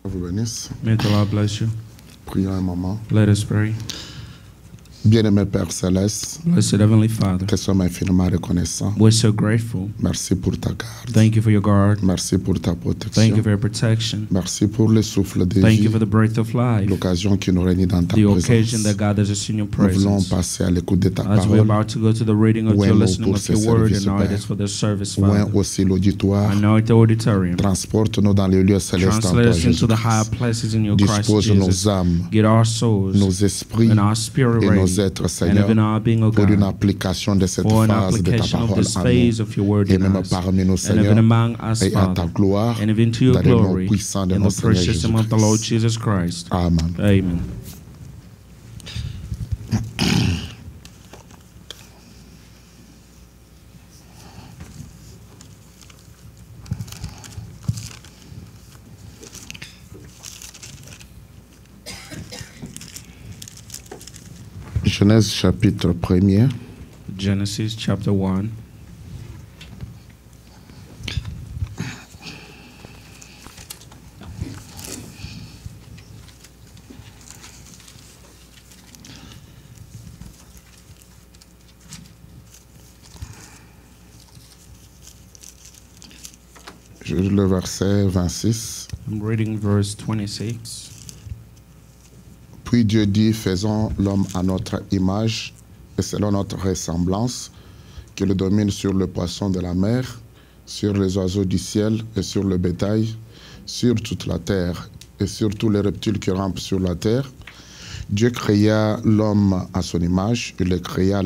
Vous bénisse. May the Lord bless you. Prions un moment. Let us pray. Bien-aimé Père Céleste, Blessed Heavenly Father, que sommes infiniment reconnaissants. we're so grateful. Merci pour ta garde. Thank you for your guard. Merci pour ta Thank you protection. for your protection. Merci pour le souffle de Thank vie, you for the breath of life, l'occasion qui nous réunit dans ta the occasion that présence. gathers us in your Nous voulons presence. passer à l'écoute de ta As we're parole. about to go to the reading of Loin your nous listening pour of ce your word, service, and now it Père. is for the service, Loin Father. aussi l'auditoire. Anoint the auditorium. Transporte-nous dans les lieux célestes en Translate toi, us into the higher Jésus-Christ. places in your Christ Dispose nos Jesus. âmes, Get our souls nos esprits and our spirit et nos ready, êtres, and Seigneur, even our being, O pour une God, application de cette for an phase de ta application of parole this en phase nous of your word et in même us, parmi nous, and Seigneur, even among us, et à ta Father, gloire, and even to your dans le nom glory, puissant de in the notre Seigneur precious name of the Lord Jésus-Christ. Jesus Christ. Amen. Amen. Genèse chapitre 1er, Genesis chapter 1. le verset 26. I'm reading verse 26. Puis Dieu dit, faisons l'homme à notre image et selon notre ressemblance, qu'il domine sur le poisson de la mer, sur les oiseaux du ciel et sur le bétail, sur toute la terre et sur tous les reptiles qui rampent sur la terre. Dieu créa l'homme à son image, il le créa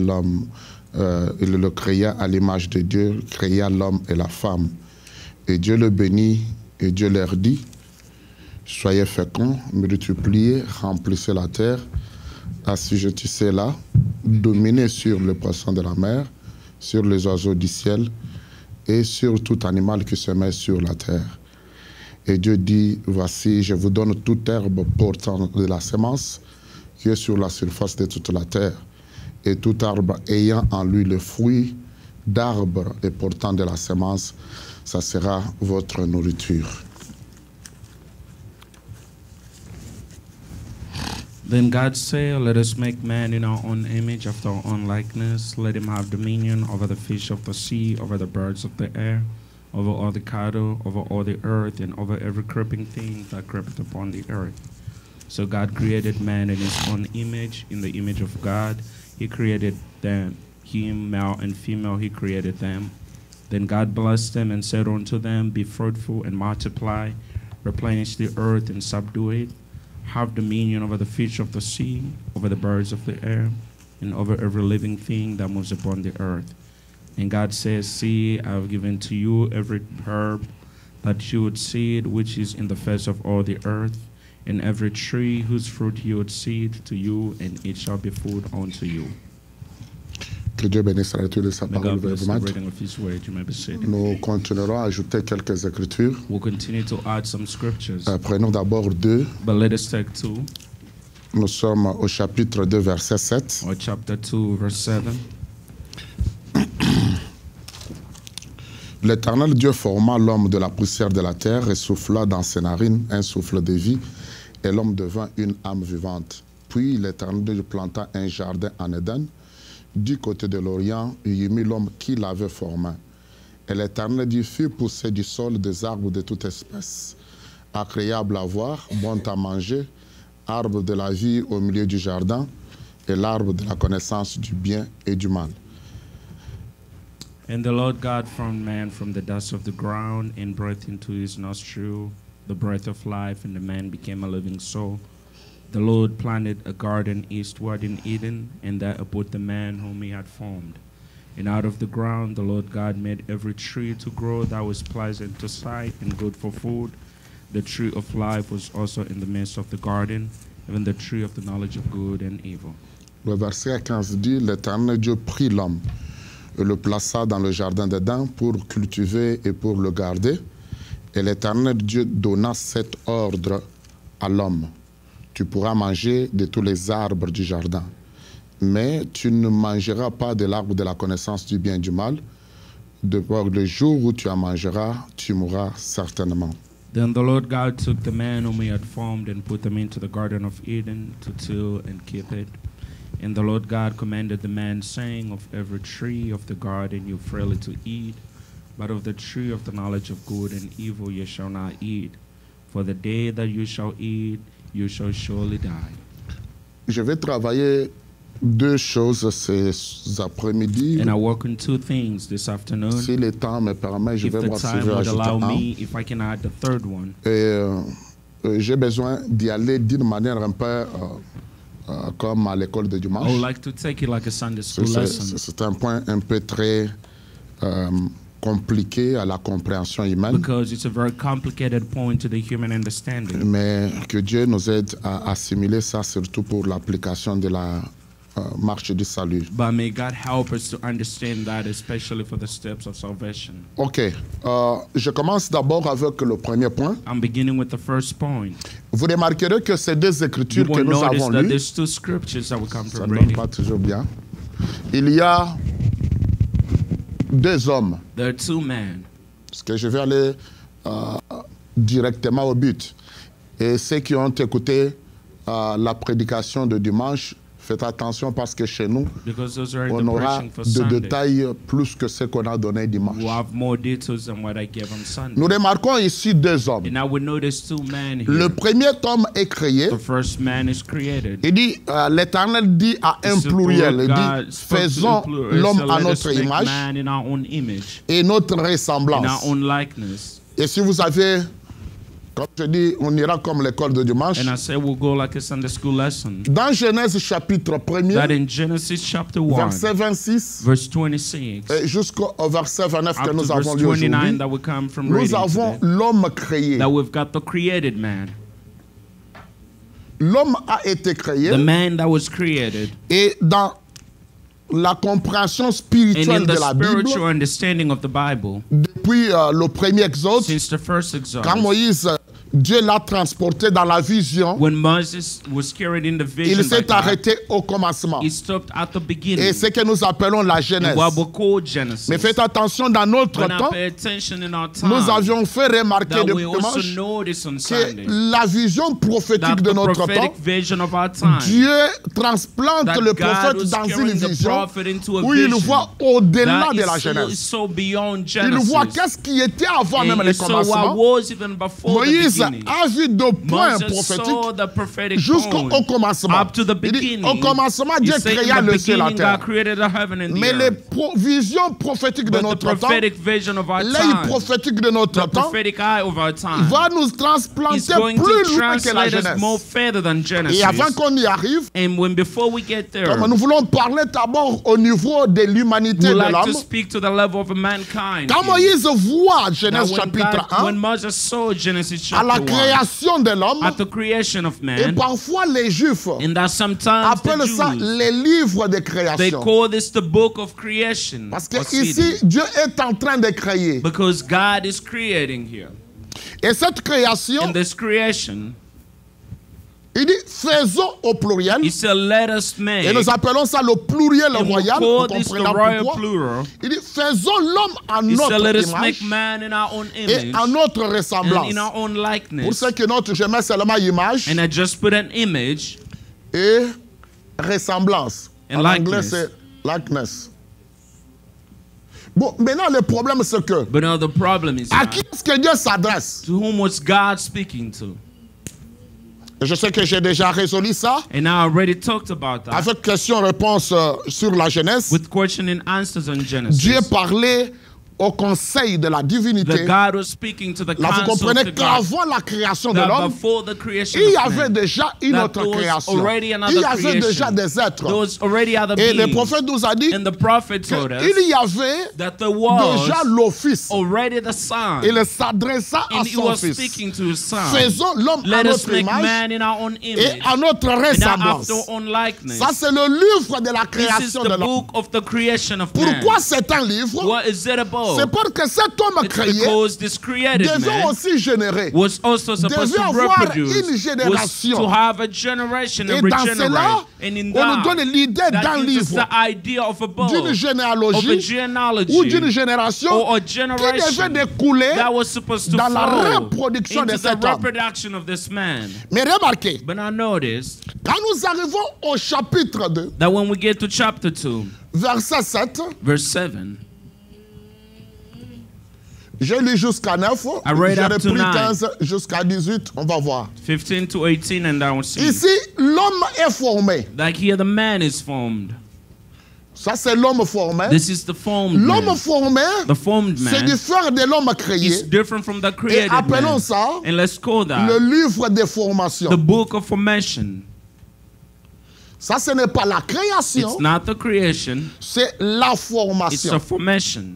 à l'image de Dieu, créa l'homme et la femme. Et Dieu le bénit et Dieu leur dit, soyez féconds, multipliez, remplissez la terre, assujettissez-la, dominez sur le poisson de la mer, sur les oiseaux du ciel et sur tout animal qui se met sur la terre. Et Dieu dit, voici, je vous donne toute herbe portant de la semence qui est sur la surface de toute la terre, et tout arbre ayant en lui le fruit d'arbre et portant de la semence, ça sera votre nourriture. Then God said, let us make man in our own image, after our own likeness. Let him have dominion over the fish of the sea, over the birds of the air, over all the cattle, over all the earth, and over every creeping thing that creepeth upon the earth. So God created man in his own image. In the image of God, he created them. Him, male and female, he created them. Then God blessed them and said unto them, be fruitful and multiply, replenish the earth and subdue it. Have dominion over the fish of the sea, over the birds of the air, and over every living thing that moves upon the earth. And God says, see, I have given to you every herb that yield seed, which is in the face of all the earth, and every tree whose fruit yields seed to you, and it shall be food unto you. Que Dieu bénisse la lecture de sa May parole. God bless the Veuillez reading of his word. You may be seated. Nous continuerons à ajouter quelques écritures. We'll continue to add some scriptures, Prenons d'abord 2. but let us take 2, Nous sommes au chapitre 2, verset 7. or chapter 2, verse 7. L'Éternel Dieu forma l'homme de la poussière de la terre et souffla dans ses narines un souffle de vie, et l'homme devint une âme vivante. Puis l'Éternel Dieu planta un jardin en Éden, du côté de l'Orient, et y mit l'homme qui l'avait formé. Et l'Éternel Dieu fit pousser du sol des arbres de toute espèce, agréables à voir, bons à manger, arbre de la vie au milieu du jardin, et l'arbre de la connaissance du bien et du mal. And the Lord God formed man from the dust of the ground and breathed into his nostril the breath of life, and the man became a living soul. The Lord planted a garden eastward in Eden, and there put the man whom he had formed. And out of the ground the Lord God made every tree to grow that was pleasant to sight and good for food. The tree of life was also in the midst of the garden, even the tree of the knowledge of good and evil. Le verset 15 dit, l'Éternel Dieu prit l'homme et le plaça dans le jardin d'Éden pour cultiver et pour le garder. Et l'Éternel Dieu donna cet ordre à l'homme. Tu pourras manger de tous les arbres du jardin, mais tu ne mangeras pas de l'arbre de la connaissance du bien et du mal. Le jour où tu en mangeras, tu mourras certainement. Then the Lord God took the man whom he had formed and put him into the Garden of Eden to till and keep it. And the Lord God commanded the man, saying, Of every tree of the garden you freely to eat, but of the tree of the knowledge of good and evil you shall not eat. For the day that you shall eat, you shall surely die. Je vais travailler deux choses ces après-midi. And I work on two things this afternoon. Si le temps me permet, je If vais the voir si je time vais would ajouter allow un. me, if I can add the third one. Et j'ai besoin d'y aller d'une manière un peu comme à l'école de I dimanche. would like to take it like a Sunday school lesson. C'est un point un peu très compliqué à la compréhension humaine. Because it's a very complicated point to the human understanding. Mais que Dieu nous aide à assimiler ça, surtout pour l'application de la marche du salut. But may God help us to understand that, especially for the steps of salvation. Ok, je commence d'abord avec le premier point. I'm beginning with the first point. Vous remarquerez que ces deux You écritures que will nous notice avons that lues, there's two scriptures that will come ça from ne donne reading. pas toujours bien. Il y a deux hommes. There are two men. Parce que je vais aller directement au but. Et ceux qui ont écouté la prédication de dimanche, faites attention parce que chez nous, Because those are in on the aura preaching for de Sunday. détails plus que ce qu'on a donné dimanche. We'll have more details than what I gave on Sunday. Nous remarquons ici deux hommes. And I would notice two men Le here. premier homme est créé. The first man is created. Il dit, l'Éternel dit à un It's the pluriel, Lord il God dit, spoke to the faisons plural. He l'homme said, à "Let us notre make image man in our own image, et notre in ressemblance. our own likeness." Et si vous avez, comme je dis, on ira comme l'école de dimanche. And I said we'll go like a Sunday school lesson. Dans Genèse chapitre 1er, That in Genesis chapter 1, verset 26 verse 26, et jusqu'au verset 29 up que to nous verse avons lu 29 aujourd'hui, that we come from nous reading avons today, l'homme créé. that we've got the created man. L'homme a été créé The man that was created. et dans la compréhension And spirituelle in de the la spiritual Bible, understanding of the Bible, depuis le premier exode, since the first Exodus, quand Moïse, Dieu l'a transporté dans la vision, when Moses was carried in the vision il by s'est God, arrêté au commencement. he stopped at the Et beginning, ce que nous appelons la Genèse. what we call Genesis. Mais faites attention, dans notre When I temps, pay attention in our time, nous avions fait remarquer that depuis we also dimanche notice on que Sunday la vision that prophétique de the notre prophetic temps, vision of our time, Dieu transplante that le God prophète was dans une carrying the vision prophet into a où il vision voit au-delà that de la is so, Genèse. so beyond Il Genesis. voit qu'est-ce qui était avant même And le he saw what commencement. was even before the Moïse beginning. a vu de points Moses saw prophétiques the prophetic jusqu'au point commencement. up to the Il dit, beginning. au commencement, He Dieu said, créa in the le ciel et la beginning, terre. God created the heaven and the Mais les earth. visions prophétiques de But the notre temps, prophetic vision of our l'œil time, prophétique de notre the temps, prophetic eye of our time, va nous is transplanter going plus to loin que la translate us more Genèse. further than Genesis. Et avant qu'on y arrive, And when before we get there, comme nous voulons parler d'abord au niveau de l'humanité we de like to l'homme. speak to the level of mankind. Quand here. Moïse voit Now, Genèse when, chapitre when 1, Moses saw Genesis à la chapter 1, création de l'homme, at the creation of et man, parfois les Juifs and that sometimes the appellent ça Jews, les livres de they création. call this the book of creation. Parce que or ici, city, Dieu est en train de créer. because God is creating here. Et cette création, In this creation, il dit faisons au pluriel. he said, let us Et make, nous appelons ça le pluriel and we royal. call Vous this the comprenez royal pourquoi? plural. Il dit faisons l'homme en He said, let notre us make image man in our own et image en notre and ressemblance. in our own Pour likeness. ceux qui notent, je mets seulement image And I just put an image et ressemblance. And En anglais, likeness. c'est likeness. Bon, maintenant, le problème, c'est que But now the problem is, à qui est-ce que Dieu s'adresse? to whom was God speaking to? Et je sais que j'ai déjà résolu ça And I already talked about that avec question-réponse sur la Genèse. with question and answers on Genesis. Dieu parlait au conseil de la The divinité. God was speaking to the Là, vous council of comprenez the God. qu'avant la création de That l'homme, before the creation il y of avait man, déjà une that autre there was création. already another Il y avait creation. déjà des There êtres. was already other Et le beings. prophète nous a dit And the prophet told us qu'il y avait that there was déjà l'office. already the Son. Il s'adressa à And he son was fils. speaking to his Son. Faisons l'homme à Let us notre make image man in our own et image à notre and ressemblance. after our own likeness. Ça, c'est le livre de la This is création de the l'homme. book of the creation of Pourquoi man. c'est un livre? What is it about? flow. C'est parce que cet homme It's créé because this created devait man aussi générer. was also supposed devait to avoir reproduce, une was génération. to have a generation Et and dans regenerate. cela, And in on nous that, donne l'idée that d'un gives us livre, the idea of a book, d'une of a généalogie genealogy, ou d'une génération or a qui generation devait découler that was supposed to dans la flow reproduction de into the cet homme. reproduction of this man. Mais remarquez, But I noticed quand nous arrivons au chapitre 2, that when we get to chapter 2, verset 7, verse 7, j'ai lu jusqu'à 9, I read j'ai up to repris 9. 15 jusqu'à 18, on va voir. 15 to 18, and I will see. Ici, l'homme est formé. Like here, the man is formed. Ça, c'est l'homme formé. This is the formed L'homme man. formé, The formed c'est man différent de l'homme créé. is different from the Et created appelons man. ça And let's call le that livre de formation. the book of formation. Ça, ce n'est pas la création, It's not the creation, c'est la it's formation. a formation.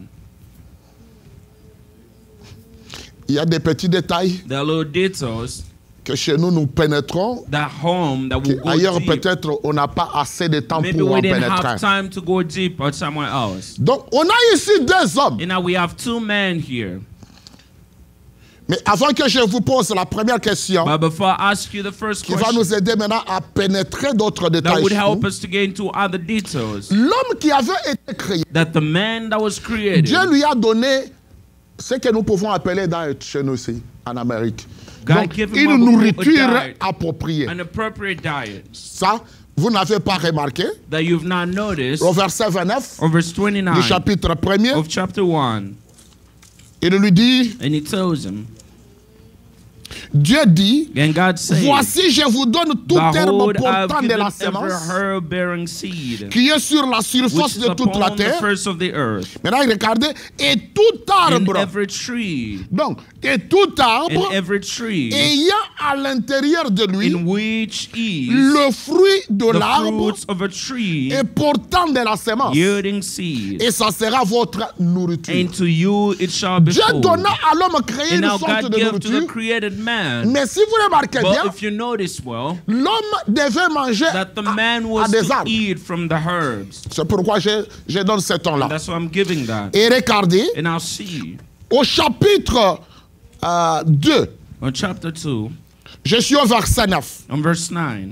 Il y a des petits détails There are little details que chez nous, nous pénétrons. that home that will go Ailleurs, deep. peut-être, on n'a pas assez de temps Maybe pour we en didn't pénétrer. have time to go deep or somewhere else. Donc, on a ici deux hommes. And now we have two men here. Mais avant que je vous pose la première question, But before I ask you the first qui va question, nous aider maintenant à pénétrer d'autres that détails, would chez help nous, us to get into other details. l'homme qui avait été créé, That the man that was created, Dieu lui a donné ce que nous pouvons appeler chez nous ici, en Amérique. God Donc, gave him une a nourriture diet. appropriée. an appropriate diet. Ça, vous n'avez pas remarqué. That you've not noticed. Au verset 29 Or verse du 29 chapitre 1er, of chapter 1. il lui dit, And he tells him, Dieu dit, and God said, voici, je vous donne toute herbe Behold, I have portant de given la every semence herb bearing seed, qui est sur la which surface is de toute la upon the terre. face of the earth, Maintenant, regardez, et tout and arbre, every tree, donc, et tout and arbre every tree, ayant à l'intérieur de lui in which is le fruit de the l'arbre fruits of a tree, et portant de la semence. yielding seed, Et ça sera votre nourriture. and to you it shall be Dieu food. donna à l'homme créé And une now sorte God de gave to the nourriture. created man. Mais si vous remarquez But bien, if you notice well, l'homme devait manger that the à man was des to arbres. eat from the herbs. C'est pourquoi je donne ce temps-là. That's why I'm giving that. Et regardez, And I'll see au chapitre 2, on chapter 2, je suis au verset 9. on verse 9.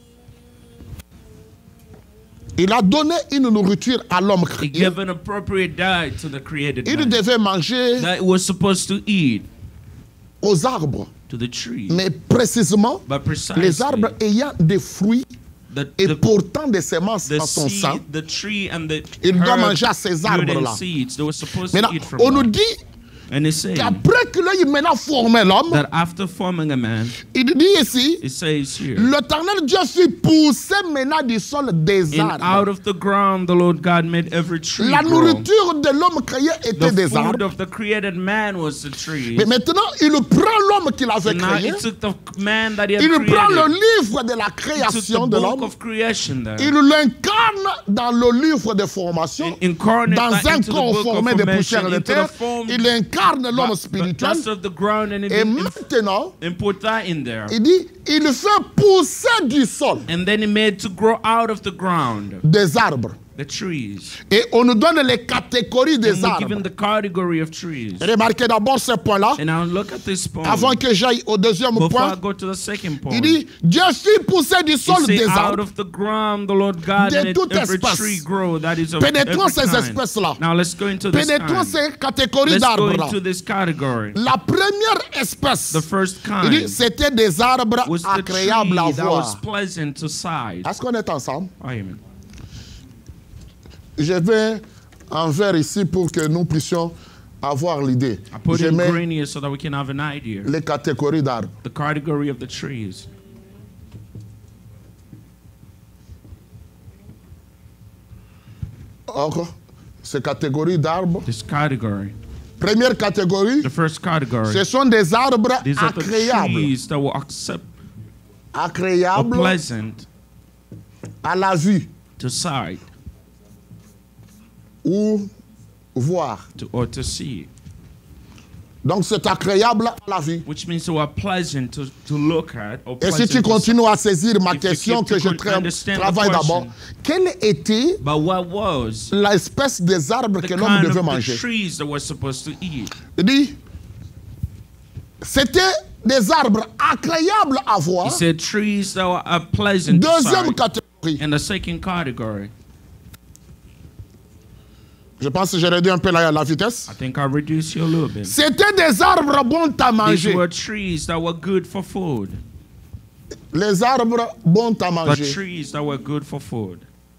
Il a donné une nourriture à l'homme He créé. gave an appropriate diet to the created Il man devait manger that it was supposed to eat aux arbres, to the tree. mais précisément But les arbres precisely, ayant des fruits et portant des semences the en son sein. seed, the tree and the Il doit herb manger à ces yielding arbres-là. seeds, they were supposed to Maintenant, eat from on nous that. dit And he said qu'après qu'il ait maintenant formé l'homme, that after forming a man, il dit ici, it says here, l'Éternel Dieu fit pousser maintenant du sol des and out arbres. of the ground the Lord God made every tree La grow. nourriture de l'homme créé était The des food arbres. of the created man was the tree. Mais maintenant, il prend l'homme qu'il avait And now créé, it took the man that he had il prend le created, livre de la he took création the de book l'homme, of creation there, il l'incarne dans le livre de formation, and incarnate dans that un into the corps book of formé de poussière formation, de into terre, the form il incarne l'homme dust spirituel, of the ground, and, et maintenant, and put that in there. il dit, il fait pousser du sol And then he made to grow out of the ground des arbres. the trees. Et on nous donne les catégories And des we're given arbres. the category of trees. Remarquez d'abord ce point-là, And now look at this point. avant que j'aille au deuxième Before I point. go to the second Il point, dit, Dieu fit pousser du he sol say, des out arbres. of the ground the Lord God De made toute every espèce. tree grow that is of Pénétrons every ces kind. espèces-là. Now let's go into this Pénétrons kind. ces catégories Let's go d'arbres-là. into this category. La première espèce, The first il dit, kind c'était des arbres was the tree agréables à that was voir. pleasant to sight. Est-ce qu'on est ensemble? Amen. Je vais en vers ici pour que nous puissions avoir l'idée. I put Je in mets green here so that we can have an idea. les catégories d'arbres. The category of the trees. Or, ces catégories d'arbres. This category. Première catégorie, The first category. ce sont des arbres These are the agréables. trees that will accept or Agréables pleasant à la vue to sight ou voir. or to see. Donc c'est agréable à la vue. which means they are pleasant to look at. Or Et si pleasant tu to continues à saisir ma If you question keep que to je understand the travaille d'abord, question. quelle était But what was l'espèce des arbres the que l'homme kind devait of the manger? trees that we're supposed to eat? Il dit, c'était des arbres agréables à He voir. said trees that are pleasant to Deuxième sight. catégorie. And the second category, Je pense que j'ai réduit un peu la vitesse. I think I reduced you a little bit. C'était des arbres bons à These manger. were trees that were good for food. Les arbres bons à The manger. trees that were good for food.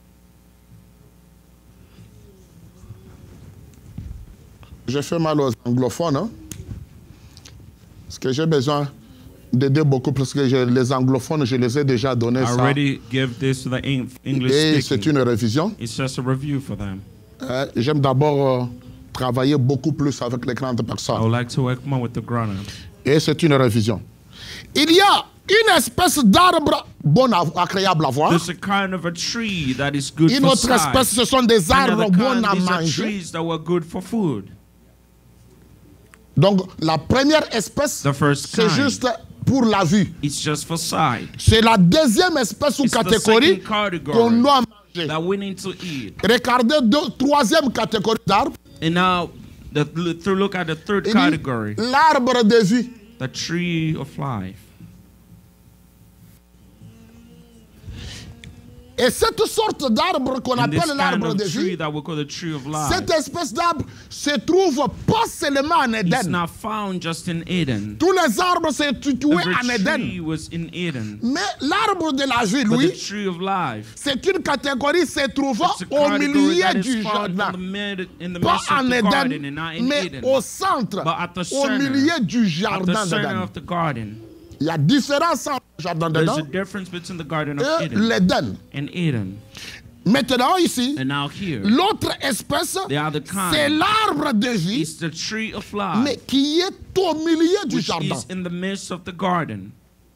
J'ai fait mal aux anglophones. Hein? Parce que j'ai besoin d'aider beaucoup parce que les anglophones, je les ai déjà donnés I ça. already give this to the English Et c'est speaking. une révision. It's just a review for them. J'aime d'abord travailler beaucoup plus avec les grandes I personnes. would like to work more with the grown-ups. Et c'est une révision. Il y a une espèce d'arbre bon, agréable à voir. There's a kind of a tree that is good Une for autre espèce, sight. ce sont des arbres Another bons kind, à these are manger. trees that were good for food. Donc, la première espèce, The first c'est kind. juste pour la vue. It's just for sight. C'est la deuxième espèce ou It's the catégorie second category qu'on doit manger. that we need to eat. Regardez troisième catégorie d'arbres. And now, to look at the third Il dit category, l'arbre de vie. the tree of life. Et cette sorte d'arbre qu'on And this appelle kind l'arbre of de tree vie, that we call the tree of life, cette espèce d'arbre se trouve pas seulement en it's Éden. not found just in Eden. Tous les arbres sont situés en Every tree Éden. was in Eden. Mais l'arbre de la vie, But lui, the tree of life, c'est une catégorie se trouvant it's a au category milieu that du is found jardin. in the Pas midst of en the garden Éden, and not in mais Eden. au centre, But at the au center, milieu du At the jardin center d'Éden. of the garden. Il y a différence entre le jardin There's a d'Éden difference between the garden of et Eden l'Éden. and Eden. Maintenant, ici, And now here, l'autre espèce, the other c'est kind l'arbre de vie, is the tree of mais life, qui est au milieu du which jardin. is in the midst of the garden.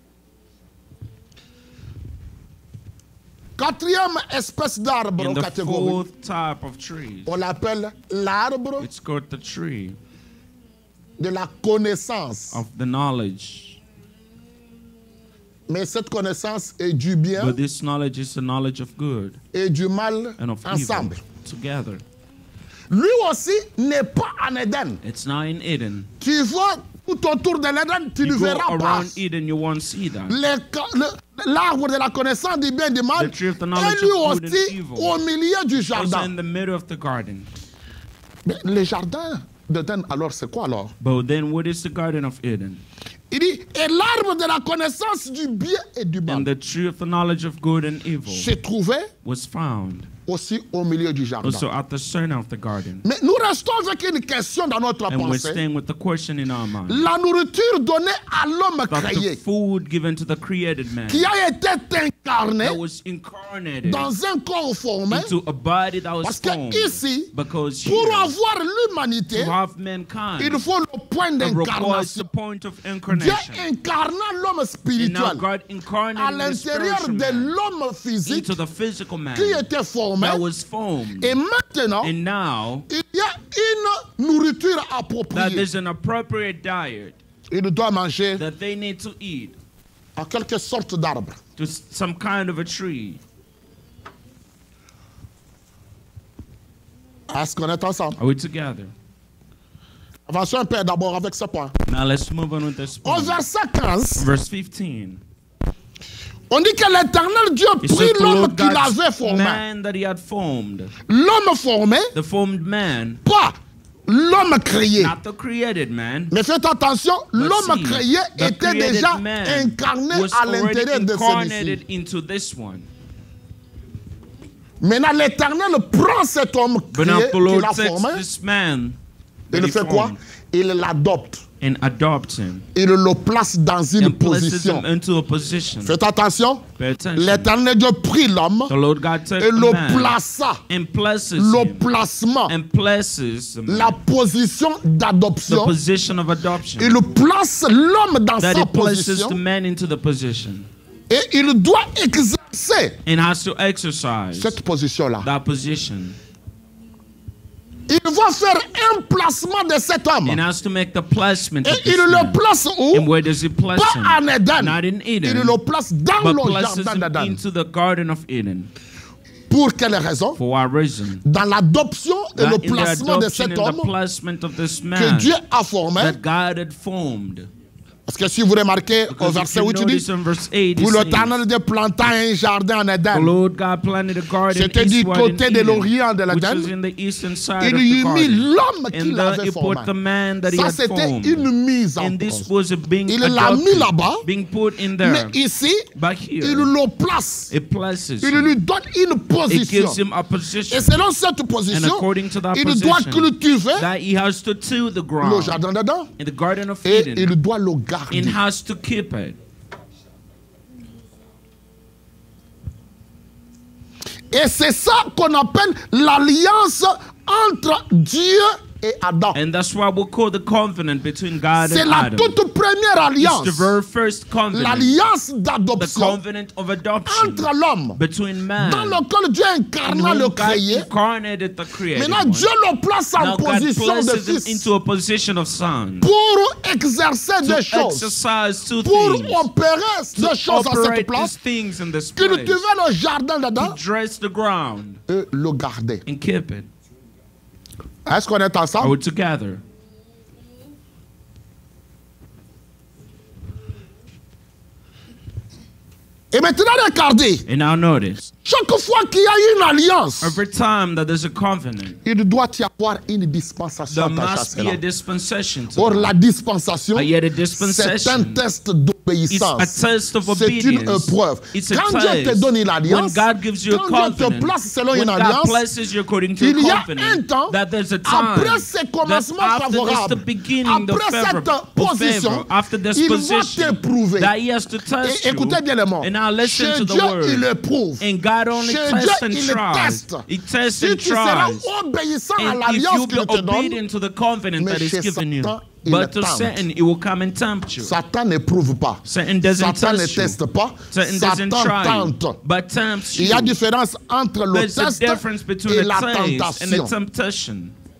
Quatrième espèce d'arbre In ou the catégorie, fourth type of trees, on l'appelle l'arbre it's called the tree de la connaissance. of the knowledge. Mais cette connaissance est du bien But this knowledge is the knowledge of good et du mal and of ensemble. evil together. Lui aussi n'est pas en Éden. It's not in Eden. Tu vois tout autour de l'Éden, tu ne You go verras pas. around Eden, you won't see that. L'arbre de la connaissance du bien et du mal The tree of the est knowledge lui of good and aussi evil. au milieu du Also jardin. in the middle of the garden. Mais le jardin d'Éden, alors c'est quoi alors? But then what is the garden of Eden? Il dit, et l'arbre de la connaissance du bien et du mal And the tree of the knowledge of good and evil se trouvait was found aussi au milieu du jardin. also at the center of the garden. Mais nous restons avec une question dans notre And we're pensée. staying with the question in our mind. La nourriture donnée à l'homme That the créé, food given to the created man qui a été incarné that was incarnated dans un corps formé, into a body that was parce que formed. ici, Because pour here, avoir l'humanité, to have mankind, il faut le point it requires d'incarnation. the point of Dieu incarnation. incarnant l'homme And now spirituel God à incarnated the l'intérieur spiritual de man l'homme physique into the physical man qui était formé. that was formed. Et maintenant, And now il y a une nourriture that appropriée. there's an appropriate diet Il doit manger that they need to eat à quelque sorte d'arbre. to some kind of a tree. Est-ce qu'on est ensemble? Are we together? Avançons un peu d'abord avec ce point. Now let's move on with this Au point. verset 15, Verse 15. on dit que l'Éternel Dieu It prit says the l'homme Lord qu'il avait God's formé. man that he had formed. L'homme formé, The formed man, pas l'homme créé. not the created man. Mais faites attention, l'homme see, créé the était created déjà man incarné was à already l'intérieur de celui-ci. incarnated into this one. Maintenant, l'Éternel prend cet homme But now créé the qu'il Lord a takes formé, this man il that he fait quoi? formed Il l'adopte. and adopts him Il le place dans une and places position. him into a position. Faites attention, Pay attention. l'Éternel Dieu prit l'homme The Lord God took et the le man plaça. and places Le him placement, and places the man, la position the d'adoption. position of adoption. Il place l'homme dans That sa he places the position man into the position et il doit exercer and has to exercise cette position-là. that position. Il va faire un placement de cet homme. and has to make the placement Et of this il le man. place où? And where does he place Pas him? en Éden. Not in Il Eden, le place dans but le places jardin him d'Éden. into the Garden of Eden. Pour quelle raison? For what reason? Dans l'adoption et That le in the placement de adoption cet and the homme placement of this que man Dieu a formé. that God had formed. Parce que si vous remarquez au Because if verset you où tu notice dis, in verse 8, it pour says, l'Éternel de planter un jardin en the Éden, Lord God planted a garden c'était du eastward in côté de Eden, l'Orient de which l'Éden. is in the eastern side Il of y the mit garden. l'homme qu'il And there avait he put the formé. man that he Ça, had c'était formed. une mise en And this place. was being Il l'a mis adopted, là-bas, being put in mais there. ici, But il here, le place. it places Il him. lui donne une It position. gives him a position. Et selon cette And position, according to that il doit position, cultiver that he has to till the le ground jardin d'Éden in the Garden of et Eden, il doit le and garder. has to keep it. Et c'est ça qu'on appelle l'alliance entre Dieu et Adam. And that's why we call the covenant between God C'est and la Adam. toute première It's alliance. the very first covenant, L'alliance the d'adoption covenant of adoption entre l'homme, between man dans lequel Dieu and incarna le whom God créé. incarnated the created Maintenant, one. Dieu le place en Now God position de places him fils into a position of son pour exercer to des choses, exercise two pour things, opérer to des choses à cette operate these place, things in this place, cultiver le jardin d'Adam to dress the ground et le garder. and keep it. Est-ce qu'on est Are ensemble? we together? Et maintenant, regardez, And now notice, chaque fois qu'il y a une alliance, every time that there's a covenant, il doit y avoir une dispensation there attachée à must be cela. a dispensation to Or that. la dispensation, Yet a c'est un dispensation test is d'obéissance. a test of C'est une obedience. épreuve. It's a Quand Dieu te test. donne une When alliance, God gives you a quand Dieu te covenant, place selon when une God alliance, places you according to il y a a un covenant, temps, that there's a time, après ces that commencements after this, the favorables, beginning, the après cette favor, position, after this il va position, t'éprouver. that he has to test Et écoutez you. bien les mots. And now listen Chez to the Dieu, word. il éprouve. And God only Chez tests Dieu, and il tries. teste. He tests Si and tu seras tries. obéissant à And if l'alliance you qu'il be te donne, obedient to the covenant mais that is chez given you, Satan, il but to tente. Satan, it will come and tempt you. Satan n'éprouve pas. Satan doesn't Satan ne test you. teste pas. Satan doesn't Satan try you, tente. but tempts Il you. y a différence entre le There's a test difference between et the la test and the tentation. temptation.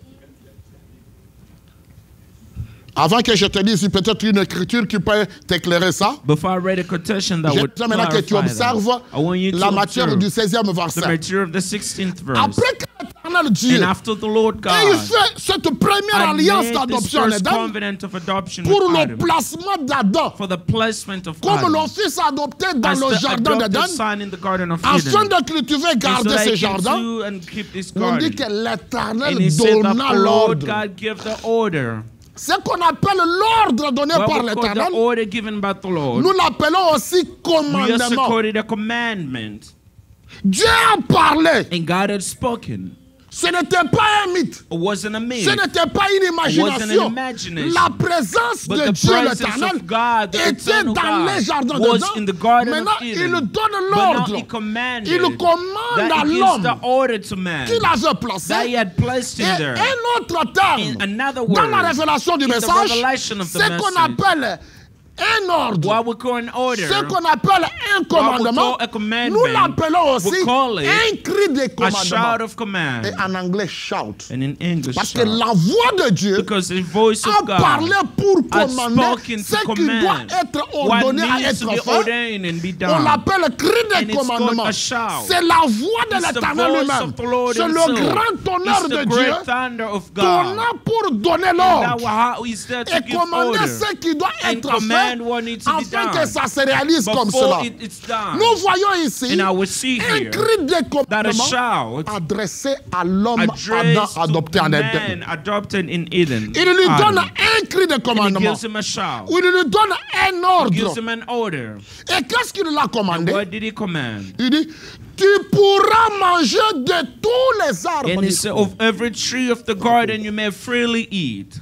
Avant que je te dise peut-être une écriture qui peut t'éclairer ça, Before I read a quotation that would j'aimerais maintenant que tu clarify that, observes I want you to la matière observe du 16e the verset. material of the 16th verse. Après que l'éternel Dieu And after the Lord ait God fait cette première had alliance made this d'adoption en first Éden covenant of adoption pour with le Adam, placement d'Adam for the placement of comme Adam, le fils adopté dans as le the jardin adopted d'Éden, son in the Garden of afin Eden, de cultiver et and so garder that ce he can jardin. do and keep this On dit garden. que And l'éternel he said that donna the Lord l'ordre. God gave the order. Ce qu'on appelle l'ordre donné What par we call the l'éternel, order given by the Lord. nous l'appelons aussi We also commandement. call it a commandment. Dieu a parlé. And God had spoken. Ce n'était pas un mythe. It wasn't a myth. Ce n'était pas une wasn't an imagination. imagination. La présence But de the Dieu presence l'éternel of God, the était eternal dans God, les jardins was d'Éden. in the Garden Maintenant, of il Eden. donne But now l'ordre. he commanded Il commande that à he gives l'homme the order to man qu'il avait that he placé. had placed Et him there. un autre terme, In another dans la word, révélation du in the message, revelation of the c'est qu'on message, appelle un ordre. what we call an order, Ce qu'on appelle un what we commandement, call a commandment, nous l'appelons aussi we call it un cri de a shout commandement. of command. Et en anglais, shout. And in English, Parce que shout. la voix de Dieu Because the voice a of God parlé pour had commander spoken ce to qui doit command être what ordonné à needs to be être fait. ordained and be On done. l'appelle cri And de it's called commandement. a shout. C'est la voix de It's the l'éternel voice lui-même. of the Lord C'est le himself. grand honneur It's de the Dieu great thunder of God. tournant pour donner That l'ordre how he's there to et give commander order ce qui doit and être fait command what needs to be afin done que ça se réalise comme before cela. it's done. Nous voyons ici And I will see un here cri de that a commandement shout adressé à l'homme Adam addressed adopté to en the Éden. man adopted in Eden. Il lui donne Adam. un cri de And he commandement. gives him a shout. Il lui donne un He gives ordre. him an order. Et qu'est-ce qu'il a And commandé? what did he command? Il dit, tu pourras manger de tous les arbres. And he said, of every tree of the garden you may freely eat.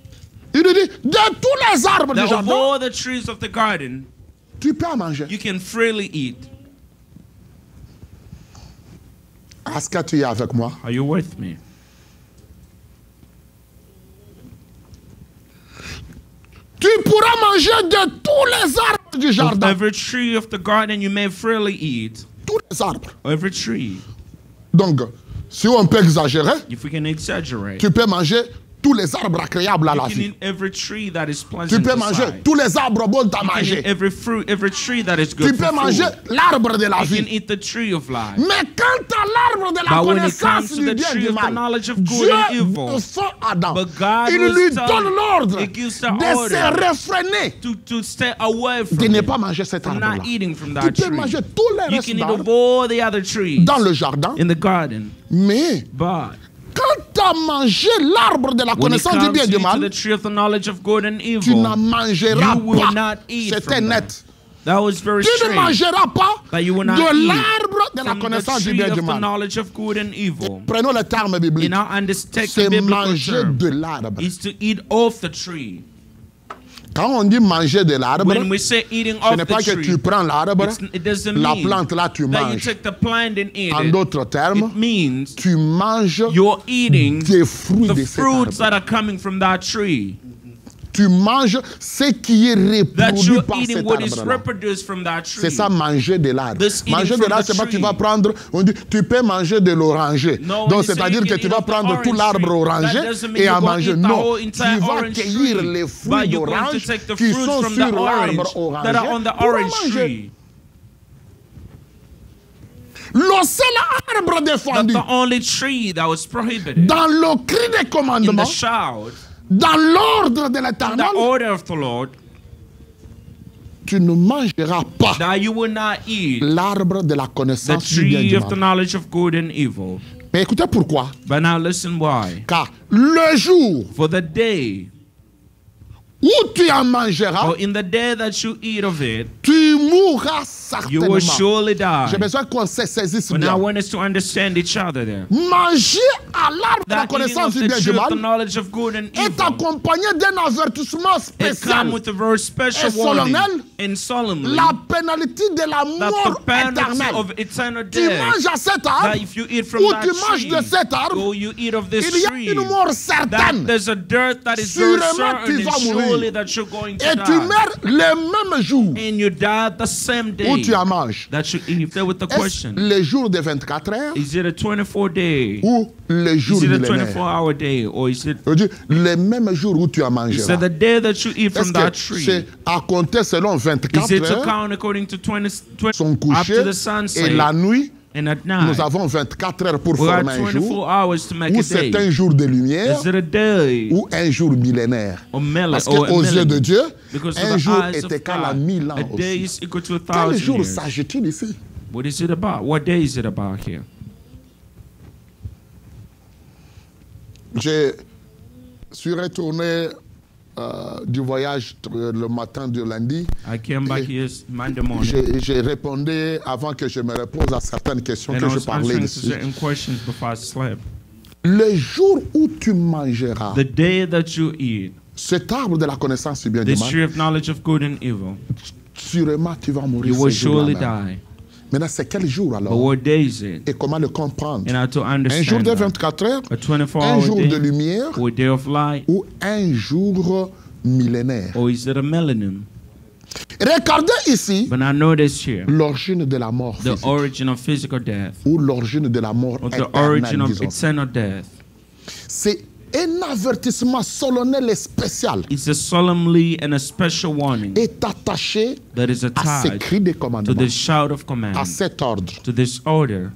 Il lui dit, de tous les arbres du That of jardin, all the trees of the garden, tu peux en manger. you can freely eat. Est-ce que tu es avec moi? Are you with me? Tu pourras manger de tous les arbres du Of jardin. every tree of the garden you may freely eat. Tous les arbres. Every tree. Donc, Si on peut exagérer, if we can exaggerate, tu peux manger tous les arbres agréables à you la can vie. eat every tree that is Tu pleasant peux to manger sight. tous les arbres bons à You can eat manger. every fruit, every tree that is Tu good peux for manger food. l'arbre de la You can vie. eat the tree of life. Mais quant à l'arbre de la But when it connaissance comes to du the bien et tree du of the mal, knowledge of good Dieu, and evil, son Adam, but God il will lui tell donne l'ordre He gives the de se order réfréner, to stay away de from ne it, pas manger cet from arbre-là. not eating from Tu that peux tree. manger tous les You restes can eat of d'arbres all the other trees dans le jardin, in the garden, mais but quand tu as mangé l'arbre de la when it connaissance du comes bien et du to mal, the tree of the knowledge of good and tu evil, n'en mangeras you will pas. not eat C'était from net. that was very Tu ne strange. mangeras pas That you will not de eat l'arbre de la from the connaissance du tree bien et of du the mal. knowledge of good and evil. Prenons le terme biblique. In our understanding, C'est biblical manger term de l'arbre. is to eat off the tree. Quand on dit manger de l'arbre, When we say eating ce off n'est the pas que tree, tu prends l'arbre, it doesn't la mean plante là tu that you manges. take the plant and eat En it. d'autres termes, It means tu manges you're eating des fruits the de cet fruits arbre. that are coming from that tree. Tu manges ce qui est That reproduit you're par eating cet what is arbre-là. reproduced from that tree. C'est ça, manger de l'arbre. This eating Manger de from l'arbre, the c'est pas que tu vas tree. prendre, on dit, tu peux manger de l'oranger. No, when Donc, you say c'est-à-dire you que can tu eat vas of the prendre tout orange l'arbre tree, oranger that doesn't mean et you're en going to manger. eat the Non, whole tu entire vas orange cueillir tree, les but fruits you're going to d'orange take the qui fruits sont from sur the l'arbre orange that are on the pour en orange manger. tree. Le seul arbre That's défendu the only tree that was prohibited dans le cri des in commandements, the shout, dans l'ordre de in l'Éternel, the order of the Lord, tu ne mangeras pas that you will not eat l'arbre de la the connaissance du bien et tree du of the mal. knowledge of good and evil. Mais écoutez pourquoi. But now listen why. Car le jour For the day, où tu en mangeras, or in the day that you eat of it, tu mourras you will certainement. surely die. J'ai besoin qu'on se saisisse But now I bien. want us to understand each other there. Manger à l'arbre de la That eating connaissance of du the bien et du tree of the mal knowledge of good and est evil, accompagné d'un avertissement it spécial. comes with a very special Et warning solennel, and solemnly La pénalité de la that mort the penalty éternelle. of eternal Tu death, manges à cet that arbre, if you eat from ou that tu manges tree, de cet arbre, or you eat of this il y a tree, une mort that certaine. there's a death that is very Sûrement tu certain vas and mourir. surely that you're going to Et tu die. meurs le même jour And you die the same où day tu en manges. that you eat. There with the Est-ce question, le jour de 24 heures is it a 24-day? ou le jour Is it a millénaire? 24-hour day? Or is it Je veux dire, le même jour où tu en is it mangeras. the day that you eat Est-ce from that que tree? c'est à compter selon Is 24 it to heures, count according to 20 son up coucher, to the et sunset? la nuit, And at nous night, avons 24 heures pour we got former un 24 jour, hours to make ou a c'est un day. jour de lumière, Is it a day ou un jour millénaire. or millennium? Parce qu'aux yeux de Dieu, Because to un the jour eyes est of égal à God, 1000 ans a day aussi. is equal to Quel 1,000 jour years. s'agit-il ici? What is it about? What day is it about here? Je suis retourné du voyage le matin du lundi. I came back here Monday morning, J'ai répondu avant que je me repose à certaines questions and que I je was parlais answering to dessus. certain questions before I slept. Le jour où tu mangeras The day that you eat cet arbre de la connaissance du bien et du the mal, tree of knowledge of good and evil, sûrement tu vas mourir you will ce jour-là surely même. die. Maintenant, c'est quel jour But alors? what day is it? Et comment le comprendre? And how to Un jour understand de that. 24 heures, A un 24-hour jour de day, lumière or a day of light, ou un jour millénaire. or is it a millennium? Regardez ici But I notice here l'origine de la mort the physique, origin of physical death, ou l'origine de la mort or the origin éternelle, of disons. eternal death. C'est un avertissement solennel et spécial It's a solemnly and a special warning est attaché that is à ces attached cris de to commandement, this shout of command, à cet ordre. to this order.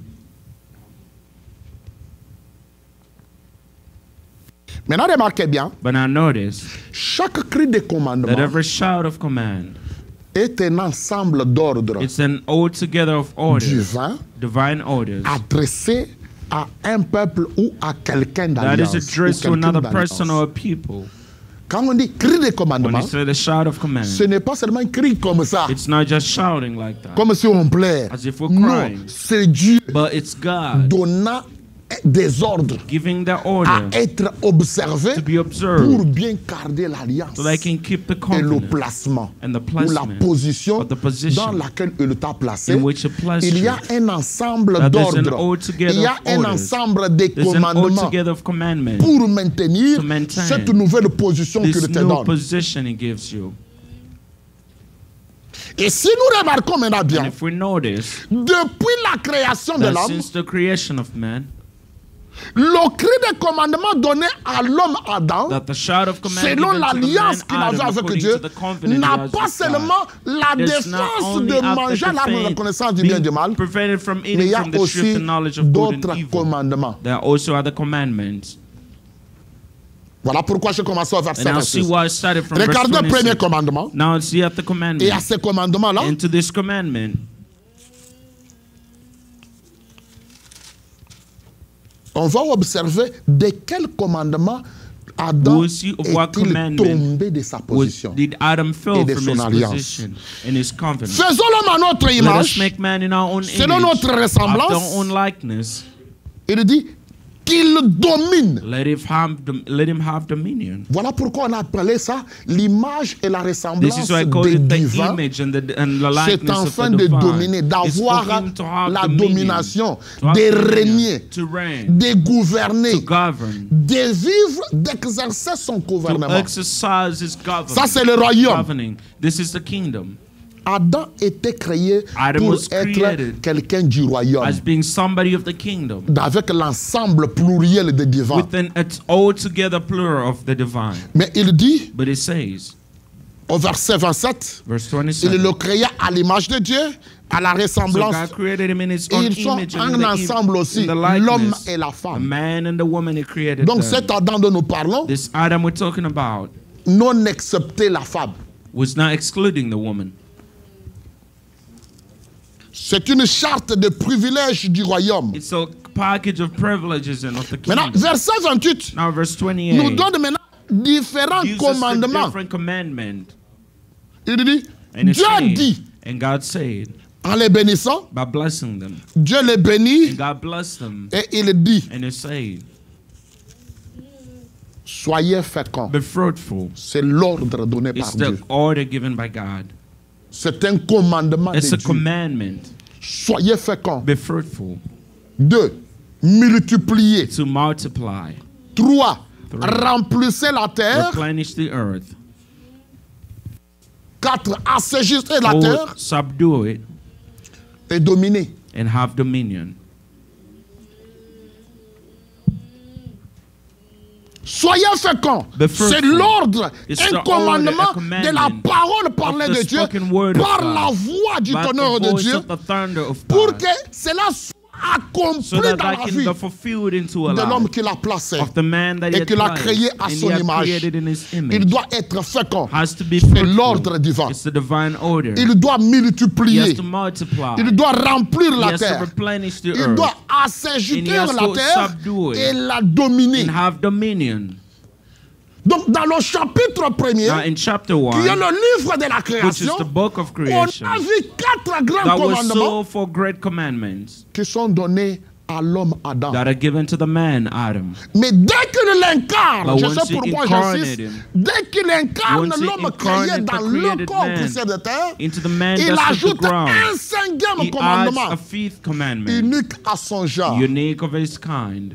Maintenant, remarquez bien, But I notice chaque cri de that commandement every shout of command, est un ensemble d'ordres it's an altogether of orders, divins divine orders, adressés à un peuple ou à quelqu'un that is d'alliance. ou addressed to quelqu'un another d'alliance. person or a people. Quand on dit cri de When commandement, you say the shout of command, ce n'est pas seulement un cri comme ça, it's not just shouting like that, comme si on pleure. as if we're Non, crying, c'est Dieu but it's God donnant des ordres giving the à order être observés to be pour observed bien garder l'alliance so they can keep the et le covenant placement and the ou la placement position of the position dans laquelle il t'a placé. in which it placed Il y you. a un ensemble That there's an d'ordres, altogether il y a of un orders. ensemble de There's an commandements altogether of commandments pour maintenir to maintain cette nouvelle position this qu'il te new donne. position He gives you. Et si nous remarquons maintenant And bien, if we notice depuis la création de that l'homme, since the creation of man, Le cri des commandements donné à l'homme Adam, that the shout of command selon given to the man l'alliance qu'il avait Adam, avec according Dieu, to the covenant he n'a has pas with God, seulement la does not défense only de have manger the l'arbre de la defense connaissance du bien et du mal, prevented from mais il eating y a from the truth aussi and knowledge of good and d'autres evil. commandements. There are also other commandments. Voilà pourquoi je commence au verset And I'll see 26. why I started from verse Regardez le premier 26. commandement. Now see at the Et à commandment. ce commandement-là, And to this commandment, on va observer de quel commandement Adam we'll see of what est-il commandment tombé de sa position. did Adam et fall de from son his alliance. position and his covenant. Faisons l'homme à notre Let us image, make man in our own selon image, notre ressemblance. after our own likeness. Il dit qu'il domine. Let him have dominion. Voilà pourquoi on a appelé ça l'image et la This ressemblance is why I call des it the divins. image and the C'est likeness of enfin the de divine. dominer, It's d'avoir for him to have la dominion, domination, to have de dominion, régner, to reign, de gouverner, to govern, de vivre, d'exercer son to gouvernement. exercise his government. Ça, c'est le royaume. Governing. This is the kingdom. Adam était créé Adam pour was être created quelqu'un du royaume, as being somebody of the kingdom, avec l'ensemble pluriel des divins. within its altogether plural of the divine. Mais il dit, But it says, au verset 27, verse il 27, le créa à l'image de Dieu, à la so ressemblance. God created him in his Et own ils sont image and en in the ensemble aussi, in the l'homme likeness. et la The femme. man and the woman he created Donc them. cet Adam dont nous parlons, This Adam we're talking about non excepté la femme. was not excluding the woman. C'est une charte de privilèges du royaume. It's a package of privileges and of the Maintenant, kingdom. verset 28 Now verse nous 28 donne maintenant différents gives us the commandements. different commandment. Il dit, And it Dieu said, dit, and God said, en les bénissant, by blessing them, Dieu les bénit and God blessed them, et il dit, and it said, soyez féconds. be fruitful. C'est l'ordre donné It's par the Dieu. order given by God. C'est un commandement It's de a Dieu. commandment. Soyez féconds. Be fruitful. 2. Multipliez. To multiply. 3. Three. Remplissez la terre. Replenish the earth. 4. Assaisissez la 4. terre Subdue it et dominez. and have dominion. Soyez féconds. Be fruitful. C'est l'ordre, It's un the commandement order, a de la commandment parole parlée of the de Dieu spoken word of par God, la voix du by tonnerre the de voice Dieu of the thunder of pour God, que cela soit accompli so that dans that la can vie be fulfilled into a de l'homme life qu'il a placé of the man that he et had qu'il a placed créé à and son he had image. created in his Il image. doit être fécond. Has to be C'est l'ordre fruitful. divin. It's the divine order. Il doit He has multiplier. to multiply. Il doit remplir He la has to terre. replenish the Il earth doit and assaisir he has la to terre subdue it et la dominer. and have dominion. Donc, dans le chapitre premier, Now in chapter qui est 1, le livre de la which is création, the book of on creation, a vu 4 grands that was commandements so for great commandments qui sont donnés à l'homme Adam. that are given to the man Adam. Mais dès qu'il l'incarne, But je once sais he pourquoi incarnated j'insiste, him, dès qu'il incarne once he l'homme créé incarnate dans the le created corps man poussière de terre, into the man il dust of the ajoute ground, un 5e he adds commandement a fifth commandment, unique à son genre. unique of his kind.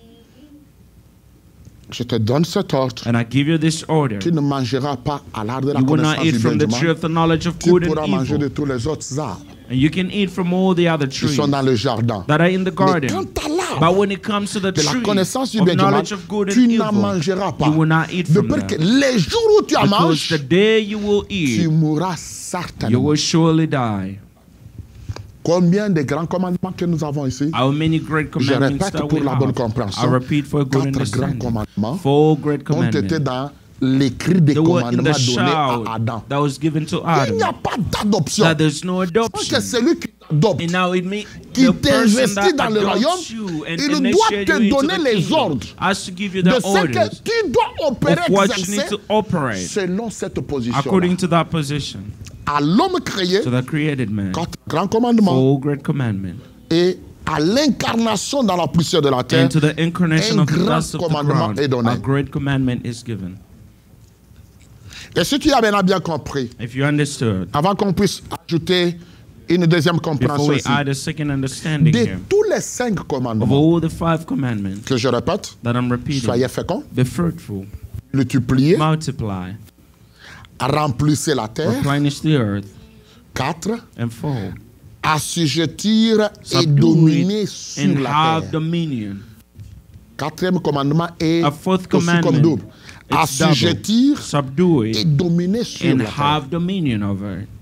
Je te donne cet ordre. And I give you this order. Tu ne mangeras pas à l'arbre de la You will not connaissance eat du bien from et the du tree mal. of the knowledge of Tu good pourras and manger de evil. tous les autres arbres And you can eat from all the other qui trees sont dans le jardin. that are in the Mais garden. quant à But l'arbre when it comes to the de la tree connaissance du of bien et du mal, knowledge of good tu and n'en evil, mangeras pas. you will not eat De from peur que that. les jours où tu en Because manges, the day you will tu eat, mourras you certainement. will surely die. Combien de grands commandements que nous avons ici? How many great commandments répète that pour we la bonne have? compréhension. I repeat for a good 4 grands understanding. commandements 4 great ont été commandments. dans l'écrit des They were in commandements the donnés à shout Adam. that was given to Il n'y a Adam. pas d'adoption. That there's no Parce adoption. que celui qui t'adopte, And now it may qui the person t'investit that dans le royaume, adopts you and il doit initiate te you into donner the les kingdom ordres has to give you de the ce que orders tu dois opérer, of what you need exercer to operate selon cette position. according to that position. À l'homme créé, To the created man. 4 grands commandements. 4 great commandments. Et à l'incarnation dans la poussière de la terre, And to the incarnation un of the grand dust of the commandement ground, est donné. a great commandment is given. Et si tu as bien compris, If you understood, avant qu'on puisse ajouter une deuxième before compréhension we ici, add a second understanding de here, tous les 5 of commandements all the 5 commandments que je répète, that I'm repeating, soyez féconds, be fruitful, multipliez, multiply, remplissez la terre, replenish the earth, 4, and 4. assujettir et Subdue dominer it sur and la have terre. dominion. Quatrième commandement est A fourth aussi comme commandment, double. it's double. Assujettir Subdue et it dominer sur and la terre. have dominion over it.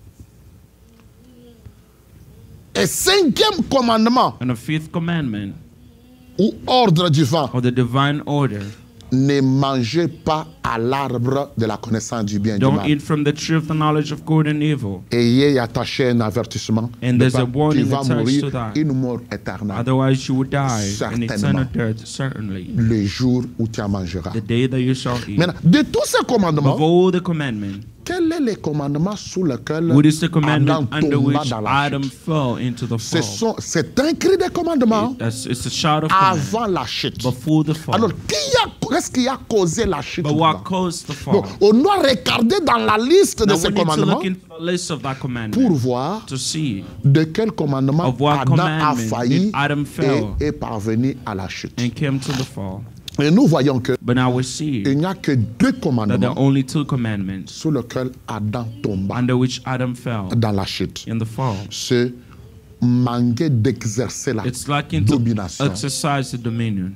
Et cinquième commandement, And a fifth commandment, ou ordre divin, or the divine order, ne mangez pas à l'arbre de la connaissance du bien et du don't mal. eat from the tree of the knowledge of good and evil. Ayez attaché un avertissement. And de there's a peur warning qu'il va attached mourir to that. une mort éternelle. Otherwise you will die an eternal Certainement. death, certainly. Le jour où tu en mangeras. The day that you shall eat. Maintenant, de tous ces commandements, Of all the commandments, quel est le commandement sous lequel what is the Adam commandment under tomba which dans la Adam chute? fell into the fall? C'est un cri de commandement It's a shout of command avant la chute. before the fall. Alors, qu'est-ce qui a causé la chute? But what caused the fall? Bon, on doit regarder dans la liste de Now ces we need to commandements look into the list of that commandment pour voir to see de quel commandement of what Adam a commandment failli did Adam fail et est parvenu à la chute. and came to the fall. Et nous voyons que But now we see il n'y a que deux that there commandements are only two commandments sous lesquels Adam tomba under which Adam fell dans la chute. in the fall. C'est manquer d'exercer la It's like to domination. exercise the dominion.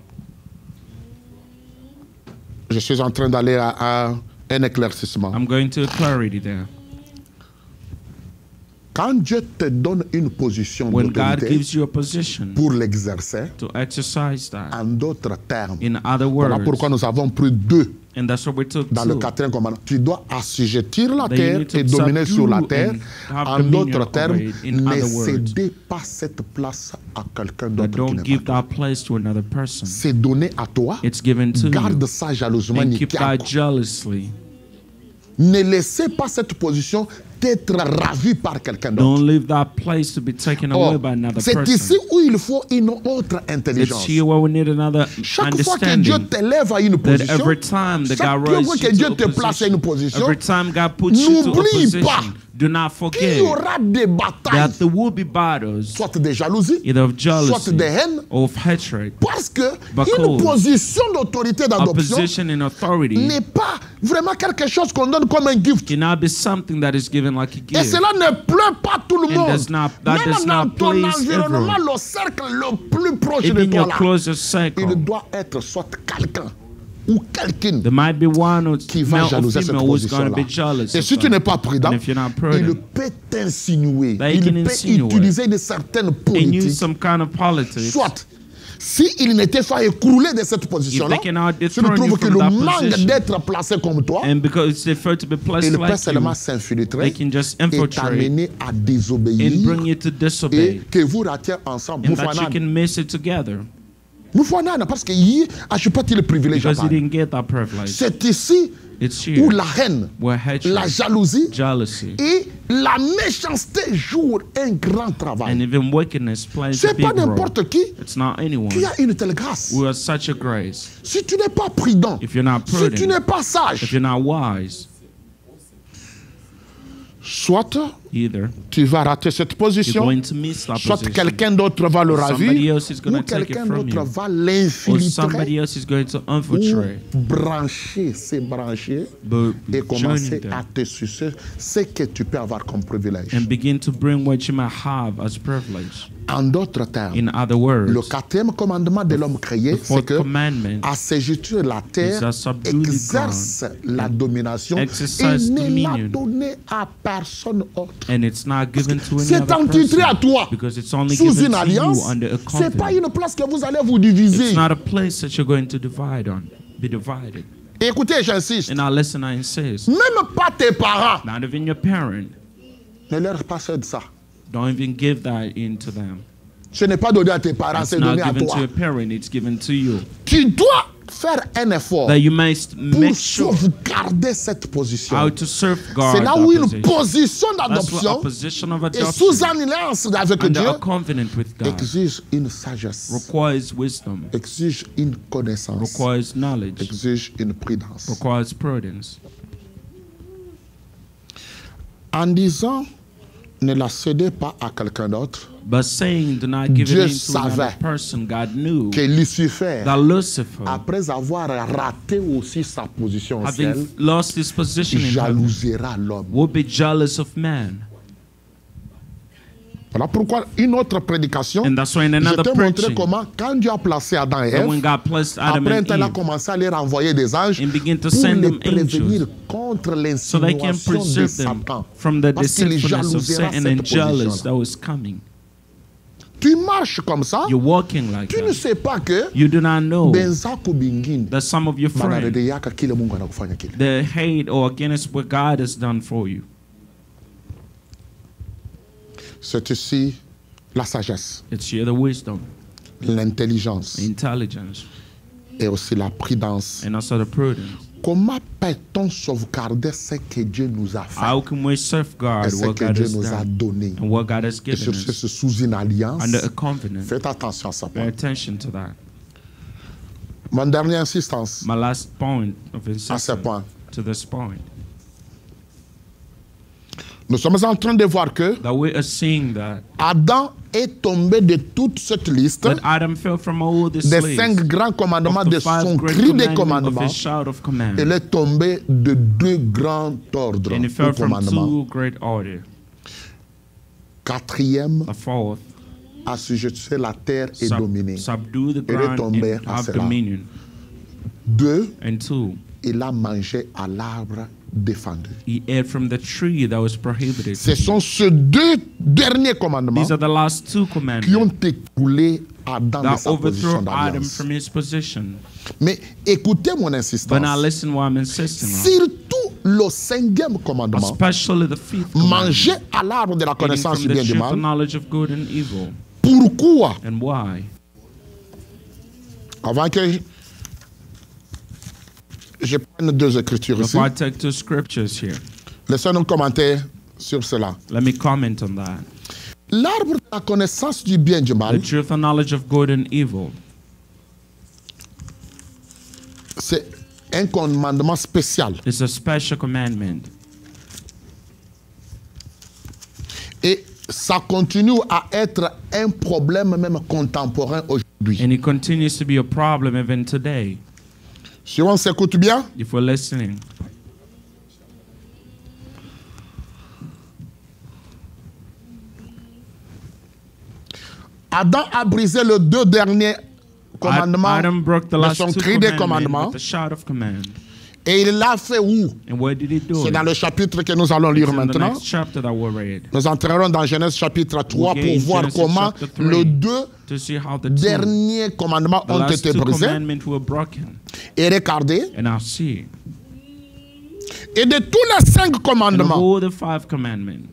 Je suis en train d'aller à un éclaircissement. I'm going to clarity there. Quand Dieu te donne une position When God d'autorité gives you a position pour l'exercer, to exercise that, en d'autres termes, in other voilà words, pourquoi nous avons pris deux and that's what we took dans le to. quatrième commandement. Tu dois assujettir la That you terre need to et dominer sur la subdue terre. and have En dominion d'autres over termes, it. In ne other words, cédez pas cette place à quelqu'un But d'autre qui don't n'est give pas toi. that place to another person. C'est donné à toi. It's given to Garde you. ça jalousement. And n'y keep tiens that pas. jealously. Ne laissez pas cette position être ravie par quelqu'un d'autre. Don't leave that place to be taken away Or, by another c'est person. ici où il faut une autre It's intelligence. here where we need another Chaque fois que Dieu understanding. t'élève à une That position, every time that chaque God fois raises que you Dieu to te a place à une position, position, every time God puts you to a n'oublie position, pas do not qu'il forget y aura des batailles, that there will be battles, soit de jalousie, either of soit jealousy de haine, or of hatred. parce que Because une position d'autorité A d'adoption position in authority n'est pas vraiment quelque chose qu'on donne comme un gift. cannot be something that is given like a Et gift. cela ne plaît pas tout le And monde. that Même does dans not ton please environnement, everyone. le cercle le plus proche de Even toi your là, closest il circle, doit être soit quelqu'un ou quelqu'une there might be one or qui va male or jalouser cette female who's going to position-là. be jealous. Et of si tu that. n'es pas prudent, And if you're not il prudent, peut t'insinuer, That he il can peut insinuate. utiliser une certaine and use politique. some kind of politics, Soit, s'il n'était pas écroulé de cette position-là, If they cannot tu ne dethrone you trouves que from le that manque position, d'être placé comme toi, and because they prefer to be placed il peut like seulement you, s'infiltrer they can just et infiltrate t'amener à and désobéir bring you to et disobey, que vous ratiez ensemble. and that you can miss it together Parce que je n'ai pas le privilège. because you didn't get that privilege. C'est ici It's où here la haine, where hatred, la jalousie jealousy, et la méchanceté jouent un grand travail. and even wickedness plays Ce a n'est pas big role. n'importe qui It's not anyone qui a une telle grâce. who has such a grace. Si tu n'es pas prudent, If you're not si prudent, tu n'es pas if sage, you're not wise, soit either tu vas rater cette you're position, going to miss that soit position, quelqu'un d'autre va le Or somebody ravir, else is going ou to take it quelqu'un from d'autre you, va or l'infiltrer, somebody else is going to ou infiltrate, brancher, se brancher but et join commencer them à te sucer ce que tu peux avoir comme privilège. and begin to bring what you might have as privilege. En d'autres termes, In other words, le quatrième commandement de l'homme créé, the c'est fourth que commandment à s'égiture la is terre to subdue the exerce la domination et exercise ne l'a dominion. donné à personne autre. and it's not given to any C'est other entitré à person toi because it's only sous given une to alliance. you under a C'est pas covenant. une place que vous allez vous diviser. It's not a place that you're going to be divided. Écoutez, j'insiste. And now listen, I insist. Même pas tes parents Not even your parent. ne leur passe de ça. Don't even give that in to them. Ce n'est pas donné à tes parents, It's c'est not donné à given to toi. your parent, it's given to you. Tu dois faire un effort That you must pour make sure sauvegarder cette position. how to safeguard C'est là that où une position. position That's what a d'adoption position of et sous adoption alliance avec under Dieu a covenant with God exige une sagesse, requires wisdom, exige une connaissance, requires knowledge, exige une prudence. requires prudence. En disant ne la cédez pas à quelqu'un d'autre, But saying, do not give Dieu it into another savait person, God knew que Lucifer, that Lucifer, après avoir raté aussi sa position au ciel, having lost his position in heaven, jalousera l'homme. would be jealous of man. Voilà pourquoi une autre prédication, And that's why in je another t'ai montré preaching, comment, quand Dieu a placé Adam et that when Ève, God placed Adam après, and il a Eve, commencé à leur envoyer des anges and began to pour send les them prévenir angels contre so they can l'insinuation de preserve them Satan. from the Parce qu'il deceitfulness of jalousera Satan cette and jealous position-là. that was coming. Tu marches comme ça, You're walking like tu ne that. sais pas que You do not know benzako bingine that some of your friends, banaredeyaka kile Mungu anakufanya kile. they hate or against what God has done for you. C'est ici la sagesse, It's here the wisdom, l'intelligence intelligence, et aussi la prudence. and also the prudence. Comment peut-on sauvegarder ce que Dieu nous a fait How can we et safeguard ce what que God Dieu has nous a done donné? and what God has Et given sur ce, us sous une alliance, under a covenant? faites attention à ça. Pay attention to that. Mon dernière insistance My last point of à ce insistence point. to this point, Nous sommes en train de voir que that we are seeing that Adam est tombé de toute cette liste that Adam fell from all this des list 5 grands commandements, of de the 5 son great cri des commandments of commandements. his shout of command, Il est tombé de 2 grands ordres and he ou fell from commandements. 2 great order. 4e, The fourth, assujettir la terre et dominer. subdue the Il est ground tombé and à have cela. dominion. 2, And 2, il a mangé à l'arbre défendu. he ate from the tree that was prohibited. Ce sont ces 2 derniers commandements These are the last 2 qui ont commandments écoulé Adam de that sa position overthrew Adam d'alliance. from his position. Mais écoutez mon But now insistance. listen what I'm insisting on. Surtout le 5e commandement, Especially the 5th commandment, manger à l'arbre de la eating connaissance from du the bien et du tree of the mal. knowledge of good and evil. Pourquoi? And why? Avant que je prenne 2 écritures ici, Before I take 2 scriptures here, laissez-nous commenter sur cela. let me comment on that. L'arbre de la connaissance du bien et du The mal, tree of the knowledge of good and evil, c'est un commandement spécial. is a special commandment. Et ça continue à être un problème même contemporain aujourd'hui. And it continues to be a problem even today. Si on s'écoute bien, If we're listening, Adam a brisé les 2 derniers commandements Adam broke the de last son 2 cri des commandments commandements. with the shout of command. Et il l'a fait où? And where did he do C'est it? dans le chapitre que nous allons It's lire in the maintenant. next chapter that we read. Nous entrerons dans Genèse chapitre 3 We'll pour get voir Genesis comment chapter 3 les 2 to see how the derniers commandements the ont last été 2 brisés. commandments were broken. Et regardez, And I'll see. et de tous les 5 And of commandements, all the 5 commandments,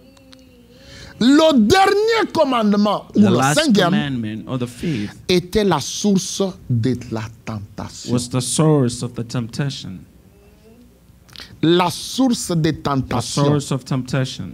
le dernier commandement, ou the le last 5e, commandment or the 5th était la source de la tentation. was the source of the temptation. La source de The tentation. source of temptation.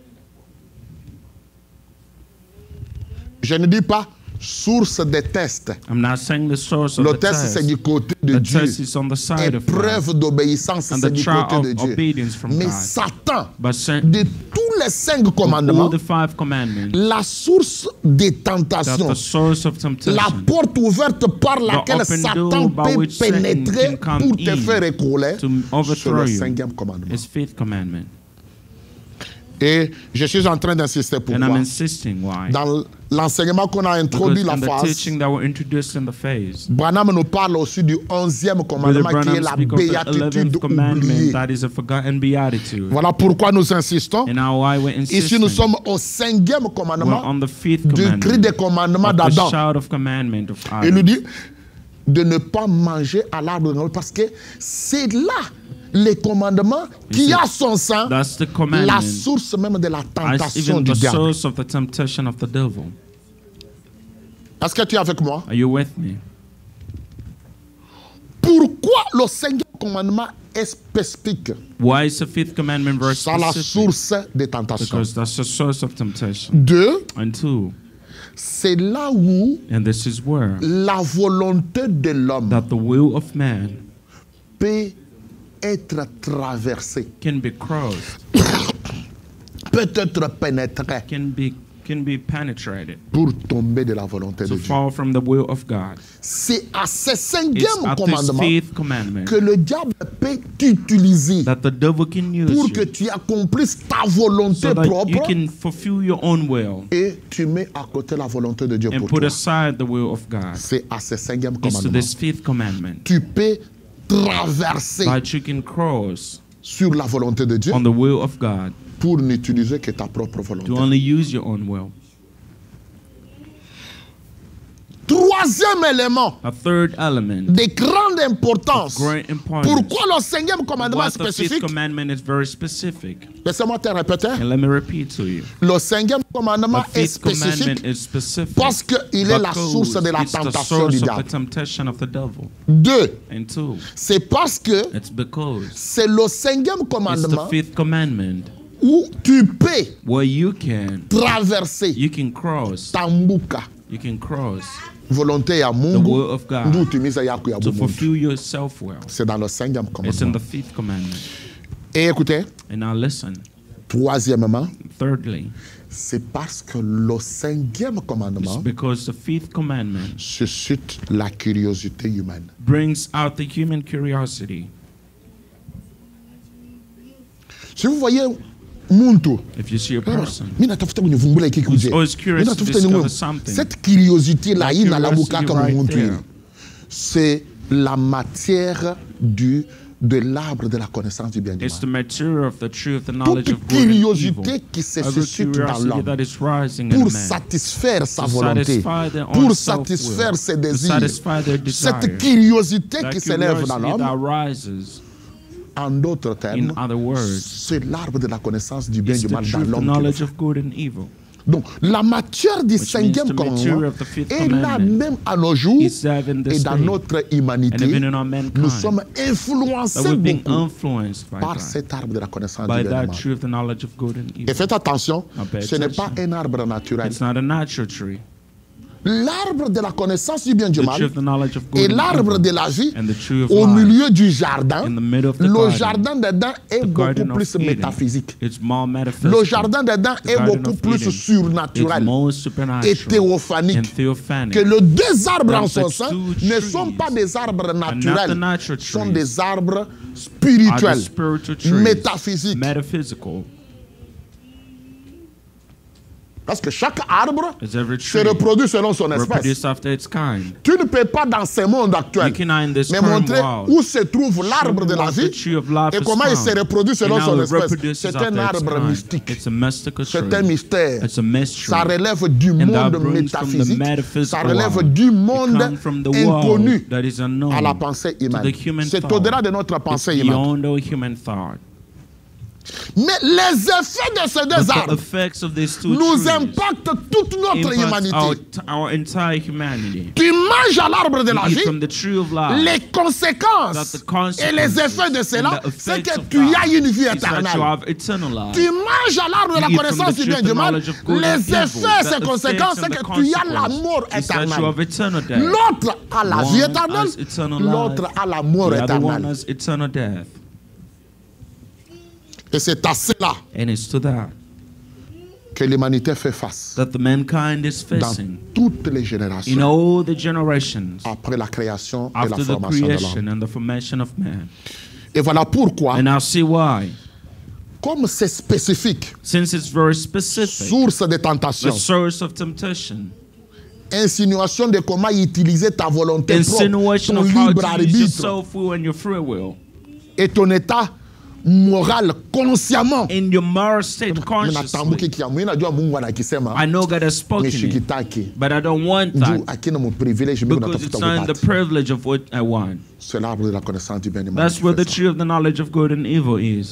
Je ne dis pas source de test. I'm not saying the source of Le the test, c'est test. du côté de The Dieu. test is on the side of God. Épreuve d'obéissance, And c'est the du trial côté de of Dieu. obedience from Mais God. Satan, But de tous les 5 all commandements, the 5 commandments, la source des that tentations, the source of la temptation, porte ouverte par laquelle open Satan door by peut which Satan pénétrer can come pour te in faire écrouler, to c'est overthrow le you, 5e commandement. is 5th commandment. Et je suis en train d'insister And I'm pourquoi. insisting why. Dans l'enseignement qu'on a introduit Because la in the phase, teaching that were introduced in the phase, Branham nous parle aussi du 11e Brother commandement qui est Branham la speaks of the béatitude 11th commandment oubliée. that is a forgotten beatitude. Voilà pourquoi nous insistons. And now why we're Ici, insisting. nous sommes au 5e We're commandement on the 5th du cri des commandment commandements of the d'Adam. shout of commandment of Il nous Adam. dit de ne pas manger à l'arbre de la vie parce que c'est là les commandements qui a son sang, That's the la commandment source même de la as tentation even du the diable. source of the temptation of the devil. Est-ce que tu es avec moi? Are you with me? Pourquoi le 5e commandement est spécifique? Why is the 5th commandment very C'est la specific? source des tentations. Because that's the source of temptation. 2, And 2, c'est là où and this is where la volonté de l'homme that the will of man peut être traversée, can be crossed, peut être pénétrée, can be penetrated, pour tomber de la volonté to de Dieu. fall from the will of God. C'est à ce It's cinquième at this commandement fifth commandment que le diable peut t'utiliser that the devil can use pour you que tu accomplisses ta volonté so that you propre can fulfill your own will et tu mets à côté la volonté de Dieu and pour put toi. aside the will of God. C'est à ce cinquième It's to commandement. this fifth commandment Tu peux traverser that you can cross sur la volonté de Dieu on the will of God pour n'utiliser que ta propre volonté. to only use your own will. Troisième élément A third element, de grande importance. great importance. Pourquoi le cinquième commandement Why the fifth spécifique? commandment is very specific. Laissez-moi te répéter. And let me repeat to you. Le cinquième commandement The est fifth commandment spécifique is specific parce qu'il est la because source de la it's the tentation source du of the diable. temptation of the devil. Deux, And two, c'est parce que it's because c'est le cinquième it's the commandement fifth commandment où tu peux where you can traverser cross, tambuka you can cross volonté ya the Mungu will of God ndutimiza yako ya to Mungu. fulfill your self-will. C'est dans le cinquième It's in commandement. the fifth commandment. Et écoutez, And now listen. troisièmement, Thirdly, c'est parce que le cinquième it's commandement because the fifth commandment suscite la curiosité humaine. brings out the human curiosity. Si vous voyez muntu, If you see a person mina tafuta kunivumbula hiki who's kuje. always curious Mina to tafuta discover niwe. something, Cette curiosité là that ina la curiosity bukaka right muntu. there. C'est la matière de l'arbre de la connaissance du bien et du it's the mal. material of the truth, the knowledge Toute of good and evil. curiosité qui se Every suscite dans curiosity l'homme that is rising in pour man, satisfaire sa to volonté, satisfy their own pour self-will, satisfaire ses to désirs. satisfy their desires. Cette curiosité That qui s'élève dans curiosity that l'homme, rises, en d'autres termes, in other words, c'est l'arbre de la connaissance du bien et is du the mal dans truth, the l'homme. qui le knowledge fait. of good and evil. Donc, la matière du Which means cinquième the material commandement of the fifth est là commandment même à nos jours is there in et this dans day, notre and humanité. even in our Nous mankind, sommes that influencés we're being beaucoup influenced by par that, cet arbre de la connaissance by du bien et that du mal. truth, the knowledge of good and Et evil. faites attention, Now pay ce n'est pas attention. un arbre naturel. It's not a natural tree. L'arbre de la connaissance du bien et du The mal truth, the knowledge of good et and l'arbre evil, de la vie and the tree of au life milieu du jardin. in the middle of the Le garden. jardin dedans est The beaucoup garden plus of Eden, métaphysique. it's more metaphysical. Le jardin dedans The est garden beaucoup of plus Eden, surnaturel it's more et supernatural théophanique. and theophanic. Que les deux arbres en That son the sein two ne trees sont pas des arbres are not the naturels, natural sont trees, des arbres are the spirituels, spiritual trees, métaphysiques. metaphysical. Parce que chaque arbre As every se tree reproduit selon son espèce. reproduced after its kind. Tu ne peux pas dans ce monde actuel You cannot in this me current montrer world où se trouve l'arbre de la show vie the tree of life et is comment il se found, reproduit selon and how son it espèce. reproduces C'est after un its arbre kind. mystique. It's a mystical C'est un tree. mystère. It's a mystery. Ça relève du And that monde brings from the métaphysique. metaphysical Ça relève world. du It monde comes from the inconnu world that is unknown à la pensée to humaine. the human C'est thought. au-delà de notre It's pensée humaine. beyond our human thought. Mais les effets de ces But deux the arbres effects of these two nous trees impactent toute notre impacts humanité. our entire humanity. Tu manges à l'arbre de la You eat vie, from the tree of life. les conséquences That the consequences et les effets de cela, and the c'est effects que of tu that as une vie is that you éternelle. have eternal life. Tu manges à l'arbre de la You eat from connaissance the du bien et tree du of mal, knowledge of good and les evil. effets, The ces conséquences, effects c'est and que the tu as la consequences mort is that you éternelle. have eternal death. L'autre a la vie One éternelle, has eternal l'autre life. a la mort The other one éternelle. has eternal death. Et c'est à cela And it's to that que l'humanité fait face that the mankind is dans facing toutes les in générations all the generations après la création et la after the formation de l'homme. creation and the formation of man. Et voilà pourquoi, And I'll see why. comme c'est spécifique, Since it's very specific, source de the tentation, source of temptation, insinuation de comment utiliser ta volonté propre, insinuation ton of how libre to use your arbitre self-will and your free will, et ton état moral consciemment. in your moral state consciously. I know God has spoken it, but I don't want that because it's not in the privilege of what I want. That's where the tree of the knowledge of good and evil is.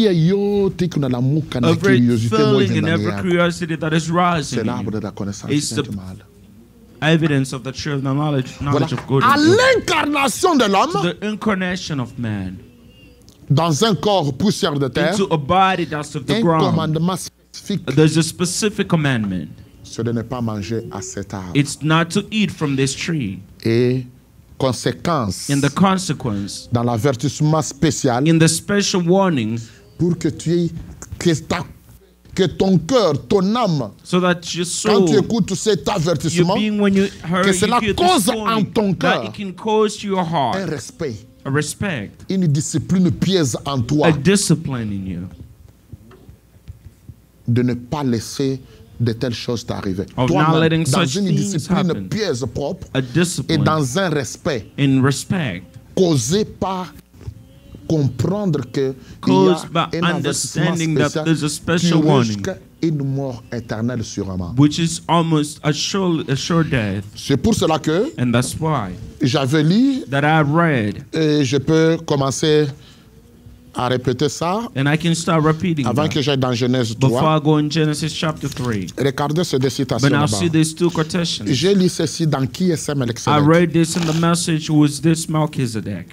Every feeling and every curiosity that is rising in you is the evidence of the tree of the knowledge of good À and evil. l'incarnation de l'homme The incarnation of man dans un corps poussière de terre, into a body that's of the un ground. commandement spécifique, There's a specific commandment. c'est de ne pas manger à cet arbre. It's not to eat from this tree. Et conséquence, In the consequence, dans l'avertissement spécial, in the special warning, pour que tu aies, que que ton cœur, ton âme, So that your quand tu soul, écoutes cet your avertissement, being, when you que heard, cela you hear cause this en warning, ton that cœur it can cause to your un heart respect, a respect, une discipline pièce en toi, a discipline in you, de ne pas laisser de telles choses t'arriver. Of Toi, not letting dans such une things discipline happen. pièce propre a et discipline dans un respect in respect, causé par comprendre que caused by il y a un avertissement understanding that spécial there's a qui special warning, risque une mort éternelle sûrement. which is almost a sure death. C'est pour cela que And that's why j'avais lu that I read, et je peux commencer à répéter ça and I can start repeating avant that que j'aille dans Genèse before 3. I go in Genesis chapter 3. Regardez ces deux citations But now là-bas. see these two quotations. J'ai lu ceci dans Qui est ce I Melchizedek. read this in the message, who is this Melchizedek?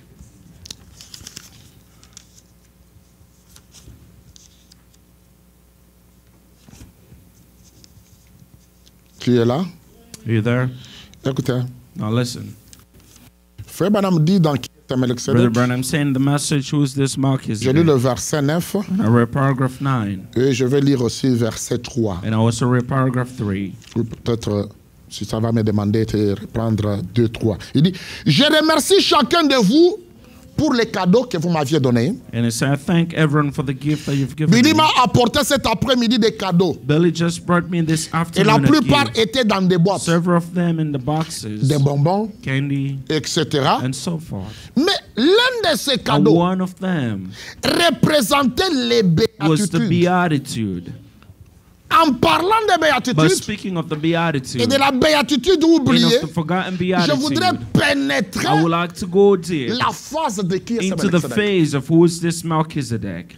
Qui est là? Are you there? Écoutez. Now listen. Frère Branham dit dans Qui est ce Brother Melchizedek. Branham saying the message, who is this J'ai lu Melchizedek? le verset 9 I read paragraph 9, et je vais lire aussi verset 3. and I also read paragraph 3. Ou peut-être, si ça va me demander de reprendre 2, 3. Il dit, je remercie chacun de vous pour les cadeaux que vous m'aviez donnés. And it said, I thank everyone for the gift that you've given Billy me. m'a apporté cet après-midi des cadeaux. Billy just brought me this Et la afternoon a plupart gift. étaient dans des boîtes, Several of them in the boxes, des bonbons, candy, etc. and so forth. Mais l'un de ces And cadeaux one of them représentait les was the béatitudes. beatitude. En parlant de But béatitudes speaking of the et beatitude, de la béatitude and oubliée, of the forgotten je voudrais beatitude, pénétrer I would like to go there la phase de qui est ce into the Melchizedek. phase of who is this Melchizedek.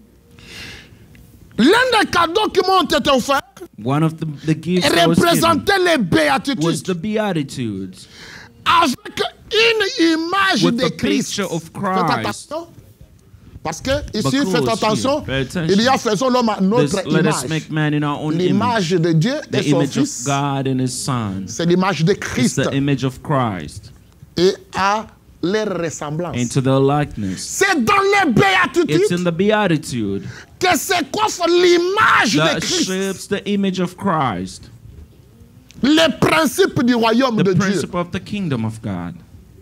L'un des cadeaux qui m'ont été offerts One of the gifts that was given représentait les was béatitudes the beatitudes avec une image with de the Christ. picture of Faites Christ. attention. Parce que ici, Because faites attention, here, pay attention. il y a faisons l'homme à notre Let us image. make man in our own image. L'image de Dieu The et son image of Fils, God and His Son. c'est l'image de It's Christ the image of Christ et à leur ressemblance. into their likeness. C'est dans les It's in béatitudes the beatitude que se coiffe l'image de that Christ, shapes the image of Christ, les principes du royaume the de Dieu. principle of the kingdom of God,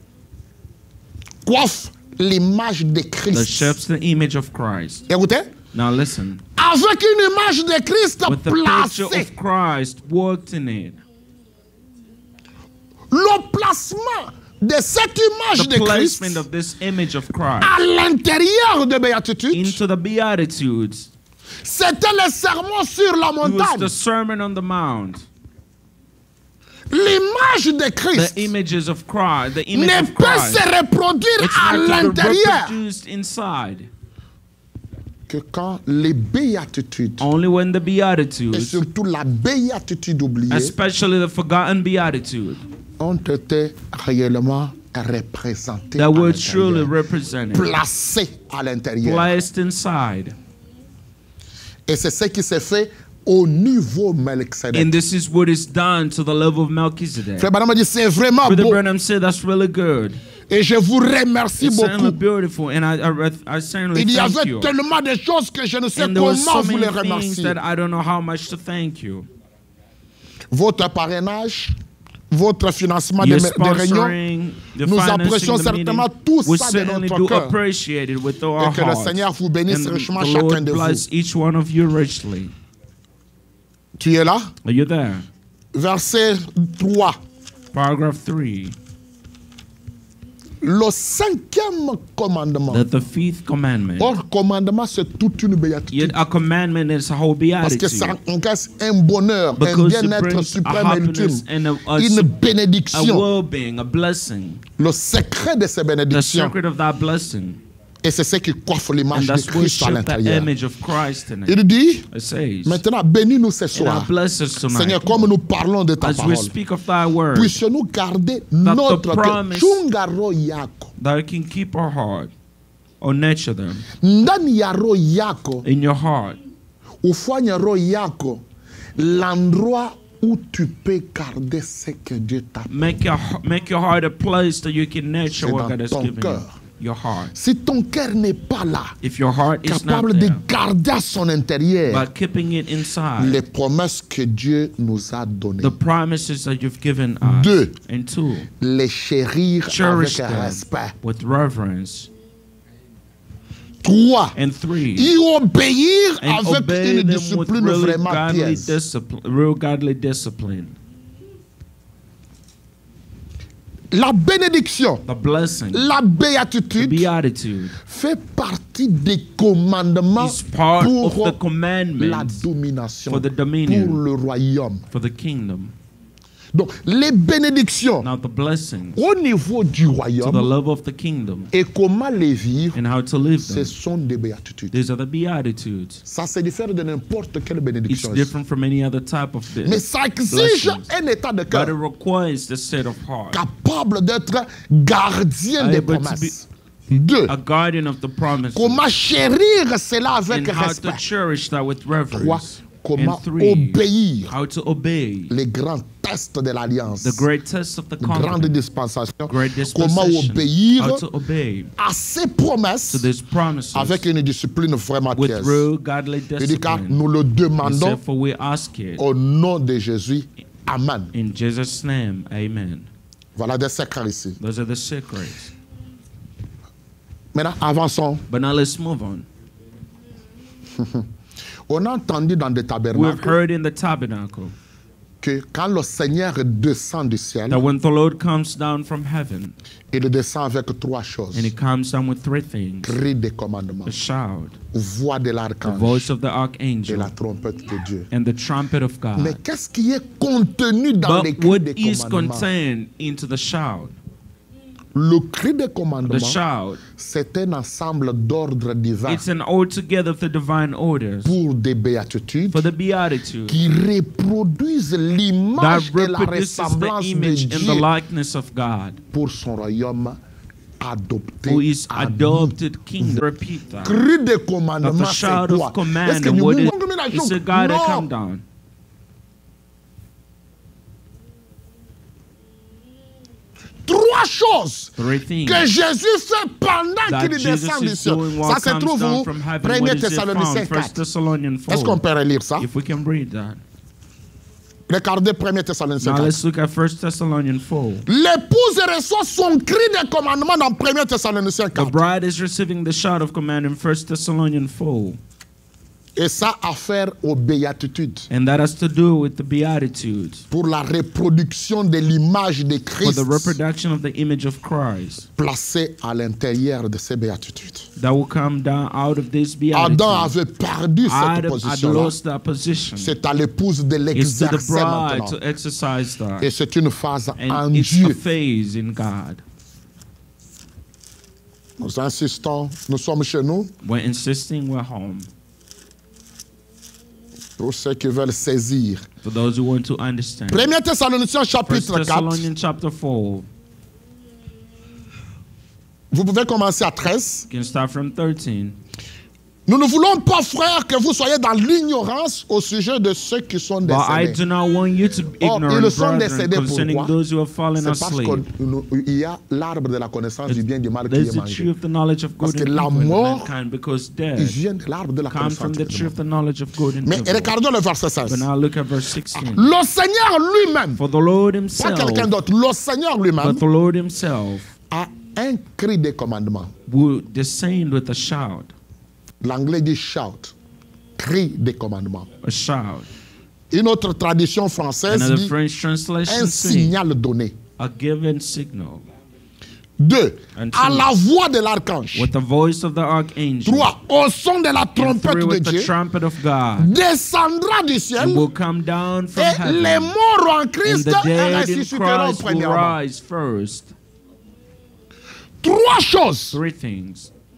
Coiffe l'image de that Christ. shapes the image of Christ. Écoutez, Now listen, avec une image de Christ with the picture placée, of Christ worked in it, le placement de cette image the de Christ placement of this image of Christ à l'intérieur de béatitude, into the Beatitudes, c'était le sermon sur la it was montagne. the Sermon on the Mount. L'image de The Christ images of Christ, the image ne of peut Christ, se reproduire it's à not to be l'intérieur reproduced inside. que quand les béatitudes, Only when the et Beatitudes, surtout la béatitude oubliée, especially the forgotten Beatitude, ont été réellement représentées, that à were truly l'intérieur, represented, placées à l'intérieur. placed inside. Et c'est ce qui s'est fait au niveau Melchizedek. And this is what is done to the level of Melchizedek. Frère Branham dit c'est vraiment Brother beau Branham said that's really good. et je vous remercie It's certainly beaucoup. beautiful, and I certainly Il y thank avait you. tellement de choses que je ne sais And there were comment so vous many les things remercier. that I don't know how much to thank you. Votre parrainage, votre financement Your des réunions, sponsoring, the nous financing apprécions the meeting, certainement tout we ça de certainly notre do cœur. appreciate it with all Et our que le hearts. Seigneur vous bénisse And richement the chacun Lord de vous. bless each one of you richly. Tu es là? Are you there? Verset 3. Paragraph 3. Le cinquième commandement. That the fifth commandment. Or, commandement, c'est toute une béatitude. Yet a commandment is a whole Parce que beatitude. ça engage un bonheur, un Because it bien-être brings a suprême et ultime, happiness and une a bénédiction. well-being, a blessing. Le secret de ces The bénédictions, secret of that blessing. et c'est ce qui coiffe l'image And de that's what Christ à shaped the l'intérieur. image of Christ in it. Il dit, It says, maintenant, bénis-nous ce and soir. I bless us tonight. Seigneur, comme nous parlons de ta As we parole, speak of thy word, puissions-nous garder notre promise- chungaro yako. that it can keep our heart or nurture them Ndani ya roho yako, in your heart. ufanye roho yako l'endroit où tu peux garder ce que Dieu t'a. Make your heart a place that you can nurture C'est what dans God has ton given you. cœur. your heart. Si ton cœur n'est pas là, If your heart is not capable de there, garder à son intérieur by keeping it inside, les promesses que Dieu nous a données. the promises that you've given us. Deux, And two, les chérir cherish avec them respect. with reverence. Trois, And three, y obéir and avec obey une them with discipline really vraiment godly pièce. discipline, real godly discipline. La bénédiction, The blessing, la the béatitude beatitude fait partie des commandements is part of pour the la commandments domination, for the pour dominion, le royaume. for the kingdom. Donc, les bénédictions Now the blessings au niveau du to the royaume love of the kingdom et comment les vivre, and how to live ce them. sont des béatitudes. These are the beatitudes. Ça se diffère de n'importe quelle It's bénédiction. different from any other type of Mais this, ça exige blessings. un état de but it cœur requires the state of heart, capable d'être gardien des Able to promesses. Deux, a guardian of the promises, comment chérir cela avec and how to respect. cherish that with Trois, reverence. comment And three, obéir how to obey les grands tests de l'alliance, the great test of the grande covenant, dispensation, great comment dispensation, obéir how to obey à ces promesses to these promises avec une discipline vraiment with pièce. real godly Il dit car discipline. nous le He demandons said, for we ask it au nom de Jésus. Amen. in Jesus' name, amen. Voilà des secrets ici. Those are the secrets. Maintenant, avançons. But now let's move on. On a entendu dans des We've tabernacles heard in the tabernacle que quand le Seigneur descend du ciel, that when the Lord comes down from heaven, il descend avec trois choses. and he comes down with three things: Cri des commandements, a shout, voix de the l'archange voice of the et archangel, la trompette de Dieu. and the trumpet of Mais God. qu'est-ce qui est contenu dans les But cris what des is commandements? contained into the shout? Le cri des The commandements, shout, c'est un ensemble d'ordres divins it's an altogether of the divine orders pour des béatitudes for the beatitude qui reproduisent that l'image et la reproduces the ressemblance de image and the Dieu likeness of God, pour son royaume adopté. who is à nous. adopted kingdom. Repeat that. Cri des That commandements, the c'est shout quoi? of command Est-ce que and nous what is voulons la it's chose? a God that come Non. down. Trois choses Three things que Jésus fait pendant that qu'il Jesus descend du is ciel. doing Ça while se comes trouve down où? from heaven. 1 What is it Thessaloniciens found? 4. 1 Thessalonians Est-ce qu'on 4. peut relire ça? If we can read that. Regardez 1 Thessaloniciens Now 4. let's look at 1 Thessalonians 4. L'épouse reçoit son cri de commandement dans 1 Thessaloniciens The 4. bride is receiving the shout of command in 1 Thessalonians 4. Et ça a affaire aux béatitudes. And that has to do with the Beatitudes, Pour la reproduction de l'image de for Christ the reproduction of the image of Christ placée à l'intérieur de ces béatitudes. that will come down out of this Adam Beatitude. avait perdu cette I'd position-là. lost that position. C'est à l'épouse de It's to the l'exercer bride maintenant. to exercise that. Et c'est une phase en And it's a Dieu. phase in God. Nous insistons, nous sommes chez nous. We're insisting we're home. Pour ceux qui veulent saisir. For those who want to understand. 1 Thessaloniciens 1 chapitre 4. Thessalonians chapter 4. Vous pouvez commencer à 13. You can start from 13. Nous ne voulons pas, frères, que vous soyez dans l'ignorance au sujet de ceux qui sont But I décédés. do not want you to be Or, ignorant, ils sont brethren, décédés concerning pourquoi? those who have fallen C'est parce asleep. qu'il y a l'arbre de la connaissance du bien et du mal qui There's est the mangé. tree of the knowledge of Parce good que and la evil in mort, mankind, because Il death vient de l'arbre de la comes from connaissance the du tree bien. of the knowledge of good and Mais evil. regardons le verset 16. But now look at verse 16. Le Seigneur lui-même, For the Lord pas himself, quelqu'un d'autre, le Seigneur lui-même but the Lord himself a un cri de commandement. will descend with a shout. L'anglais dit shout, cri de commandement. A shout. Une autre tradition française Another dit French translation un says, signal donné. a given signal. 2. And À two, la voix de l'archange. with the voice of the archangel. 3. Au son de la And trompette 3, de with the Dieu, trumpet of God. descendra du ciel And will come down from et les heaven. morts en And Christ the dead in ressusciteront Christ will premièrement. rise first. 3 choses Three things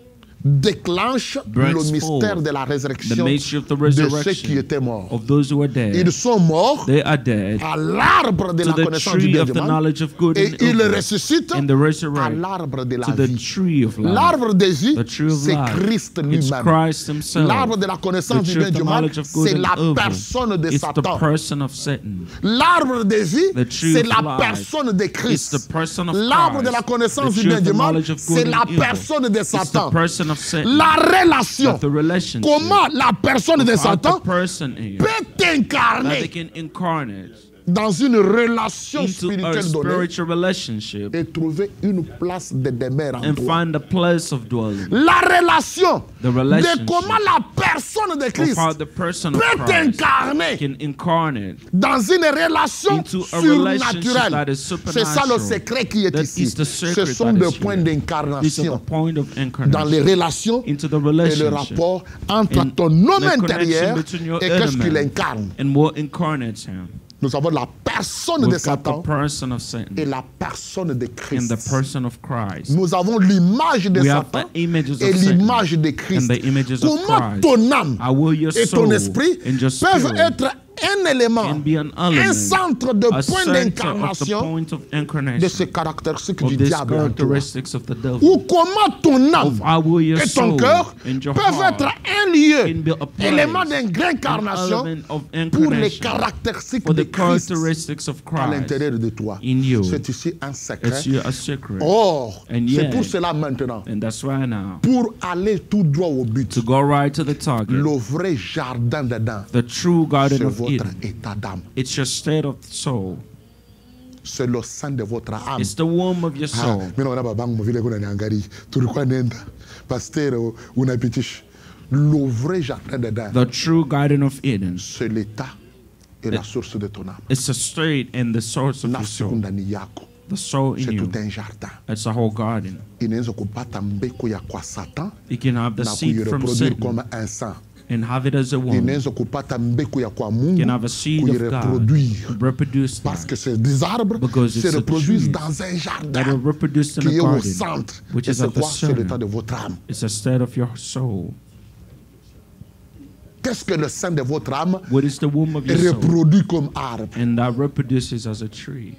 déclenche brings le mystère forth de la the résurrection mystery of the de ceux qui resurrection étaient morts. of those who are dead. Ils sont morts They are dead à l'arbre de to la the connaissance du tree bien et of du the mal, knowledge of good et and ils evil, ressuscitent and the à resurrect l'arbre de la to the vie. tree of life. L'arbre des vies, The tree of c'est life. Christ It's lui-même. Christ himself. L'arbre de la The connaissance du tree bien et of the du mal, knowledge of good c'est la and evil. personne de It's the Satan. person of Satan. L'arbre des vies, The tree c'est of la life. personne de It's Christ. the person of L'arbre de Christ. la connaissance The du tree bien et of du the mal, knowledge of good c'est la and evil. personne de It's the Satan. person of Satan. La relation, That the relationship comment la personne de of how Satan the person is, peut that they incarner can incarnate dans une relation into a spirituelle donnée spiritual relationship et trouver une place de demeure en and toi. find a place of dwelling. La relation The de relationship comment la personne de of Christ how the person of peut Christ incarner can incarnate dans une relation into a relationship surnaturelle. that is C'est ça le supernatural. secret qui est That ici. is the Ce secret sont that des is points here. These are d'incarnation the point of dans les incarnation relations into the et le relationship rapport entre and ton homme the connection intérieur between your et qu'est-ce inner qu'il man incarne. and what incarnates him. Nous avons la personne de We've got the Satan person of Satan et la personne de and the Christ. person of Christ. Nous avons l'image de We have Satan the images et of Satan l'image de Christ. and the images of Comment Christ. ton âme How will your et ton soul esprit and your peuvent spirit être un élément, can be an un element, centre de a point center of the d'incarnation point of de incarnation ces caractéristiques of du these diable en toi. characteristics of the devil. Ou comment ton âme Of how will your et ton soul cœur and your peuvent heart être un lieu, can be a place, élément an d'incarnation element of pour les incarnation caractéristiques for de the Christ characteristics of à Christ l'intérieur de toi. in you. C'est ici un secret. It's here a secret. Or, And c'est yet, pour cela maintenant, and that's why now, pour aller tout droit au but, to go right to the target, le vrai jardin d'Adam, the true garden c'est of votre Eden, état d'âme. it's your state of soul. C'est le sang de votre âme. It's the womb of your soul. Mina wana babangu muvile kuna niangalia tulikuwa nenda pasteur unapitish le vrai jardin d'Adam. The true garden of Eden. C'est l'état et la source de ton âme. It's the state and the source of your Nafsi soul. ndani yako. The soul in C'est you. tout un jardin. It's a whole garden. Inaweza kupata mbegu ya kwa Satan You can have the na seed from kuireproduire Satan comme un sang. and have it as a womb. Inaweza kupata mbegu ya kwa You Mungu can have a seed of God. kuireproduire. Reproduce Parce that. que ces des arbres Because it's se the reproduisent trees dans un That are jardin reproduced in qui a est au garden, centre. which Et is c'est at the quoi? C'est l'état center. de votre âme. It's a state of your soul. Qu'est-ce que le sein de votre âme What is the womb of your soul? reproduit comme arbre? And that reproduces as a tree.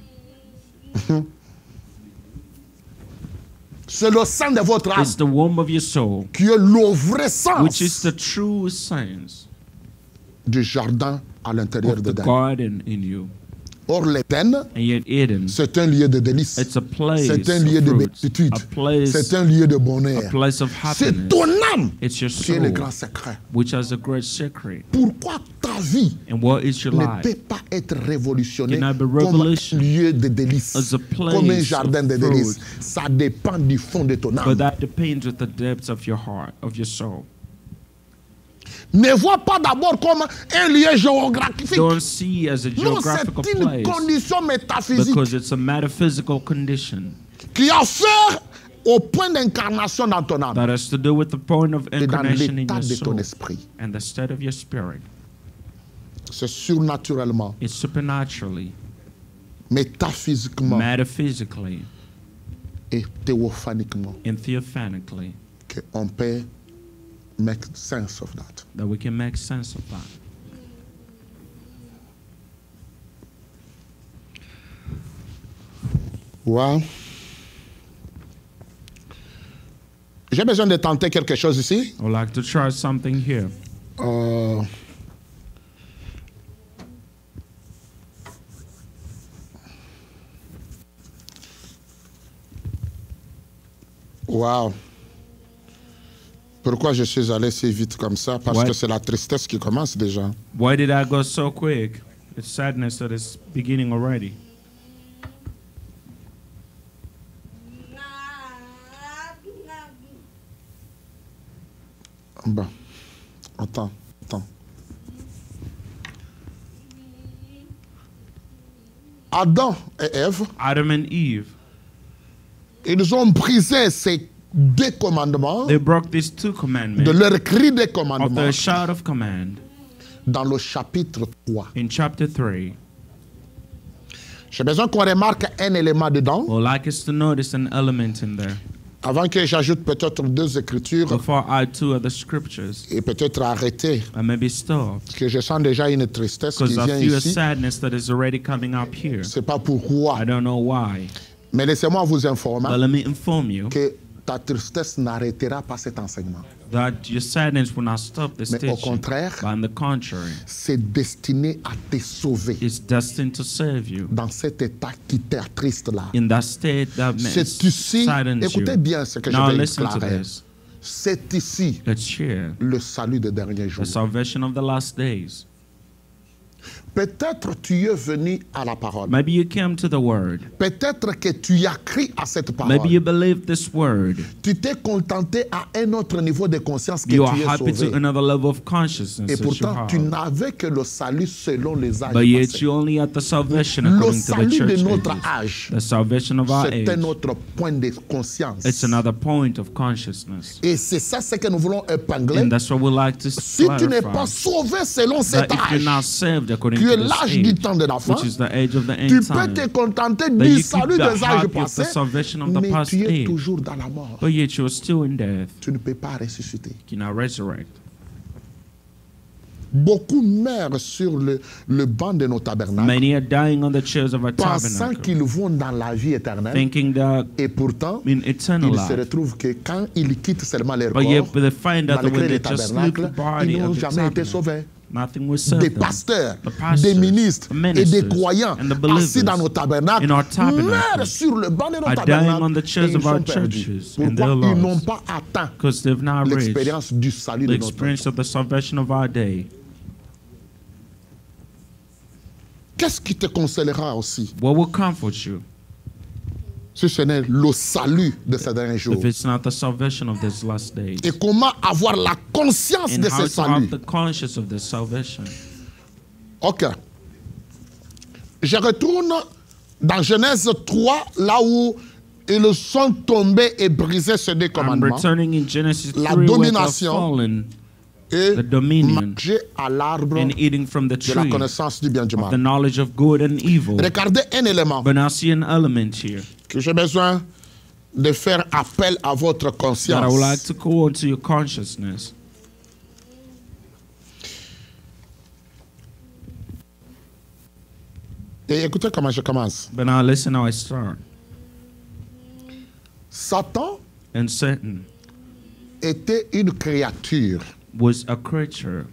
C'est le sein de votre âme It's the womb of your soul, qui est le vrai sens which is the true sense du jardin à l'intérieur of de the l'Éden. garden in you. Or, l'Éden, And yet Eden, c'est un lieu de délices. it's a place C'est un of lieu de fruits, béatitude. a place, C'est un lieu de bonheur. a place of C'est happiness. ton âme It's your qui est le soul, grand secret. which has a great secret. Pourquoi ta vie And what is your ne life? peut pas être révolutionnée Cannot be comme un revolution lieu de délices, as a place comme un jardin of de délices? fruit. Ça dépend du fond de ton But âme. that depends with the depths of your heart, of your soul. Ne vois pas d'abord comme un lieu géographique. Don't see as a Non, geographical c'est une place condition métaphysique because it's a metaphysical condition qui a affaire au point d'incarnation dans ton âme that has to do with the point of et dans incarnation in l'état your de ton soul esprit. and the state of your spirit. C'est surnaturellement, It's supernaturally, métaphysiquement metaphysically, et théophaniquement and theophanically qu'on peut make sense of that. that we can make sense of that. Wow. J'ai besoin de tenter quelque chose ici. I would like to try something here. Wow. Pourquoi je suis allé si vite comme ça? Parce Ouais. que c'est la tristesse qui commence déjà. Why did I go so quick? It's sadness that is beginning already. Bon. Attends. Adam et Ève, Adam and Eve, ils ont brisé ces deux commandements they broke these two de commandments leur cri de of commandement the shout of command dans le chapitre 3. in chapter 3. J'ai besoin qu'on remarque un élément dedans. Well, like us to notice an element in there. Avant que j'ajoute peut-être 2 écritures before I add 2 other scriptures, et peut-être arrêter, I maybe stop, parce que je sens déjà une tristesse qui because I vient feel a ici. sadness that is already coming up here. Je ne sais pas pourquoi, I don't know why, mais laissez-moi vous but informer let me inform you que ta tristesse n'arrêtera pas cet enseignement. that your sadness will not stop this Mais au teaching, contraire, but on the contrary, c'est destiné à te sauver it's destined to serve you dans cet état qui t'attriste là. in that state that C'est ici, saddens écoutez you. bien ce que je Now vais listen to déclarer. this. C'est ici Let's share le salut des derniers jours. the salvation of the last days. Peut-être tu es venu à la parole. Maybe you came to the word. Peut-être que tu as cru à cette Maybe you parole. believe this word. Tu t'es contenté à un autre niveau de conscience que You are tu es happy sauvé. to another level of consciousness Et that you pourtant, tu have. n'avais que le salut selon les âges But yet passés. you only had the salvation Le according to the salut de church notre ages. âge, The salvation of our c'est age. un autre point de conscience. It's another point of consciousness. Et c'est ça ce que nous voulons épingler. And that's what we like to Si tu n'es pas clarify. sauvé selon cet That if you're not âge, saved according qui to est this l'âge du age, temps de la fin, which is the age of the tu end peux te time, contenter that du you keep salut the des âges happy of the passés, salvation of the mais past tu es age. toujours dans la mort. But yet you're still in death. Tu ne peux pas ressusciter. You cannot resurrect. Beaucoup meurent sur le banc de nos tabernacles, Many are dying on the chairs of our pensant tabernacle, qu'ils vont dans la vie éternelle. thinking that Et pourtant, in eternal ils se life. retrouvent que quand ils quittent seulement leur But yet corps, they find out that malgré when les they just leave the tabernacles, body ils n'ont of the jamais été tabernacle, sauvés. nothing will save Des them. pasteurs, The pastors, des ministres the et des ministers, croyants and the believers assis dans nos tabernacles in our tabernacle meurent sur le banc de nos are dying tabernacles on the et chairs ils of our sont perdus. churches, and Pourquoi they're ils n'ont lost. pas atteint Because they've not reached l'expérience du salut the de notre experience of the salvation of our day. Qu'est-ce qui te consolera aussi What will comfort you si ce n'est le salut de ces derniers jours? if it's not the salvation of these last days? Et comment avoir la conscience And de how ce to salut? have the conscience of this salvation? Ok. Je retourne dans Genèse 3, là où ils sont tombés et brisés ces 2 I'm commandements. returning in Genesis 3 La where they've domination fallen Et the dominion manger à l'arbre and eating from the de la tree connaissance du bien et du of the mal. knowledge of good and evil. Regardez un élément But now see an element here que j'ai besoin de faire appel à votre that I would like conscience. to call to your consciousness. Et écoutez comment je commence. But now listen how I start. Satan And Satan était une créature was a creature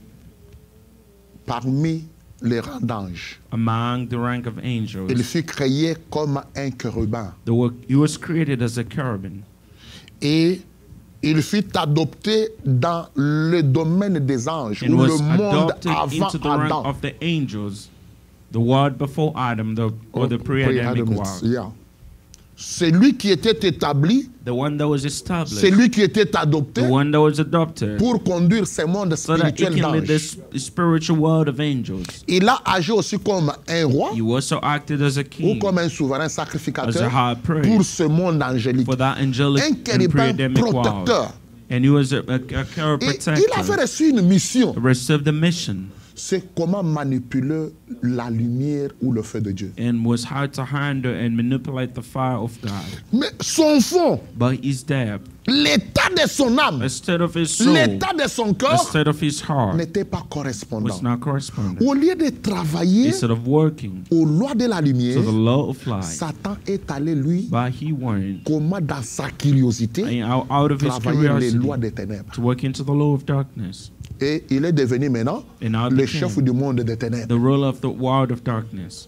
parmi les rangs d'anges. among the rank of Il angels. fut créé comme un chérubin. He was created as a cherubim. Et il fut adopté dans le domaine des anges, And ou le was monde adopted avant into the rank Adam. of the angels. The world before Adam, or the pre-Adamic world. Yeah. C'est lui qui était établi, The one that was established. c'est lui qui était adopté The one that was adopted. pour conduire ce monde So that he spirituel can lead d'anges. this spiritual world of angels. Il a agi aussi comme un roi He also acted as a ou king, comme un souverain as a sacrificateur high priest pour ce monde angélique. for that angelic Un and chérubin pre-Adamic world. protecteur. And he was a cherub Et il avait protector. reçu une mission. Received a mission C'est comment manipuler la lumière ou le feu de Dieu. and was how to handle and manipulate the fire of God. Mais son fond, But his depth, l'état de son âme, the state of his soul, l'état de son the corps state of his heart n'était pas was correspondant. not corresponding. Au lieu de travailler Instead of working aux lois de la lumière, to the law of light, Satan est allé, lui, but he went comment dans sa curiosité, out of his travailler les lois curiosity des ténèbres. to work into the law of darkness. Et il est devenu maintenant And now le became chef du monde des ténèbres. the ruler of the world of darkness.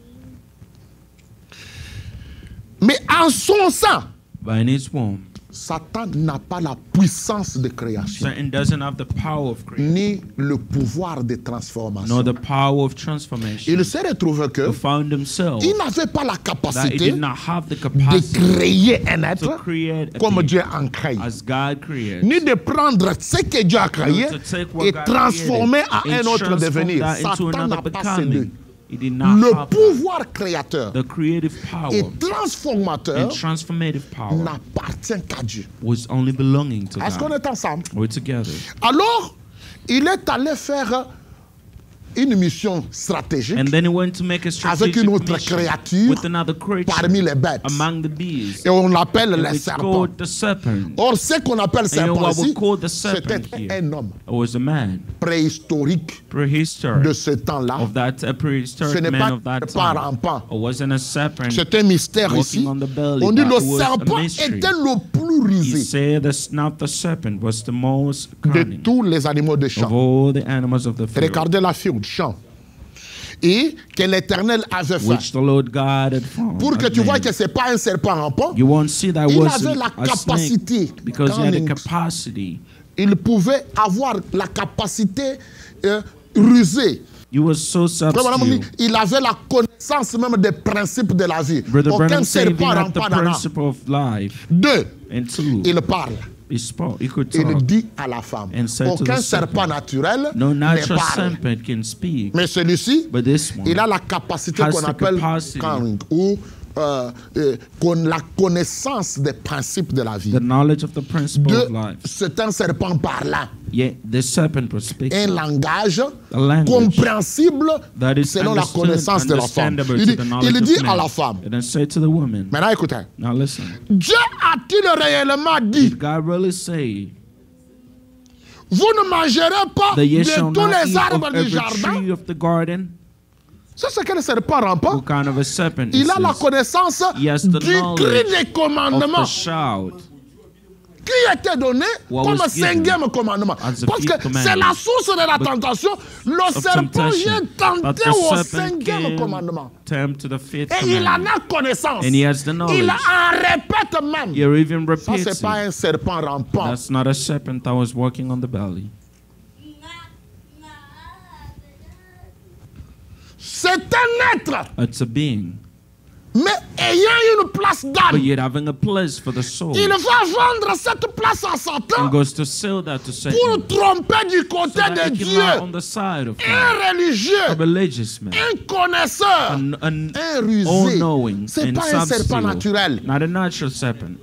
Mais en son sein, But in his womb, Satan n'a pas la puissance de création, Satan doesn't have the power of creation, ni le pouvoir de nor transformation. the power of transformation. Il s'est retrouvé que He found himself il n'avait pas la that he capacité did not have the de capacity créer un to être create a comme being Dieu en crée, as God created, ni de prendre ce que Dieu a créé to take what et God transformer created à and un autre transform devenir. that into Satan n'a another pas ces deux. becoming. He did not Le have that. pouvoir créateur The creative power et transformateur and transformative power n'appartient qu'à Dieu. was only belonging to Est-ce qu'on God. est ensemble? We're together. Alors, il est allé faire une mission stratégique And then he went to make a avec strategic une autre mission créature with another creature parmi les bêtes. among the bees. Et on l'appelle And les it's serpents. called the serpent. Or, ce qu'on appelle And you know serpent what we ici, call the serpent c'était here? un homme It was a man, préhistorique de prehistoric ce temps-là. of that, a Ce prehistoric n'est man pas of that un time. rampant. It wasn't a serpent C'est un mystère ici. walking on the belly, On dit but le it was a serpent mystery. était le plus He rusé said the serpent was the most de cunning tous les animaux de of champ. all the animals of the field, Regardez la figue du champ. Et que l'Éternel avait fait. which the Lord God had formed. Pour que as tu vois man. que ce n'est pas un serpent rampant, You won't see that il was avait la a capacité, snake because he had a cunning. capacity. Il pouvait avoir la capacité rusée. You were so subtle. Il avait la connaissance même des principes de la vie. Brother Aucun Branham said serpent even at the rampant n'en a. principle of life. 2. And two, Il parle. he spoke. He could Il talk. dit à la femme. And said to Aucun the serpent naturel No ne natural parle. serpent can speak. Mais celui-ci, But this one il a la capacité has qu'on the appelle capacity. cunning, ou la connaissance des principes de la vie. The knowledge of the principle of 2. life. C'est un serpent parlant. Yeah, the serpent was speaking. Un langage A language compréhensible that is selon la understood, connaissance de la femme. understandable Il to dit, the knowledge il of dit man. à la femme. And then say to the woman. Maintenant écoutez. Now listen. Dieu a-t-il réellement dit, Did God really say vous ne mangerez pas that ye de shall tous not les eat of arbres du every jardin? tree of the garden? Ça, c'est quel serpent rampant? What kind of a serpent Il is a la this? connaissance He has the du cri knowledge des of commandements the shout. qui était donné What comme was given 5e commandement. as the Parce que fifth c'est commandment. la source de la tentation. Le Of serpent vient temptation. But tenter the au serpent 5e commandement. tempt to the fifth Et il en commandment. a connaissance. And he has the knowledge. Il en répète même. You even Ça, repeats c'est pas it. un serpent rampant. That's not a serpent that was walking on the belly. C'est un être, It's a being. mais ayant une place But d'âme. yet having a place for the soul. Il va vendre cette place à And Satan goes to sell that to Satan. pour tromper du So côté that de he can Dieu. lie on the side of God. Un religieux, A religious man. un connaisseur, An un rusé. all-knowing C'est and pas un serpent substitute. naturel. Not a natural serpent.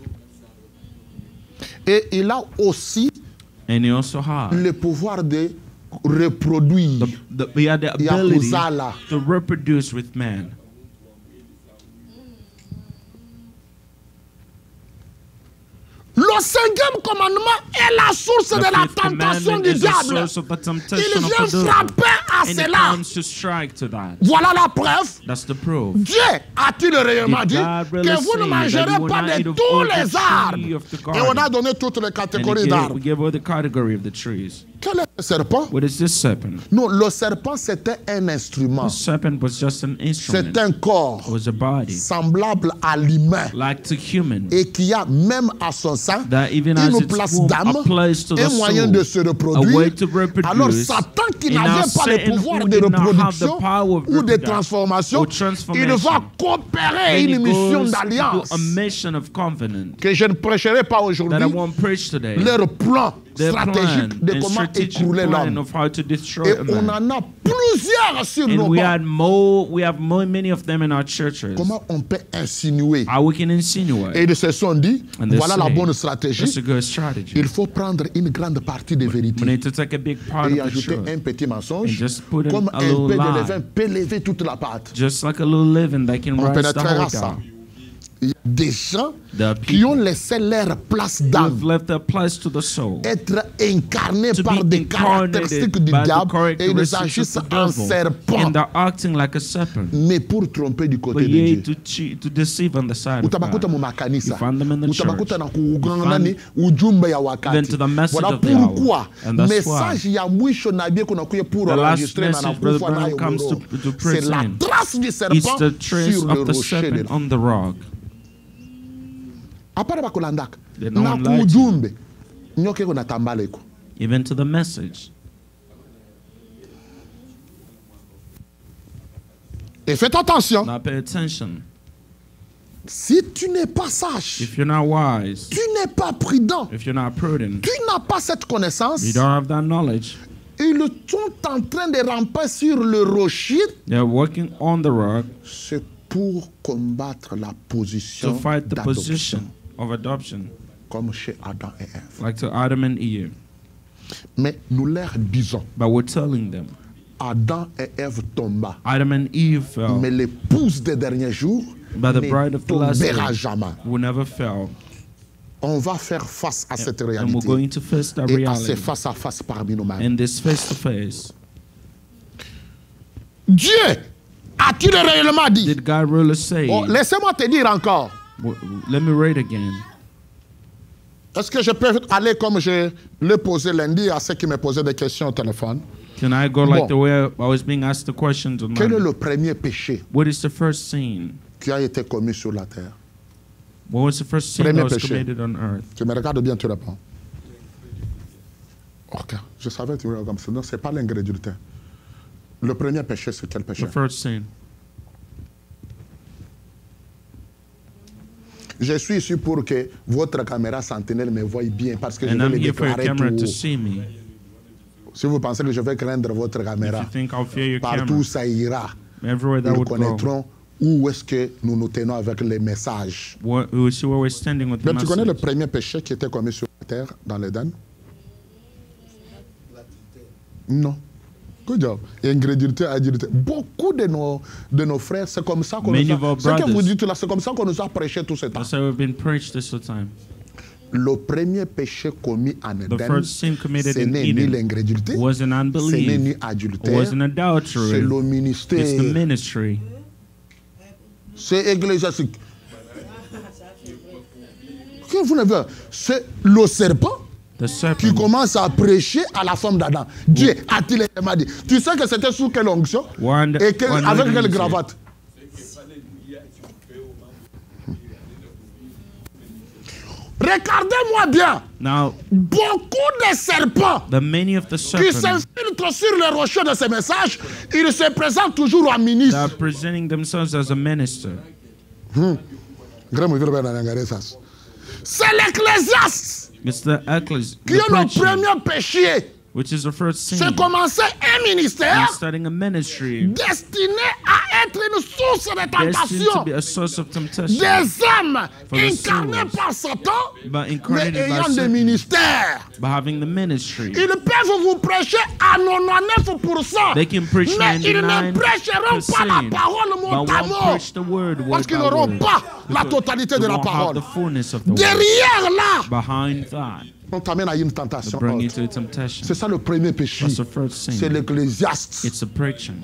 Et il a aussi And he also had le pouvoir de reproduire. he had the Il y a ability Kuzala. to reproduce with man. Le 5e commandement est la source The de la fifth tentation commandment du is the diable. source of the Il temptation of vient the devil. frapper à And it cela. comes to strike to that. Voilà la preuve. That's the proof. Dieu a-t-il réellement Did dit God really que vous ne say that mangerez you will pas not de eat of tous all the les tree arbres? of the Et on a garden? donné toutes les And catégories d'arbres. we gave all the category of the trees. Quel est le serpent? What is this serpent? Non, le serpent c'était un instrument. The serpent was just an instrument. C'est un corps It was a body semblable à l'humain like to human. et qui a même à son sein That even as une its place womb, d'âme, a place to the un moyen soul, de se a way reproduire. to reproduce. Alors Satan qui And now n'avait pas le Satan pouvoir who de did not have the reproduction power of ou de reproduction transformation, or il transformation, va coopérer then he une mission goes d'alliance to a mission of covenant que je ne prêcherai pas that I aujourd'hui. won't preach today. Leur plan Their plan stratégique de and comment strategic écrouler plan l'homme. of how to destroy Et a on man. en a plusieurs sur And nos we bancs. have many of them in our churches. Comment on peut insinuer? How we can insinuate. Et ils se sont dit, And they voilà la say, bonne that's stratégie. a good strategy. Il faut prendre une grande partie des We vérités need to take a big part et of the ajouter truth. un petit And mensonge. just put in Comme a un little peu de lie. levain peut lever toute la pâte. Just like a little leaven that can On rise the pénétrera whole ça. down. Il y a des gens The qui ont people laissé leur place who d'âme have left their place to the soul. être incarnés To par be des incarnated caractéristiques du by the diable et ils characteristics agissent of the en devil. serpent, And they're acting like a serpent. mais pour tromper du côté But de yet Dieu. to cheat, to deceive on the side of Utabakuta mu God. makanisa, You find them in the utabakuta church. na kuugana You ni ujumbe ya even wakati. to the message Voilà of the hour. pourquoi And that's message ya mwisho na bie kuna kuye pour The last enregistrer na message Brother nakufa Branham nayo comes muro. to C'est la present. trace du It's serpent the trace sur le of the rocher. serpent on the rock. Apara bakulandaka They no na one lied to kuujumbe nyoke kuna tambaleko. Even to the message. Et faites attention. Now pay attention. Si tu n'es pas sage, If you're not wise, tu n'es pas prudent, if you're not prudent, tu n'as pas cette connaissance, you don't have that knowledge, ils sont en train de ramper sur le rocher. they're working on the rock C'est pour combattre la position to fight the d'adoption, position of adoption, comme chez Adam et Ève. like to Adam and Eve. Mais nous leur disons, But we're telling them, Adam et Ève tomba. Adam and Eve fell. Mais l'épouse des derniers jours But the ne bride of the last tombera day jamais. will never fail. On va faire face à cette And we're réalité going to face that et à ces reality. face à face parmi nous-mêmes. And this face to face. Dieu a-t-il réellement dit? Did God really say? Oh, laissez-moi te dire encore. Let me read again. Est-ce que je peux aller comme je l'ai posé lundi à ceux qui me posaient des questions au téléphone? Can I go like the way I was being asked the questions Quel est online? le premier péché What is the first sin? qui a été commis sur la terre? What was the first sin Premier that was péché. committed on earth? Tu me regardes bien, tu réponds. Ok, je savais que tu me regardes comme ça. Non, ce n'est pas l'ingrédient. Le premier péché, c'est quel péché? The first sin. Je suis ici pour que votre caméra sentinelle me voie bien parce que je And vais I'm le here for your déclarer camera tout to haut. see me. Si vous pensez que je vais craindre votre If caméra, you think I'll fear your partout camera, où ça ira, everywhere that ils would go, connaîtront où est-ce que nous nous tenons avec les messages. we will see where we're standing with the Mais tu connais le message. premier péché qui était commis sur la terre dans l'Éden? Non. Good job. Ingrédité, agilité. Beaucoup de nos frères, c'est comme ça qu'on Many nous of our a... Ce que vous brothers. dites là, c'est comme ça qu'on nous a prêché tout ce temps. That's how we've been preached this whole time. Le premier péché commis en The Éden, first sin committed ce in n'est ni Eden l'ingrédité, was an ce n'est unbelief, ni adultère, was an c'est adultery, le it's the ministère, ministry. c'est ecclésiastique. Que vous n'avez, c'est le serpent The qui serpent commence à prêcher à la femme d'Adam. Dieu a-t-il vraiment dit? Tu sais que c'était sous quelle onction? One- Et que, one avec quelle anointing. cravate? Regardez-moi bien. Now, Beaucoup de serpents the many of the qui serpents s'infiltrent sur les rochers de ces messages, ils se présentent toujours en that ministre. are presenting themselves as a minister. C'est l'Ecclésiaste It's the ecclesiastes, qui est le premier péché. which is the first sin. C'est commencer un ministère And starting a ministry destiné à être une source de destined to tentation. be a source of temptation, Des hommes For the incarnés souls. par Satan, but mais incarnated by ayant des Satan, ministères. by having the ministry. Ils peuvent vous prêcher à 99%, They can preach mais ils ne prêcheront pas la 99%, parole mot but à won't mot, preach the word parce word qu'ils by n'auront word. pas la Because totalité de they la won't have parole. the fullness of the word. Derrière là, Behind that, on t'amène à une tentation bring you haute. to the temptation. C'est ça le premier péché. That's the first sin. C'est l'Ecclésiaste. It's a preaching.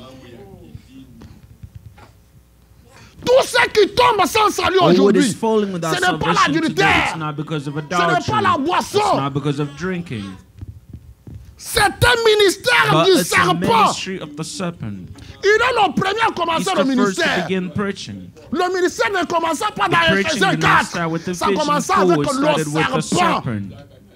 Tout ce qui tombe sans salut All what aujourd'hui, is falling without ce n'est pas salvation today, it's l'adultère, not because of ce n'est adultery. pas la It's boisson, not because of drinking. c'est un ministère But du it's a serpent. ministry of the serpent. Il est le premier à He's commencer the le first to ministère. begin preaching. Le ministère ne commença pas dans Preaching Ephésiens did not 4, start with ça Ephesians commença 4, avec it started with the le serpent. serpent.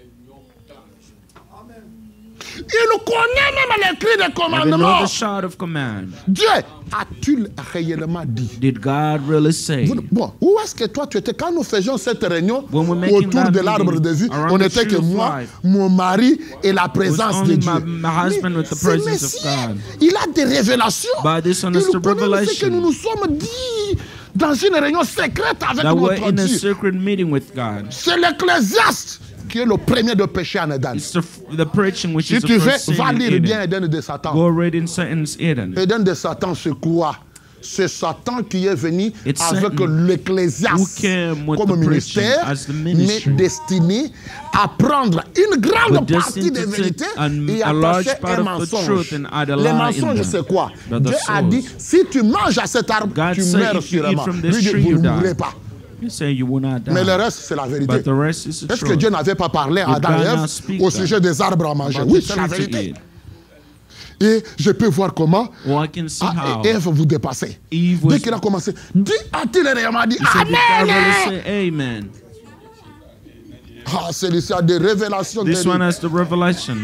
Il connaît même les cris des And they know commandements. the shout of command. Dieu a-t-il réellement dit? Did God really say? Bon, où est-ce que toi tu étais quand nous faisions cette réunion When we're making autour that de l'arbre meeting de vie? around On the n'était que tree of moi, life. mon mari et la présence de only Dieu. my husband with the Ce presence of Messie, God. il a des révélations. By this Il understood connaît ce que revelation. nous nous sommes dit dans une réunion secrète avec That we're notre in a Dieu. secret meeting with God. C'est l'Ecclésiaste qui est le premier de péché en Éden. It's the preaching which Si is the tu veux, first sin va in lire bien Eden. Éden de Satan. Go read in Satan's Eden. Éden de Satan, c'est quoi? C'est Satan qui est venu It's avec Satan l'Ecclésiaste who came with comme the preaching ministère, as the mais ministry. destiné à prendre une grande But partie destined des to vérités take et a attacher large part un of the mensonge. truth and add a Les lie in mensonges, them. c'est quoi? But the Dieu a dit, souls. si tu manges à cet arbre, God tu said, meurs if you eat sûrement. from this Lui dit, tree, vous you ne die. mourrez pas. You say you will not die. Mais le reste, c'est la vérité. But the rest is the Est-ce que truth. Dieu n'avait pas parlé à Did Adam et God not Ève speak au that? sujet des arbres à manger? About Oui, the c'est la tree to vérité. eat. Et je peux voir comment Well, I can see how Ève vous dépassait. Eve Dès was. qu'il a commencé, Dieu a-t-il réellement dit He said, did God Amen? really say amen? Ah, celui-ci a des révélations. This one has the revelation.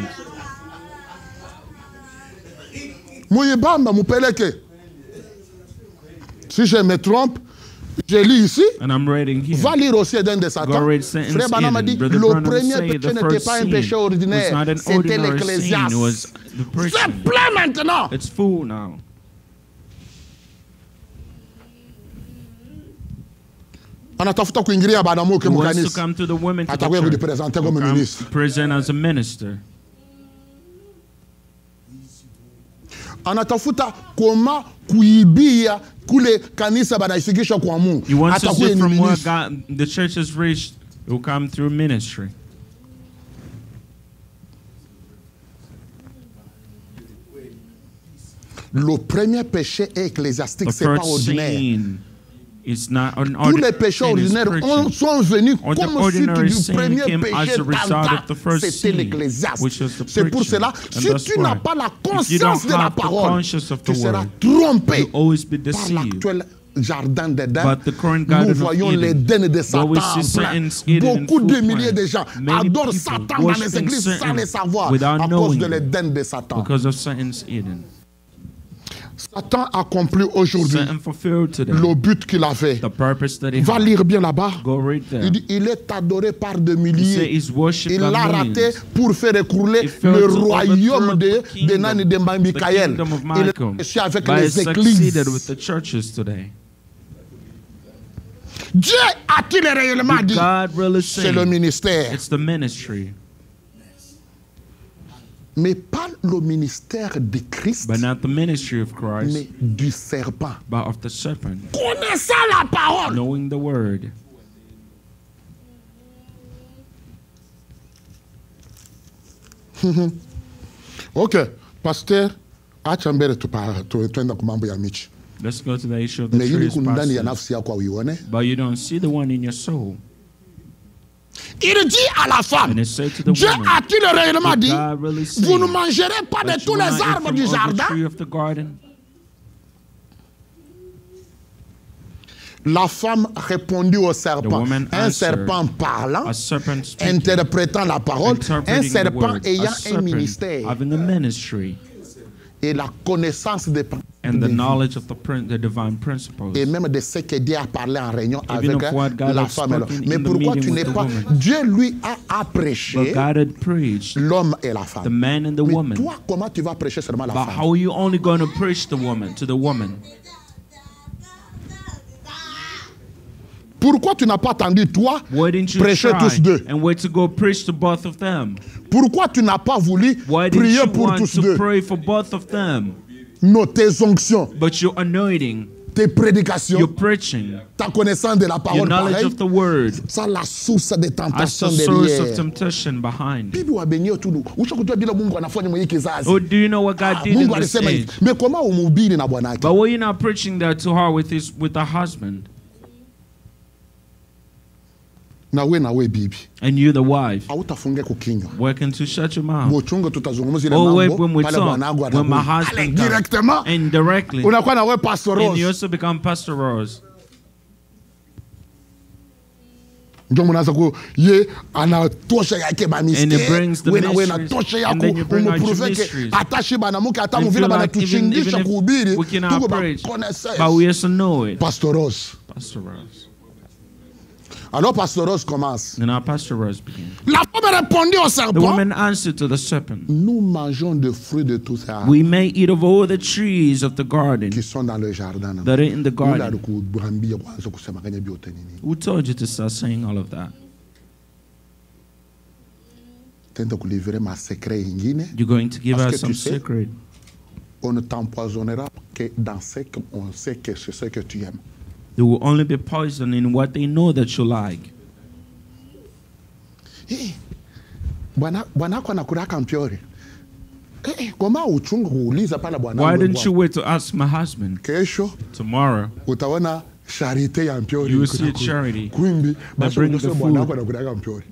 Mouyebamba, Moupeleke. Si je me trompe, je lis ici. And I'm reading here. Va lire aussi Éden de Go Satan. read Satan's Frère Branham a dit, Eden. Brother le Branham premier say péché the n'était first pas un sin péché was ordinaire, not an c'était ordinary sin. It l'Ecclésiaste. was the preaching. C'est plein maintenant. It's full now. Anatafuta kuingilia banamuke He wants to mukanisa. come to the women to Atakuwa the church. kujipresente To comme come ministre. present as a minister. Anatafuta koma kuibia kule kanisa banaifikisha kwa Mungu. He wants to Atakuwa see from where ministre. God, the church has reached, it will come through ministry. Le premier péché ecclésiastique, The c'est pas first ordinaire. sin is not an Tous les péchés sin, it's ordinaires preaching. sont venus Or the comme suite ordinary du sin premier came as péché a result of the first c'était sin, l'ecclésiaste. which was the C'est pour preaching. cela, And si that's tu n'as why, pas la if you conscience don't de la have the parole, conscience of tu the seras word, trompé you'll always be par deceived. l'actuel jardin d'Éden. But the current Nous garden of voyons Eden, l'Éden de where Satan we en see plein. Satan's Eden in Beaucoup de full milliers play. de gens Many adorent people Satan dans les worshiping églises sans Satan les savoir without à cause knowing de it, l'Éden de Satan. because of Satan's Eden. Satan accomplit aujourd'hui Satan fulfilled today le but qu'il avait. the purpose that he Va had. lire bien là-bas. Go read there. Il dit, il est adoré par de He said milliers. he's worshipped Il by l'a raté millions. pour faire écrouler He failed le to royaume overthrow de the kingdom, Nan et de the Michael. kingdom of Il a Michael, réussi avec but he les églises. succeeded with the churches today. Dieu a-t-il réellement Did dit? God really C'est say le ministère. it's the ministry, Mais pas le ministère de Christ, but not the ministry of Christ, mais du serpent. but of the serpent, Connaissant la parole. knowing the word. Ok, pasteur, achambere tuenda kumambo ya michi. Let's go to the issue of the Mais ili trees, kundani ya pastors. nafsi yako uione. But you don't see the one in your soul. Il dit à la femme, And it said to the Dieu woman, a-t-il réellement did dit, God really say vous ne mangerez pas that de you tous will les not eat arbres from du all the jardin? tree of the garden? La femme répondit au The serpent. woman Un answered, serpent parlant, a serpent speaking, interprétant la parole, un interpreting the serpent word, ayant a un serpent ministère having a ministry, et la connaissance des and the des vies. knowledge of the divine principles. Et même de ce que Dieu a parlé en réunion Even avec of what God la had femme. spoken Mais in the pourquoi meeting tu n'es with the pas... woman. Dieu lui a But prêché God had preached l'homme et la femme. the man and the Mais woman. toi, comment tu vas prêcher seulement la But femme? how are you only going to preach the woman to the woman? Pourquoi tu n'as pas attendu, toi, Why didn't you prêcher try tous deux? and wait to go preach to both of them? Pourquoi tu n'as pas voulu Why didn't prier you pour want tous to deux? pray for both of them? Non, tes onctions, But your anointing, tes prédications, your preaching, ta connaissance de la your parole knowledge pareil, of the word, ça la source de as tentation the source of derrière. temptation behind. Bibi wabenye tu ushakujua bila Mungu anafanya mwenye kizazi. Oh, do you know what God did in Mungu this alisema age? hivi. Mais comment umhubiri na bwana yake? But why you not preaching that to her with the husband, Na we bibi. and you the wife? Hautafunge kukinywa. Where can you shut your mouth? Bochunga tutazungumza ile Oh, wait, mambo when we pale talk, bwana wangu when my anakuja. husband Directement comes, indirectly, unakuwa na we Pastor and you Rose. also become Pastor Rose. Ndio mnaanza ku ye anatosha yake ba And it brings the we na mysteries, tosha and yako then you bring out your umprove ke mysteries. atashi bana muke hata And muvile feel bana like even tuchingisha if kuhubiri we cannot tuko ba preach, connaissance. but we also know it. Pastor Rose. Pastor Rose. Alors Pastor Rose commence. And our Pastor Rose began. La femme répondit au The serpent. woman answered to the serpent, Nous mangeons de fruits de tous ces arbres we may eat of all the trees of the garden qui sont dans le jardin. that are in the Ula garden. kuambia kwanza kusema kanya biote nini. Who told you to start saying all of that? Tenta kulivrer ma secret ingine. You're going to give Parce us que tu some sais, secret. On ne t'empoisonnera que dans ce qu'on sait que c'est ce que tu aimes. They will only be poisoned in what they know that you like. Bwana wako anakuraka mpiori. Koma uchungu kuuliza pala bwana. Why didn't you wait to ask my husband? Kesho Tomorrow, utaona charité ya mpiori. you will see charity. Kwimbi basi bring the unasema food. bwana wako anakuraka mpiori.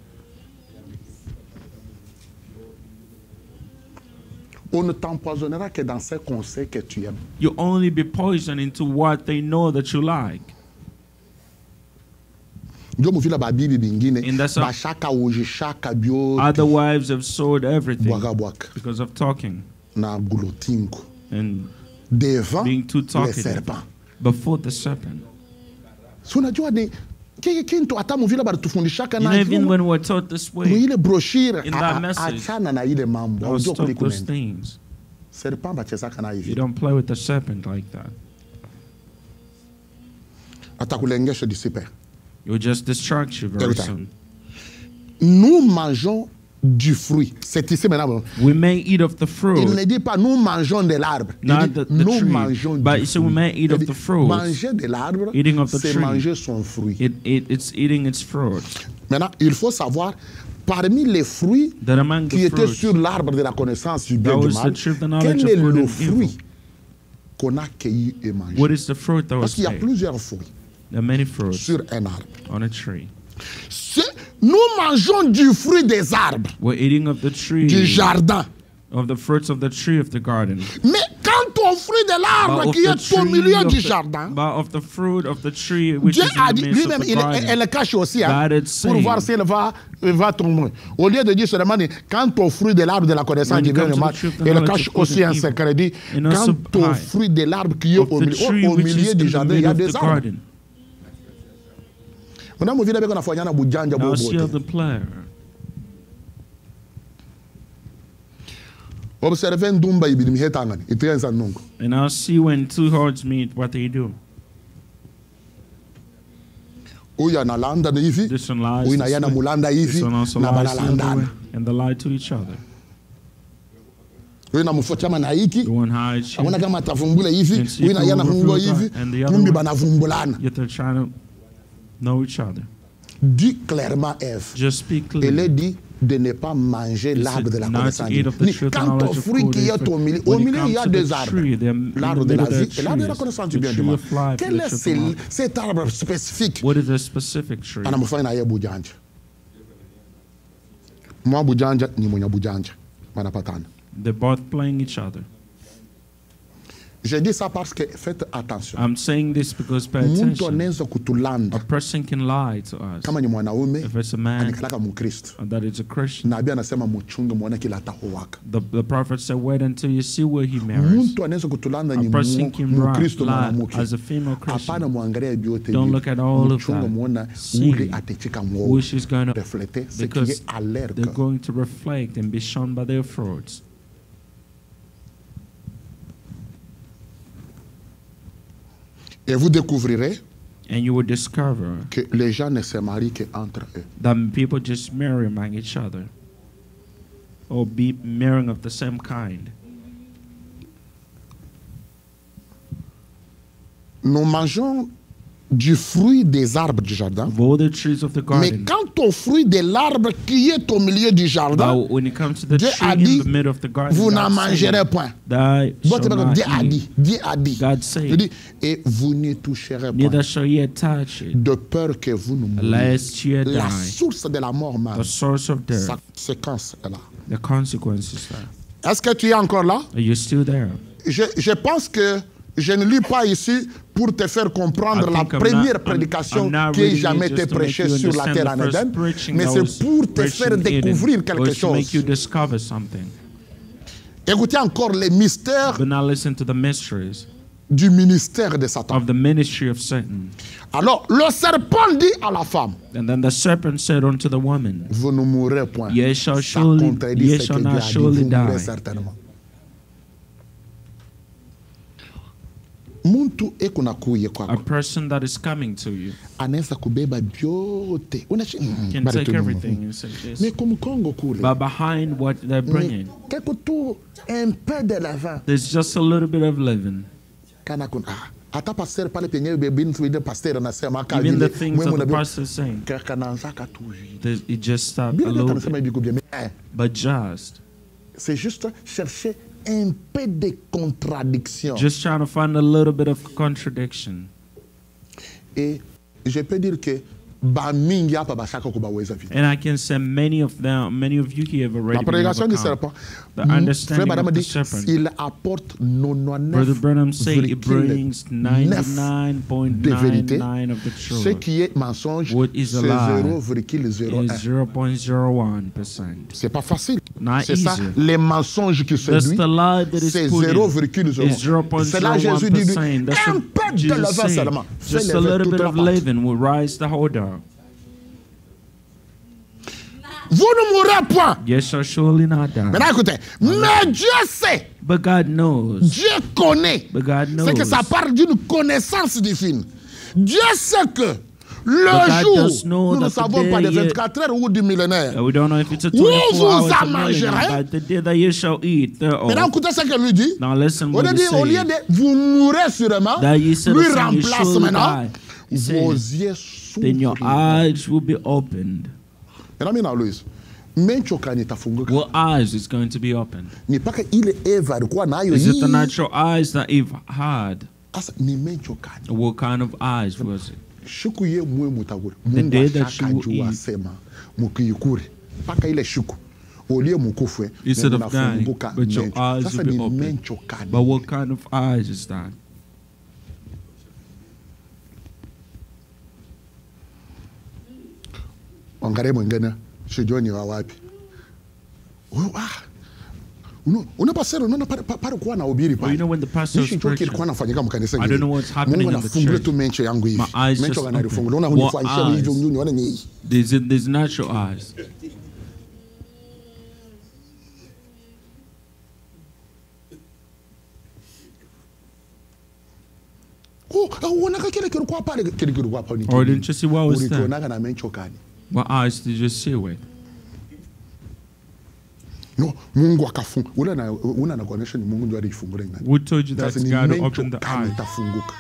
On ne t'empoisonnera que dans ce qu'on sait que tu aimes. You only be poisoned into what they know that you like. Ndio muvila babibi bingine And that's how- bashaka ujishaka bio Other wives have sold everything bwaka because of talking na gulotingo and devant being too les talkative serpents. before the serpent. So unajua ni kintu hata muvila batufundishaka You know, na even when we're taught this way, ile brochure in that message, achana na ile mambo I was unajua taught kuliko those nini things. serpent bachezaka na You hivi don't play with the serpent like that. atakulengesha disipe. It will just distract you very Every time. soon. Nous mangeons du fruit. C'est ici maintenant. We may eat of the Il fruit, ne dit pas nous mangeons de l'arbre. Il not dit the nous tree. mangeons But du you say we fruit. may eat Il of dit, the fruit. manger de l'arbre, Eating of the c'est tree. manger son fruit. It's eating its fruit. Maintenant, il faut savoir, parmi les fruits That among qui the étaient fruits, sur l'arbre de la connaissance du bien that et du was mal, the tree of the knowledge quel of est good le and fruit evil. qu'on a cueilli et mangé? What is the fruit that Parce was qu'il y a made? plusieurs fruits There are many fruits sur un arbre. on a tree. Nous mangeons du fruit des arbres, We're eating of the tree, du jardin. of the fruits of the tree of the garden. Mais quant au fruit de But l'arbre of qui the est au tree milieu of du the- jardin, but of the fruit of the tree which Dieu is a in dit the midst lui-même, of the garden. elle le cache aussi, hein, God is pour saying, voir si elle va tomber. Au lieu de dire seulement, quant au fruit de l'arbre de la connaissance When du it bien et comes du to mal, the tree of the elle knowledge cache of good aussi and un evil, secret. Dit, and also quant au high fruit de l'arbre qui est of au the milieu, tree au which is milieu in du the jardin, il y a middle of des the arbres. garden. Maintenant, vous venez avec un affaire, bujanja Now see how bobote. the player. Observez ndumba ibili mihetangani, itienza nungu. And now see when two hearts meet, what they do. Huyu analanda na hivi, This one lies huyu na this yana way. mulanda hivi, This one also na lies the other way, banalandana. and they lie to each other. Huyu na mfuchama na hiki, The one hides here, hakuna kama atavumbula hivi, And see huyu na if yana you fungo overflow hivi, that, and the other kumbi one- banavumbulana. yet they're trying to know each other. Dit clairement Ève. Just speak Elle clearly. est dit de ne pas manger l'arbre de la Not to connaissance. eat of the Ni tree of the quant au knowledge of fruit good qui and est evil. au milieu, When it il y a comes to deux the arbres. tree, they're in L'arbre the de la middle of vie that et l'arbre de la tree connaissance is du the bien et du tree mal. of life, Quel the est tree of the knowledge. cet arbre spécifique? What is the specific tree? Anamufanya yeye bujanja. Mwa bujanja ni mwenye bujanja. Wanapatana. They're both playing each other. Je dis ça parce que faites attention. I'm saying this because pay Mtu attention. anaweza A kutulanda person can lie to us. kama ni mwanaume If it's a man anikalaka Mkristo. that is a Christian, Nabii anasema mchunge muone kila atahuwaka. the prophet said, wait until you see where he marries. Mtu anaweza kutulanda A ni person can Mkristo lie mwanamke. as a female Hapana Christian. muangalia vyote. Don't look at all of Mchunge that. muona See ule atechika who mwovu. she's going to, Refléter ce qui because est à l'air. they're going to reflect and be shown by their fruits. Et vous découvrirez And you will discover que les gens ne se marient qu'entre eux. that people just marry among each other or be marrying of the same kind. Nous mangeons du fruit des arbres du jardin. Of all the trees of the Mais garden, quant au fruit de l'arbre qui est au milieu du jardin, but when it comes to the Dieu tree a in dit, the middle of the garden, vous n'en God mangerez said, point. "Thou shalt not Dieu a eat, dit, Dieu a dit. God Il said, dit, et vous n'y toucherez neither pas, shall ye touch it, de peur que vous ne mouriez. lest ye La die." source de la mort même, The source of sa death, séquence est là. the consequences there. Est-ce que tu es encore là? Are you still there? Je pense que je ne lis pas ici pour te faire comprendre I la think I'm première not- prédication I'm not qui ait reading jamais it été just to make prêchée you sur la understand terre the en first Éden, preaching mais that c'est was pour te preached faire in Eden, découvrir was quelque to make you chose. discover something. Écoutez encore les mystères But now listen to the mysteries du ministère de Satan. of the ministry of Satan. Alors, le serpent dit à la femme, And then the serpent said unto the woman, vous ne mourrez point. Ye shall Ça surely, contredit ye ce shall que Dieu not a dit, surely vous mourrez die. certainement. Muntu ekunakuye A kwako person that is coming to you anaweza kubeba vyote. can take everything and say Mais this. comme Congo kule, But behind what they're bringing, quelque tout un peu de l'avant. there's just a little bit of leaven. Kana kun hata pasteur pale penye bebini tuide pasteur anasema kama Even the vile things wewe that the unabeba pastor is saying, kanaanza katuji. it just stopped a Bila little anasema bit. hivi kubia, But just c'est juste chercher un peu de contradiction. trying to find a little bit of contradiction. Et je peux dire que ba mingi hapa bashaka kubaweza vile. And I can say many of you here have La already been prédication du overcome. serpent, The Frère understanding Branham of the dit, serpent. il apporte Brother Branham say it brings 99,9 de vérité. 99.99 of the Ce truth. qui est mensonge, What c'est is a lie 0,01. is 0.01%. C'est pas facile. Not C'est ça, easy. les mensonges qui That's séduisent. the lie that is C'est put in. 0,01. Is C'est là Jésus dit, 0.01%. That's un what peu de Jesus levain said. seulement. Fais Just a lever little toute bit la of pâte. leaven will rise the whole dough. Vous ne mourrez point. Yes, shall surely not die. Maintenant écoutez, mais Dieu sait, But God knows. Dieu connaît. But God C'est que knows. ça parle d'une connaissance divine. Dieu sait que Le jour, does know nous ne that the savons pas day des 24 heures ou du millénaire. we don't know if it's a Où 24 vous hours en or millennium, mangerez. but the day that you shall eat thereau. Maintenant, écoutez ce qu'elle lui dit. Now listen Au what he lieu says. de vous mourrez sûrement, That you said lui the same, you remplace surely maintenant. die. He Vos says, yeux then your s'ouvrent. eyes will be opened. Maintenant, mimi na Louis. Menchokani tafunguka. What eyes is going to be opened? Ni paka ile Eva alikuwa nayo Is it the hii. natural eyes that Eve had? Asa ni menchokani. What kind of eyes was it? Shuku ye mwe mutagure. The Mungu day that ashaka you will jua eat. sema mukiyukure. Paka ile shuku. Olie mukufwe. Instead of dying, nafunguka but your mencho. eyes Sasa will be ni open. menchokani. But what kind of eyes is that? Ongare mwingine shijoni wa wapi? Unapasero unaona pale kuwa na ubiri Well, you know when the pastor was preaching, kilikuwa nafanyika mkanisa I don't know what's happening Mungu in the anafungua church. tu mencho yangu hivi. My eyes Mencho just kanalifungua. open. Unaona What hunifanyisha hivyo eyes? unaona ni hii. There's natural eyes. Unaona kile kilikuwa pale kile kilikuwa pale. Or didn't you see what was there? Ulituonaga na mencho kani? What eyes did you see with? No, Mungu akafunga. Una na connection Mungu ndio alifungua ndani. Who told you that Sasa ni God mencho opened the kani eyes? itafunguka.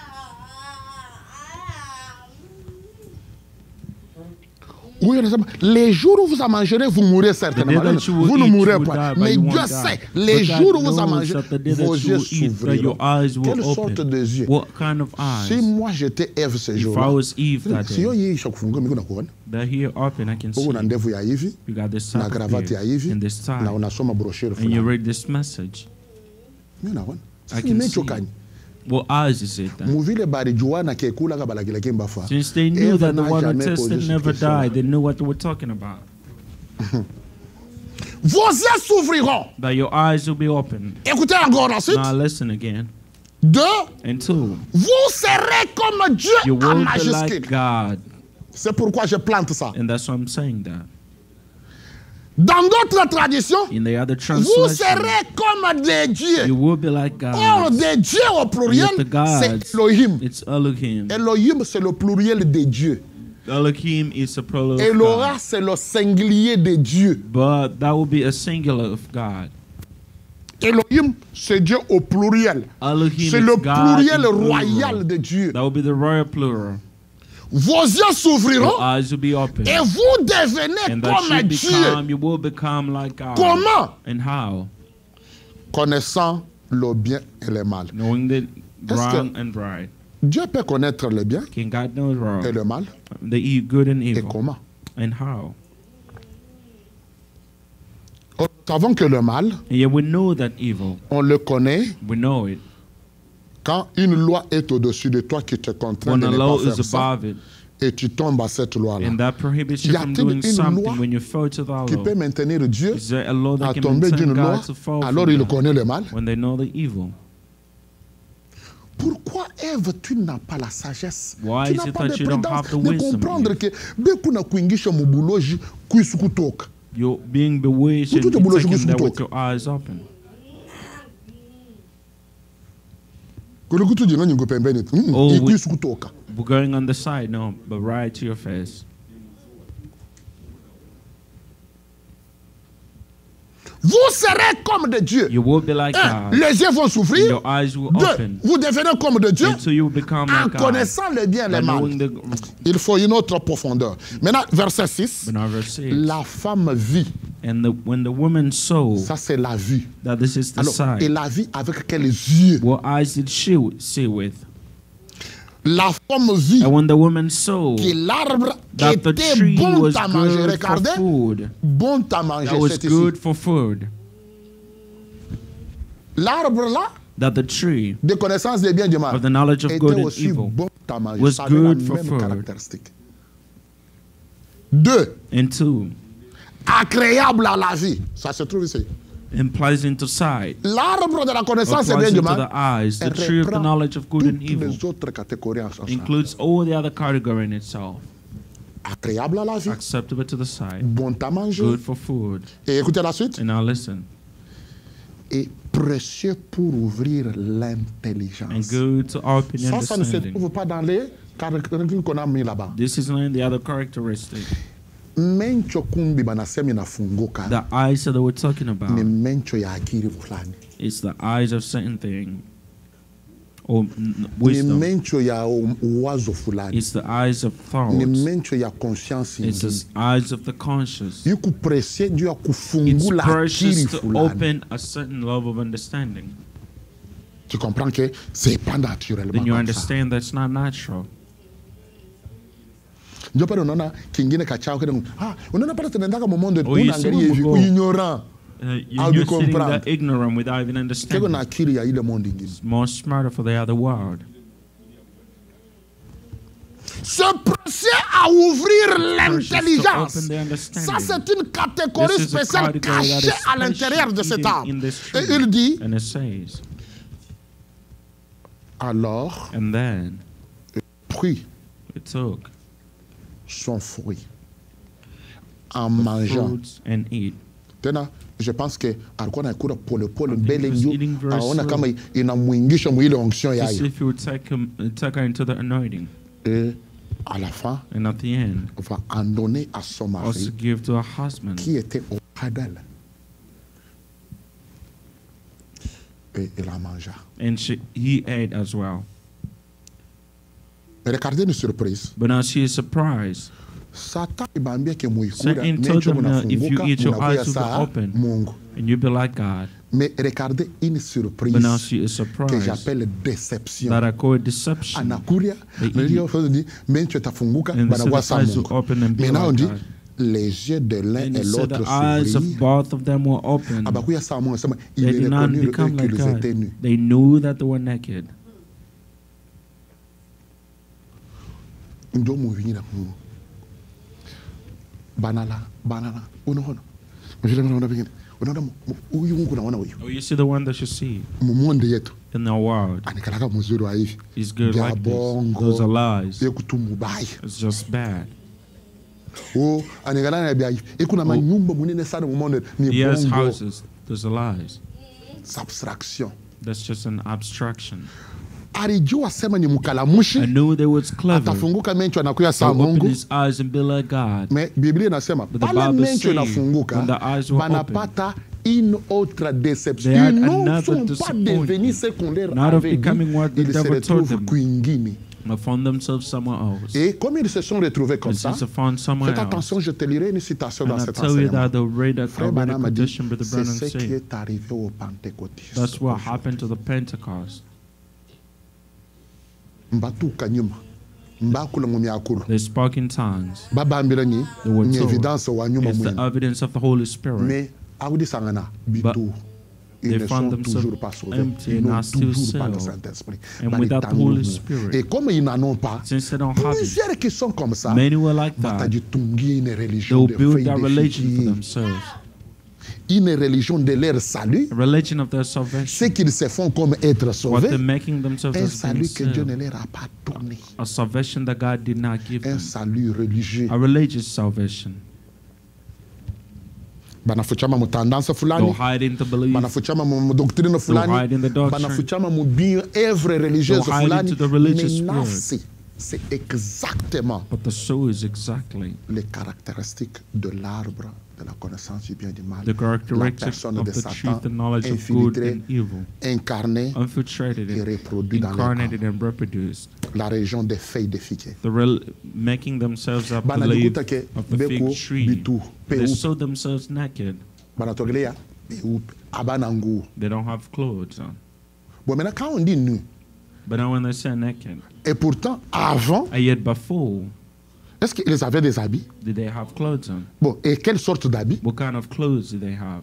Oui, les jours où vous en mangerez, vous mourrez certainement. Vous ne mourrez pas. Mais Dieu sait, les jours où vous en mangerez, vos yeux s'ouvriront. Quelle sorte de yeux? What kind of Si eyes? moi j'étais Ève ce If I jour-là, was Eve that si yo day, hii ishakufunguka mimi nakuona. that here open, I can see Uko na ndevu ya hivi, you got this na type of cravate ya beard hivi, and this na tie, unasoma brochure and you fulani. read this message. Mimi naona. I Sasa can see. nimechokani. What eyes is it then? Muvile bari juana kekula kabalakila kimbafa. Since they knew Eve that the n'a one who jamais posé tested cette never question-là. died, they knew what they were talking about. Vos yeux s'ouvriront. That your eyes will be opened. Écoutez encore ensuite. Now listen again. 2. And 2, Vous serez comme Dieu you en will be majuscule. like God. C'est pourquoi je plante ça. And that's why I'm saying that. Dans d'autres traditions, In the other vous translation, serez comme des you dieux. will be like Or, God. des dieux au pluriel, Yet the gods, c'est Elohim. it's Elohim. Elohim, c'est le pluriel des dieux. Elohim is a plural of Elora, God. c'est le singulier des dieux. But that will be a singular of God. Elohim, c'est Dieu au pluriel. Elohim C'est is le God pluriel in plural. royal de Dieu. That will be the royal plural. Vos yeux Your s'ouvriront eyes will be open. et vous devenez And that comme Dieu. you will become like God. Comment? And how? Connaissant le bien et le mal. Knowing the Est-ce wrong and right. Dieu peut connaître le bien Can God know wrong? et le mal. The good and Et evil. comment? And how? Nous savons que le mal, And yet we know that evil. on le connaît We know it. quand une loi est au-dessus de toi qui te contraint When de the ne law pas is faire ça above it. et tu tombes à cette loi-là. And that prohibits Y you a-t-il from doing une something loi when you fall to the Qui law. peut maintenir Dieu Is there a law à that can tomber d'une maintain loi God to fall alors from il that connaît le mal? when they know the evil? Pourquoi, Ève, tu n'as pas la sagesse? Why Tu is n'as it pas that de you don't prudence have the de wisdom, comprendre Eve? que beku na kuingisha mubuloji kuisukutoka. You're being bewitched and Kututo you're bulo taken there shukusukutoka. with your eyes open. Kulukutu jinga nyingo pembeni. Oh, we- Kuisukutoka. We're going on the side, no, but right to your face. Vous serez comme de Dieu. You will be like 1. God. Les yeux vont s'ouvrir. Your eyes will 2. open. Vous devenez comme de Dieu Until you become en like God. connaissant le bien et By le mal. knowing the, Il faut une autre profondeur. Maintenant, verset 6. but now verse 6. La femme vit. And when the woman saw Ça, c'est la vue. that this is the Alors, et sight, la vie avec quels yeux? what eyes did she see with? La femme vit And when the woman saw que l'arbre that the était tree bon was à manger. good for Regardez, food, bon à manger, that was c'est ici. good for food, L'arbre là, that the tree de connaissance des biens et du mal, of the knowledge of était good and aussi evil bon à manger. was Ça avait la good for même food. caractéristique. 2. and 2 Agréable à la vie. Ça se trouve ici. and pleasant to sight, L'arbre de la or connaissance des biens et pleasant du to the mal eyes, the tree of the reprend knowledge of good and toutes evil les autres catégories ensemble. includes all the other category in itself. Agréable à la vie, Acceptable to the sight, bon à manger. good for food. Et écoutez la suite. And now listen, Et précieux pour ouvrir and l'intelligence. good to open Ça ne se understanding. trouve pas dans les caractéristique qu'on a mis là-bas. This is not the other characteristic. Mencho kumbi banasema inafunguka. The eyes that we're talking about Ni mencho ya akili fulani. is the eyes of certain thing or Ni wisdom. mencho ya uwazo fulani. It's the eyes of Ni thoughts. mencho ya conscience It's ingine. the eyes of the conscious. Yuko presse juu ya It's kufungula precious akili to fulani. open a certain level of understanding. Tu comprends que c'est pas naturellement Then you comme ça. understand that's not natural. Ndio pale unaona kingine kachao kile. Unaona pale tunaendaka mu monde Oh, you see unaangalia when we hivi go- ignorant. How do You're you sitting comprendre? there ignorant without even Kiko understanding. na akili ya ile monde ingine. More smarter for the other world. Se presser à ouvrir Precious to l'intelligence. open the Ça, understanding. c'est une catégorie This is a spéciale category that is cachée à l'intérieur de special cette âme. in this Et tree. il dit, And it says, alors, and then prit it took son fruit en the mangeant. fruits and eat. Tena, je pense que alikuwa nakula polepole think mbele he was juu eating very aona slow. kama inamwingisha mwile onction As yayo. if you would take her into the anointing. Et à la fin, And at the end, on va en donner à son also mari give to her husband. qui était auprès d'elle. Et il a mangé. And he ate as well. Mais regardez une surprise. But now she is surprised. Satan ibambia ke muikura Satan told mencho them that if you munafunguka eat, your munakuya eyes will be saa open. Mungu. And you be like God. Mais regardez une surprise But now she is que surprised j'appelle déception. that I call it deception. Anakuria, They mais eat. Dieu fait dit mencho tafunguka And they said banakuwa the saa eyes will Mungu. open and be Maintenant on like dit God. les yeux de l'un And et he said the l'autre eyes of s'ouvrirent. both of them were open. Abakuya saa Mungu sema They il did est not reconnu eux become like qu'ils étaient God. nus. They knew that they were naked. Ndio muvinira Mungu. Banala unaona. Mvile unaona vingine. Unaona huyu Mungu naona huyu. Oh, you see the one that you see Mumonde yetu. in the world Anikalaka mzuri wa hivi. is good Vya like this. bongo. Those are lies. Ye kutumubaya. It's just bad. Oh, anikalana ya bia hivi. Kuna manyumba munene sana mumonde ni He has bongo. houses. Those are lies. Abstraction. That's just an abstraction. Alijua sema ni I mkalamushi. knew they was clever. Atafunguka mencho anakuya So saa open Mungu. his eyes and be like God. Mais Biblia inasema But the pale Bible mencho says, inafunguka when the eyes were banapata une autre déception. They had Ils ne another sont pas disappointment. devenus ce qu'on leur Not of avait dit. becoming what the Ils se devil told retrouvent them. kwingine. They found themselves somewhere else. Et comme ils se sont retrouvés comme And ça, since they found somewhere faites else. attention, je te lirai une citation And dans I cet tell you enseignement. that the read a Frère Branham a dit, quotation Brother c'est Branham ce qui said. est arrivé au Pentecôtistes. That's what happened to the Pentecost. Mbatuka nyuma. Mbakula mu myakuru. They spoke in tongues. Babambira ni They were ni told. evidence wa nyuma It's the mwenu. evidence of the Holy Spirit. Mais audi sangana bitu. Ils they ne found sont themselves toujours pas sauvés. empty Ils and n'ont are still toujours pas le sealed. Saint-Esprit. And Dans les without the temps Holy nouveaux. Spirit. Et comme ils n'en ont pas, Since they don't have it, plusieurs qui sont comme ça, many were like that. batadutungi une They religion will de build feuilles that religion for d'effigie, themselves. une religion de leur salut, A religion of their ce salvation. qu'ils se font comme être What sauvés, they're making themselves un as being salut que Dieu ne saved. leur a pas donné, A salvation that God did not give un them. salut religieux. A religious salvation. Banafuchama mu tendance They'll fulani, hide in the belief. banafuchama mu doctrine They'll fulani, hide in the doctrine. banafuchama mu bien œuvre religieuse They'll hide fulani. into the religious Maintenant, spirit. c'est exactement But the soul is exactly les caractéristiques de l'arbre de la connaissance du bien et du mal. the La characteristics personne of de the Satan truth and knowledge of good infiltrée, and evil, incarnée infiltrated et and reproduite dans leur incarnated camp. and reproduced. La région des feuilles de figuier. Making themselves up the Bana leaf dikuta ke of the beko fig tree. bitu They peu sew themselves naked. bana togelea peu abana nguo. They don't have clothes on. Bon maintenant quand on dit nu, But now when they say naked, et pourtant avant, and yet before, est-ce qu'ils avaient des habits? did they have clothes on? Bon, et quelle sorte d'habits? What kind of clothes did they have?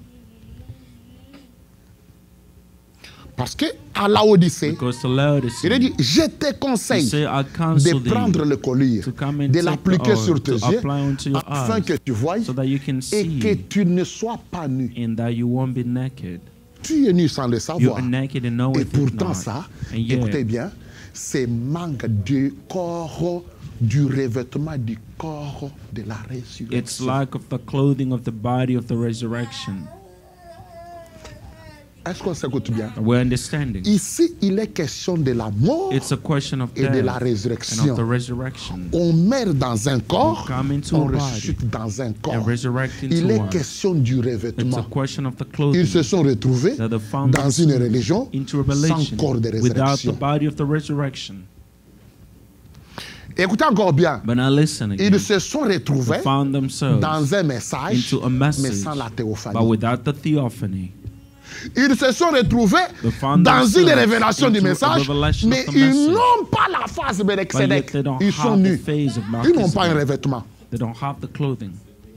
Parce que à Laodicée, Because to il a Laodicea, dit je te he conseille said, I de counsel prendre thee le collier, to come and de take l'appliquer the sur oil, tes to yeux, apply unto your afin eyes, que tu voies so that you can et que see tu ne sois pas nu. and that you won't be naked. Tu es nu sans le You savoir. are naked and know Et it pourtant not. ça, And yet, écoutez bien, c'est manque du corps, du revêtement du corps de la it's résurrection. lack of the clothing of the body of the resurrection. Est-ce qu'on s'écoute bien? We're understanding. Ici, il est question de la mort It's a question of et de la death and of the résurrection. resurrection. On meurt dans un corps, come into on a body ressuscite dans un And corps. resurrect Il into est one. question du It's a revêtement. question of the Ils clothing. se sont retrouvés That they found dans une themselves religion into a sans relation corps de without the résurrection. body of the resurrection. Écoutez encore bien. But now listen again. Ils se sont retrouvés They found themselves dans un message, into a mais message, sans la but théophanie. without the theophany. Ils se sont retrouvés They found dans une themselves révélation du into a message, revelation mais of the ils message. n'ont pas la face de But Melchizedek. yet they don't Ils sont have the nus. phase of Ils n'ont pas un Melchizedek. revêtement. They don't have the clothing.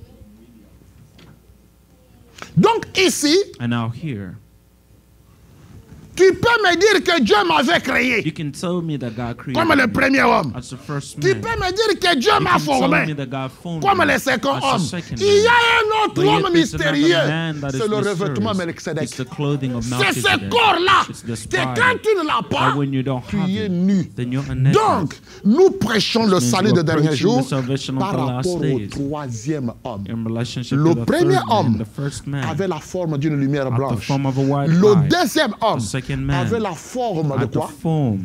Donc ici, And now here, tu peux me dire que Dieu m'avait créé you can tell me that God created comme le me premier homme. as the first Tu man. peux me dire que Dieu You m'a can tell me formé that God formed comme me le second as homme. the second Il y man. a un autre But yet homme there's another mystérieux. man that is C'est le revêtement mysterious. Melchizedek. It's the clothing of C'est ce Melchizedek. corps-là It's this que body. quand tu ne l'as pas, But when you don't tu have es it, nu. then you're naked. Donc, nous prêchons le means salut we're des derniers preaching jours the salvation of par the last rapport au days. troisième homme. In relationship Le to the premier third man, homme the first man, avait la forme d'une lumière had the blanche. form of a white Le light. deuxième homme The second man avait la forme de had the quoi? form.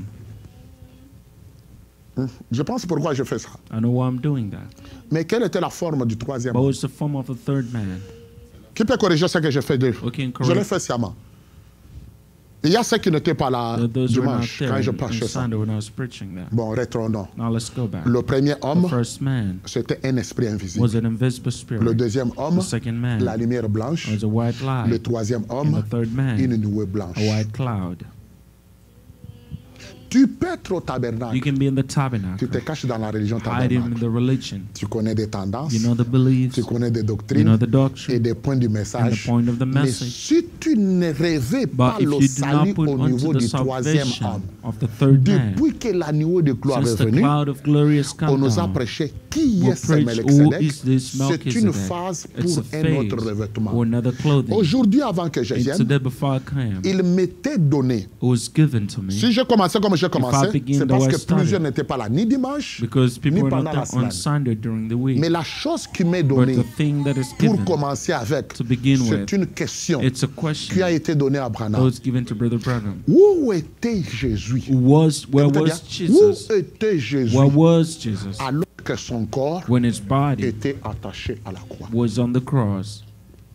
Je pense pourquoi je fais ça. I know why I'm doing that. Mais quelle était la forme du troisième But homme? what's the form of the third man? Qui peut corriger ce que j'ai fait de? Who can Je l'ai correct fait sciemment. Il y a ceux qui n'étaient pas là those who were not dimanche there quand je on prêchais ça. Sunday when I was preaching that? Bon, retournons. Now let's go back. Le premier The homme, first man c'était un esprit invisible. was an invisible spirit. Le deuxième homme, The second man la lumière blanche. was a white Le light. troisième And homme, the third man, une nuée blanche. a white cloud. Tu peux être au You tabernacle. can be in the Tu tabernacle, te caches dans la religion hide in tabernacle. the religion. Tu connais des tendances, You know the beliefs, tu connais des you doctrines know the et doctrine, des points du and the message. point of the Mais message. si tu ne rêvais pas But if le you do salut not put au niveau onto the du troisième salvation homme, of the third man, depuis que la nuée de gloire since est the venue, cloud of glory has on come nous a down, prêché qui we est ce preach who Melchizedek. is this C'est une Melchizedek. phase It's pour a un autre phase revêtement. or another clothing. Aujourd'hui, avant que je And vienne, today before I came, il m'était donné. it was given to me Si je commençais comme j'ai commencé, begin c'est the parce way I que started, plusieurs n'étaient pas là, ni dimanche, because people ni were pendant not la there on semaine. Sunday during the week. Mais la chose qui m'est But donnée the thing that is pour given commencer avec, to begin c'est with, une question it's a qui question a été donnée à that Branham. was given to Brother Branham. Où était Jésus? Where Écoutez was bien. Jesus? Où était Jésus Where was Jesus alors que son corps when his body était attaché à la croix? was on the cross?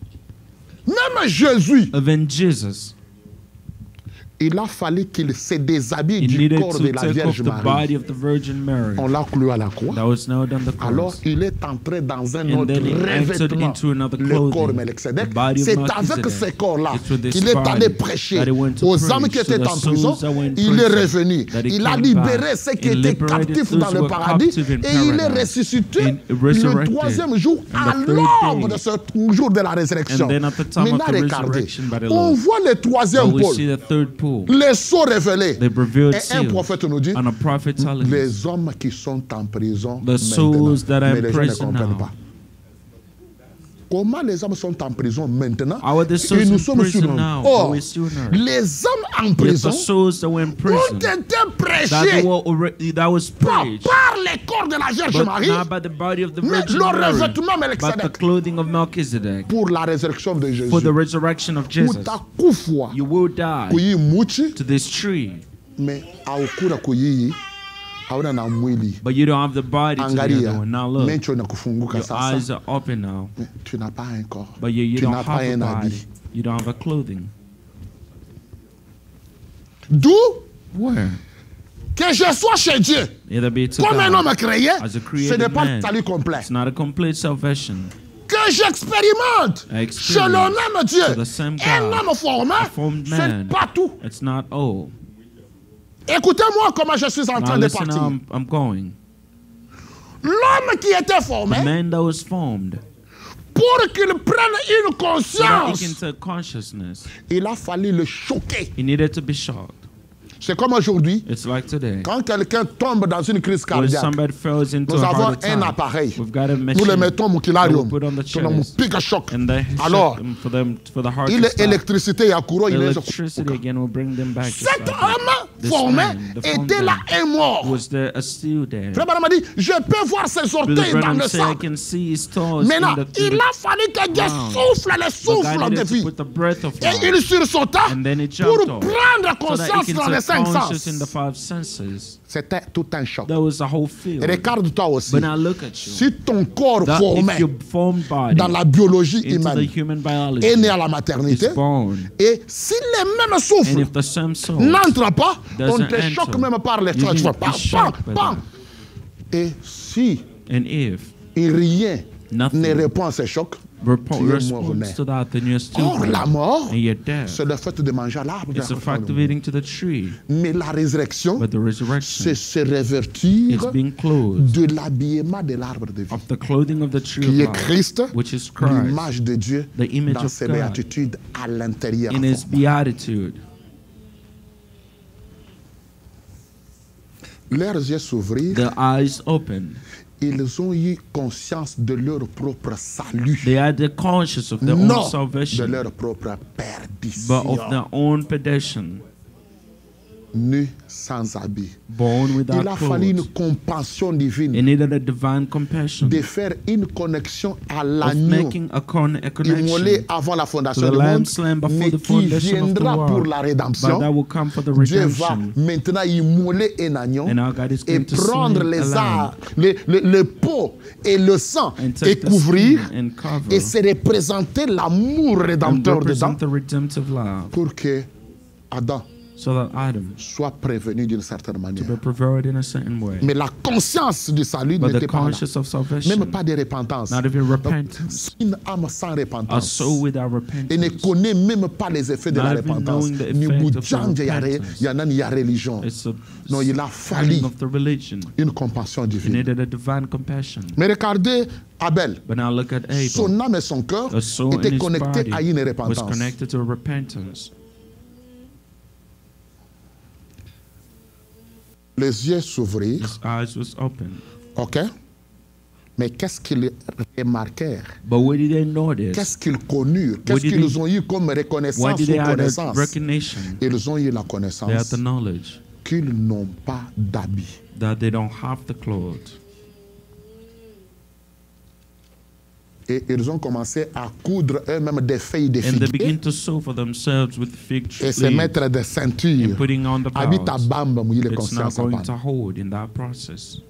Même Jésus, Even Jesus, il a fallu qu'il se déshabille he du needed corps to de la take off Vierge the Marie. body of the Virgin Mary On l'a cloué à la croix. that was nailed on the Alors, cross. il est entré dans un And autre then he entered revêtement, into another le corps clothing, Melchizedek. the body of C'est avec Melchizedek. ce corps-là It's with this qu'il est allé body prêcher that he went to aux preach âmes qui to étaient the en prison. souls that were in Il est prison, revenu. that he Il a came libéré back ceux qui and étaient liberated captifs those dans who le were paradis. captive in Et il est paradise ressuscité and le resurrected troisième jour on à the third l'aube day. de ce jour de la résurrection. And then at the time of Maintenant, the regardez, resurrection by the on Lord, voit le troisième but we pôle, see the third pool, les sceaux révélés. the revealed Et un seal, prophète nous dit, and a prophet telling us, les hommes qui sont en prison the souls that are mais in les gens ne prison comprennent now. pas. Comment les hommes sont en prison maintenant How are the et souls nous in sommes sur prison nous? now? Or, But we're still on earth. les hommes en Yet prison the souls that were in ont prison, été that prêchés were already, that was pas preached, par les corps de la Vierge but Marie, not by the body of the mais Virgin le Mary, revêtement but the Melchizedek clothing of Melchizedek. pour la résurrection de Jésus. For the resurrection of Jesus, Utakufwa you will die kuyimuchi to this tree, me aukura kuyiyi hauna na mwili. but you don't have the body to the Angalia, other one. Now look, macho na kufunguka your eyes sasa. are open now, Tu n'as pas un corps. but you Tu don't n'as pas have a un body. habit. You don't have a clothing. D'où Where? que je sois chez Dieu Either be to comme un God, homme créé, as a ce created n'est pas le man. salut complet. It's not a complete salvation. Que j'expérimente I chez le experience même Dieu to the same un God, homme formé, a formed ce n'est man. pas tout. It's not all. Écoutez-moi comment je suis en Now train de listen partir. how I'm going. L'homme qui était The formé, man that was formed, pour qu'il prenne une so that he conscience, can take consciousness, il a fallu le choquer. he needed to be shocked. C'est comme aujourd'hui, It's like today. quand quelqu'un tombe dans une crise When cardiaque, somebody falls into nous a avons heart un attack, appareil. we've got a Nous le machine mettons au that kilarium. we put on the Nous avons chest, pique choc. and they Alors, shock them for the heart il to est stop. électricité à courant, il est Electricity again will bring them back. just Cet like that. homme This formé man, the était formed là man, et mort. was there still there. Frère Branham a dit, je peux voir ses Brother orteils dans Branham le said, I sang. can see his toes Maintenant, in the il a fallu que Dieu ground. souffle le But souffle God de needed to vie. put the breath of Et life. il sursauta And then he pour jumped off, prendre so that he conscience can dans les take cinq conscious in the sens. five senses. C'était tout un choc. That was the whole field. Regarde-toi aussi. But now look at you. Si ton corps That formé if your formed body dans la biologie into the humaine human biology est né à la is maternité, born, et si les mêmes and souffles if the same soul n'entrent pas, on doesn't te choque enter, même par les you traits. Tu can vois, be shocked by bam. Et si and if rien nothing ne répond à ces chocs, tu es responds mort-né. to that, then you're still Or, la born, mort, and you're dead. c'est le fait de manger à l'arbre. It's the fact of eating to the tree. Mais la résurrection, But the resurrection c'est se revêtir is being clothed de l'habillement de l'arbre de vie, of the clothing of the tree qui est of life, Christ, which is Christ, l'image de Dieu the image dans of ses God, béatitudes à l'intérieur. in his beatitude. Leurs yeux s'ouvrirent, Their eyes open. ils ont eu conscience de leur propre salut, They are the conscious of their own non de salvation, leur propre perdition. but of their own perdition. Nus sans habit. Born without Il a fallu une clothes. compassion divine It needed a divine compassion de faire une connexion à of l'agneau making a immolé connection avant la to fondation the du lamb monde, slain before mais the qui foundation of the viendra pour world, la but that rédemption. will come for the Dieu va redemption. maintenant immoler un agneau And our God is et going to prendre slay a les lamb arts, le pot et le sang and et take the couvrir skin and cover et se représenter l'amour and rédempteur dedans represent the redemptive love, pour que Adam so that Adam soit prévenu d'une certaine manière. be prevailed in a certain way. Mais la conscience du salut But the n'était pas là. conscious of salvation, Même pas de repentance. not even Donc, repentance, une âme sans a repentance soul without et ne repentance, connaît même pas les effets de Not la even repentance. knowing the Ni effect of the boudjang, repentance. il y en a ni ya religion. it's a Non, il a fallu sign of the religion. une compassion He divine. needed a divine compassion. Mais regardez Abel. But now look at Son Abel. âme et son cœur The soul in étaient his connectés body à une was repentance. connected to repentance. Les yeux s'ouvrirent, His eyes was open. ok? Mais qu'est-ce qu'ils remarquèrent? But what did they notice? Qu'est-ce qu'ils connurent? Qu'est-ce did qu'ils they- ont eu comme Why reconnaissance did ou they have connaissance? the recognition? Ils ont eu la They had connaissance the knowledge qu'ils n'ont pas d'habit. that they don't have the clothes. Et ils ont commencé à coudre eux-mêmes des feuilles de And they begin figuier to sew for themselves with fig et se leaves mettre des ceintures. and putting on the Habite à belts. bamba, mouiller les It's not consciences à going bamba. to hold in that process.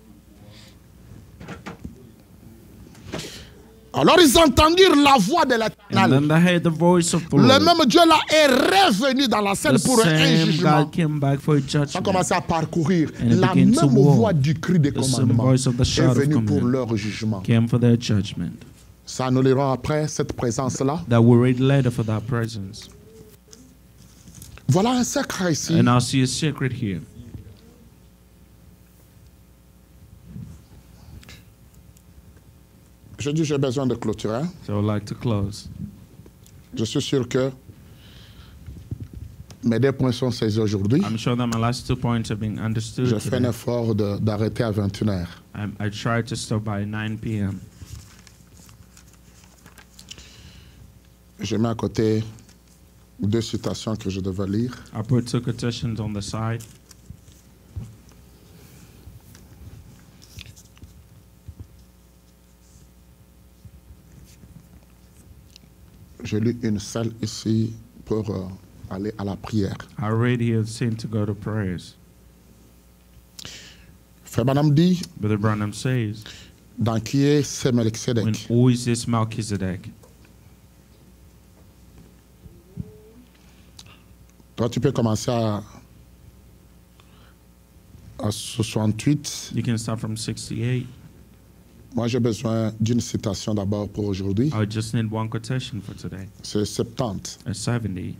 Alors ils entendirent la voix de And l'Éternel. then they heard the voice of the Le Lord. même Dieu là est revenu dans la scène The pour un same jugement. God came back for a Ça a judgment. commencé à parcourir. And it La began to même walk. voix du cri des The same commandements voice of the est shout of venue pour command leur jugement. came for their judgment. Ça nous lirons après cette présence-là. That we read later for that presence. Voilà un secret ici. And I see a secret here. Je dis j'ai besoin de clôturer. So I would like to close. Je suis sûr que mes deux points sont saisis aujourd'hui. I'm sure that my last 2 points have been understood Je fais un today. effort d'arrêter à 21h. I tried to stop by 9 p.m. Je mets à côté deux citations que je devais lire. I put 2 quotations on the side. Je lis une seule ici pour aller à la prière. I read here saying to go to prayers. Frère Branham dit, Brother Branham says, dans qui est when Melchizedek? who is this Melchizedek? Toi, tu peux commencer à 68. You can start from 68. Moi, j'ai besoin d'une citation d'abord pour aujourd'hui. I just need 1 quotation for today. C'est 70. At 70.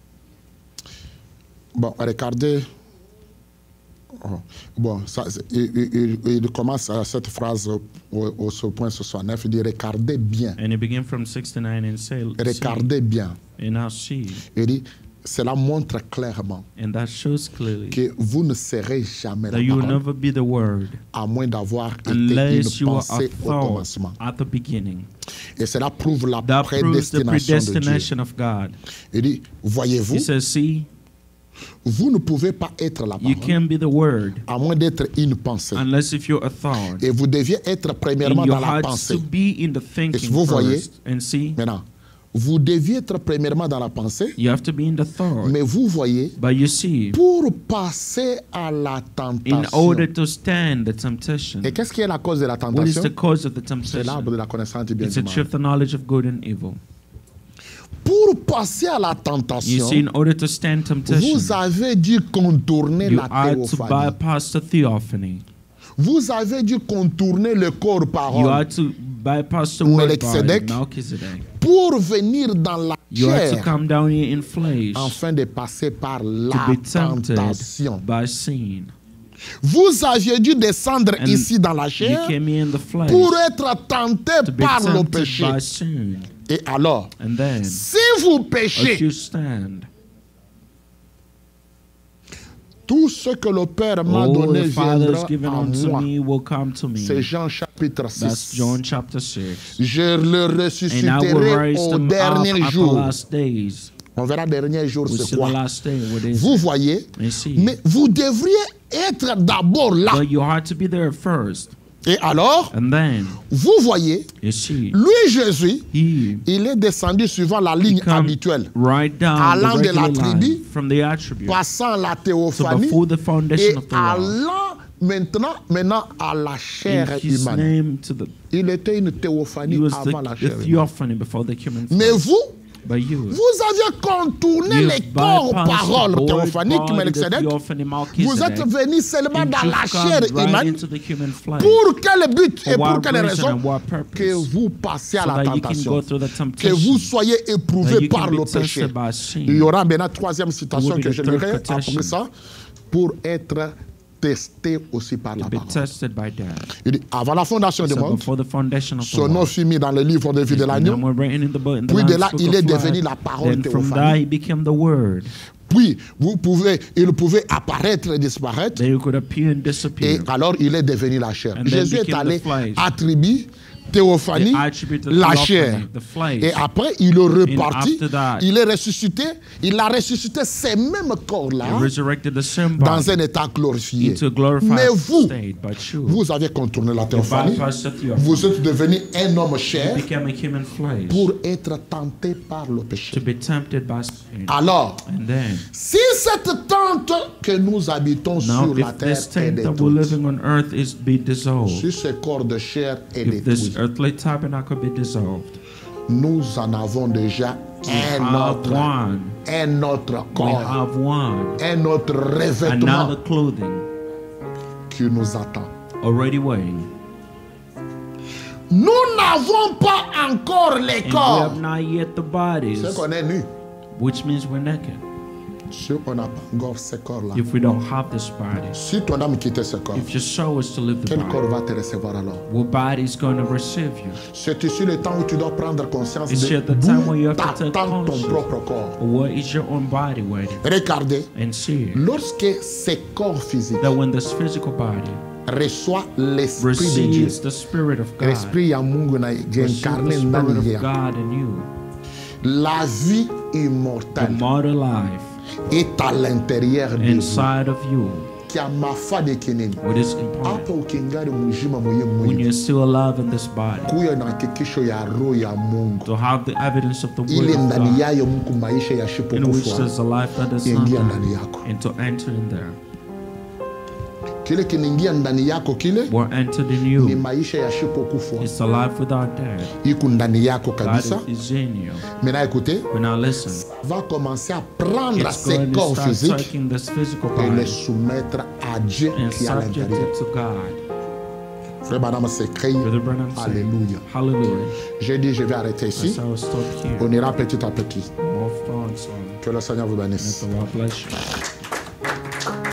Bon, regardez. Oh, bon, il commence à cette phrase au point 69. Il dit regardez bien. And it began from 69 and say, Regardez bien. and now see. Il dit cela montre clairement And that shows clearly que vous ne serez jamais la that you will parole, never be the word à moins d'avoir été unless une you are a pensée au thought commencement. at the beginning. Et cela prouve la That proves the prédestination de Dieu. predestination of God. Il dit, voyez-vous, He says, see, vous ne pouvez pas être la you parole, can't be the word à moins d'être une pensée. unless if you're a thought. Et vous deviez être premièrement And you dans la had pensée. to be in the thinking vous voyez? first. And see, Maintenant, vous deviez être premièrement dans la pensée, you have to be in the thought. mais vous voyez, But you see, pour passer à la in tentation. order to stand the temptation, Et qu'est-ce qui est la cause de la what is tentation? the cause of the C'est l'arbre temptation? de la connaissance du bien It's et a du true mal. the knowledge of good and evil. Pour passer à la You tentation, see, in order to stand temptation, vous avez dû contourner you la had to théophanie. bypass the theophany. Vous avez dû contourner le corps You parole had to bypass the word body, Melchizedek. Melchizedek. pour venir dans la You had to chair come down here in flesh afin de passer par to la be tempted tentation. by sin. Vous aviez dû descendre And ici dans la You chair came here in the flesh pour être tenté to be par le tempted péché. by sin. Et alors, And then, si vous if péchez, you stand, tout ce que le Père m'a all donné the Father viendra has given à unto moi. me will come to me. C'est Jean chapitre That's 6. John chapter 6. Je le And I will ressusciterai raise au them up dernier at the jour. last days. On verra dernier jour We c'est see the quoi. last day, what is Vous it? voyez, You see. mais vous devriez être d'abord là. But you had to be there first. Et alors, And then, vous voyez, you see, lui Jésus, he il est descendu suivant la ligne come habituelle, right down allant the de la regular tribu, line from the attribute. passant la So théophanie before the et foundation of the world. allant maintenant à la chair In his humaine. name to the, Il était une he théophanie was avant la the chair humaine. theophany before the human Mais flesh. vous, But you, vous aviez contourné you les corps bypassed paroles the word théophaniques body, the Melchizedek. theophany Vous êtes Melchizedek, venu seulement and dans you la come chair right humaine. into the human flesh. Pour quel but et For pour what quelle reason raison? and what Que purpose? vous passiez à So la that you can tentation. go through the Que temptation. vous soyez That éprouvé you par can le be péché. tested by sin. Il y aura maintenant troisième citation It will be que the je third lirai quotation. après ça pour être testé aussi par la Be parole. tested by that. Il dit, avant la fondation du So monde, before the foundation of the son nom world. fut mis dans le livre de vie de And l'agneau. then we're written in the book, in the Puis de Lamb's là, book il of est life. devenu la parole Then from théophanie. that he became the word. Puis, il pouvait apparaître et disparaître. Then he could appear and Et disappear. alors, il est devenu la chair. And then Jésus est became allé the flesh. attribuer théophanie, The attribute of la theophany, chair. the flesh. Et après, il est reparti. after that, Il est ressuscité. Il a ressuscité ces mêmes corps-là He resurrected the same dans body un état glorifié. into a glorified Mais vous, state. But you, vous avez contourné la you théophanie. bypassed the theophany. Vous êtes devenu un homme chair Became a human flesh pour être tenté par le to péché. be tempted by sin. Alors, And then, si cette tente que nous habitons now sur la if terre this est tent that we're détruite, living on earth is be dissolved, si ce corps de chair est if this détruit, earthly tabernacle be dissolved, nous en avons déjà we have one. un autre We corps, have one. un autre revêtement Another clothing qui nous attend. already waiting. Nous n'avons pas encore les And we corps. have not yet the bodies, C'est qu'on est nu. which means we're naked. Si on n'a pas encore ces corps-là, If we don't have this body, si ton âme quitte ce corps, if your soul is to live the quel body, corps va te recevoir alors? what body is going to receive you? C'est ici le temps où tu dois prendre conscience It's de here the time where you d'où have to take t'attend ton conscience. propre corps. What is your own body waiting? Regardez, And see lorsque ces corps physiques that when this physical body reçoit l'Esprit de Dieu, receives the Spirit of God, l'Esprit ya Mungu na receive the incarné Spirit ndani of ya God in you, la vie the immortelle mortal life est à l'intérieur de vous. inside of you, Kia mafa de kinini. what is important. Hapa ukingari mujima mwenye When mwili. you're still alive in this body, Kuya na hakikisho ya roho ya Mungu. to have the evidence of the Word Ile of ndani God, yayo Mungu maisha ya in which shipokufa. there's a life that is not Ingia ndani there, yako. and to enter in there. Kile kinaingia ndani yako kile What entered in ni you maisha ya shipokufa. is a life without death. Iko ndani yako God kabisa. is in you. Maintenant écoutez, When I listen, va commencer à prendre it's ces going to corps start physiques taking this physical et les body soumettre à Dieu and qui est à subject l'intérieur. it to God. Frère Madame, c'est créé. Brother Branham said, Alléluia. hallelujah. J'ai dit, je vais arrêter ici. So I will stop here. On ira petit à petit. Move on, son. Que le Seigneur vous Let bénisse. the Lord bless you.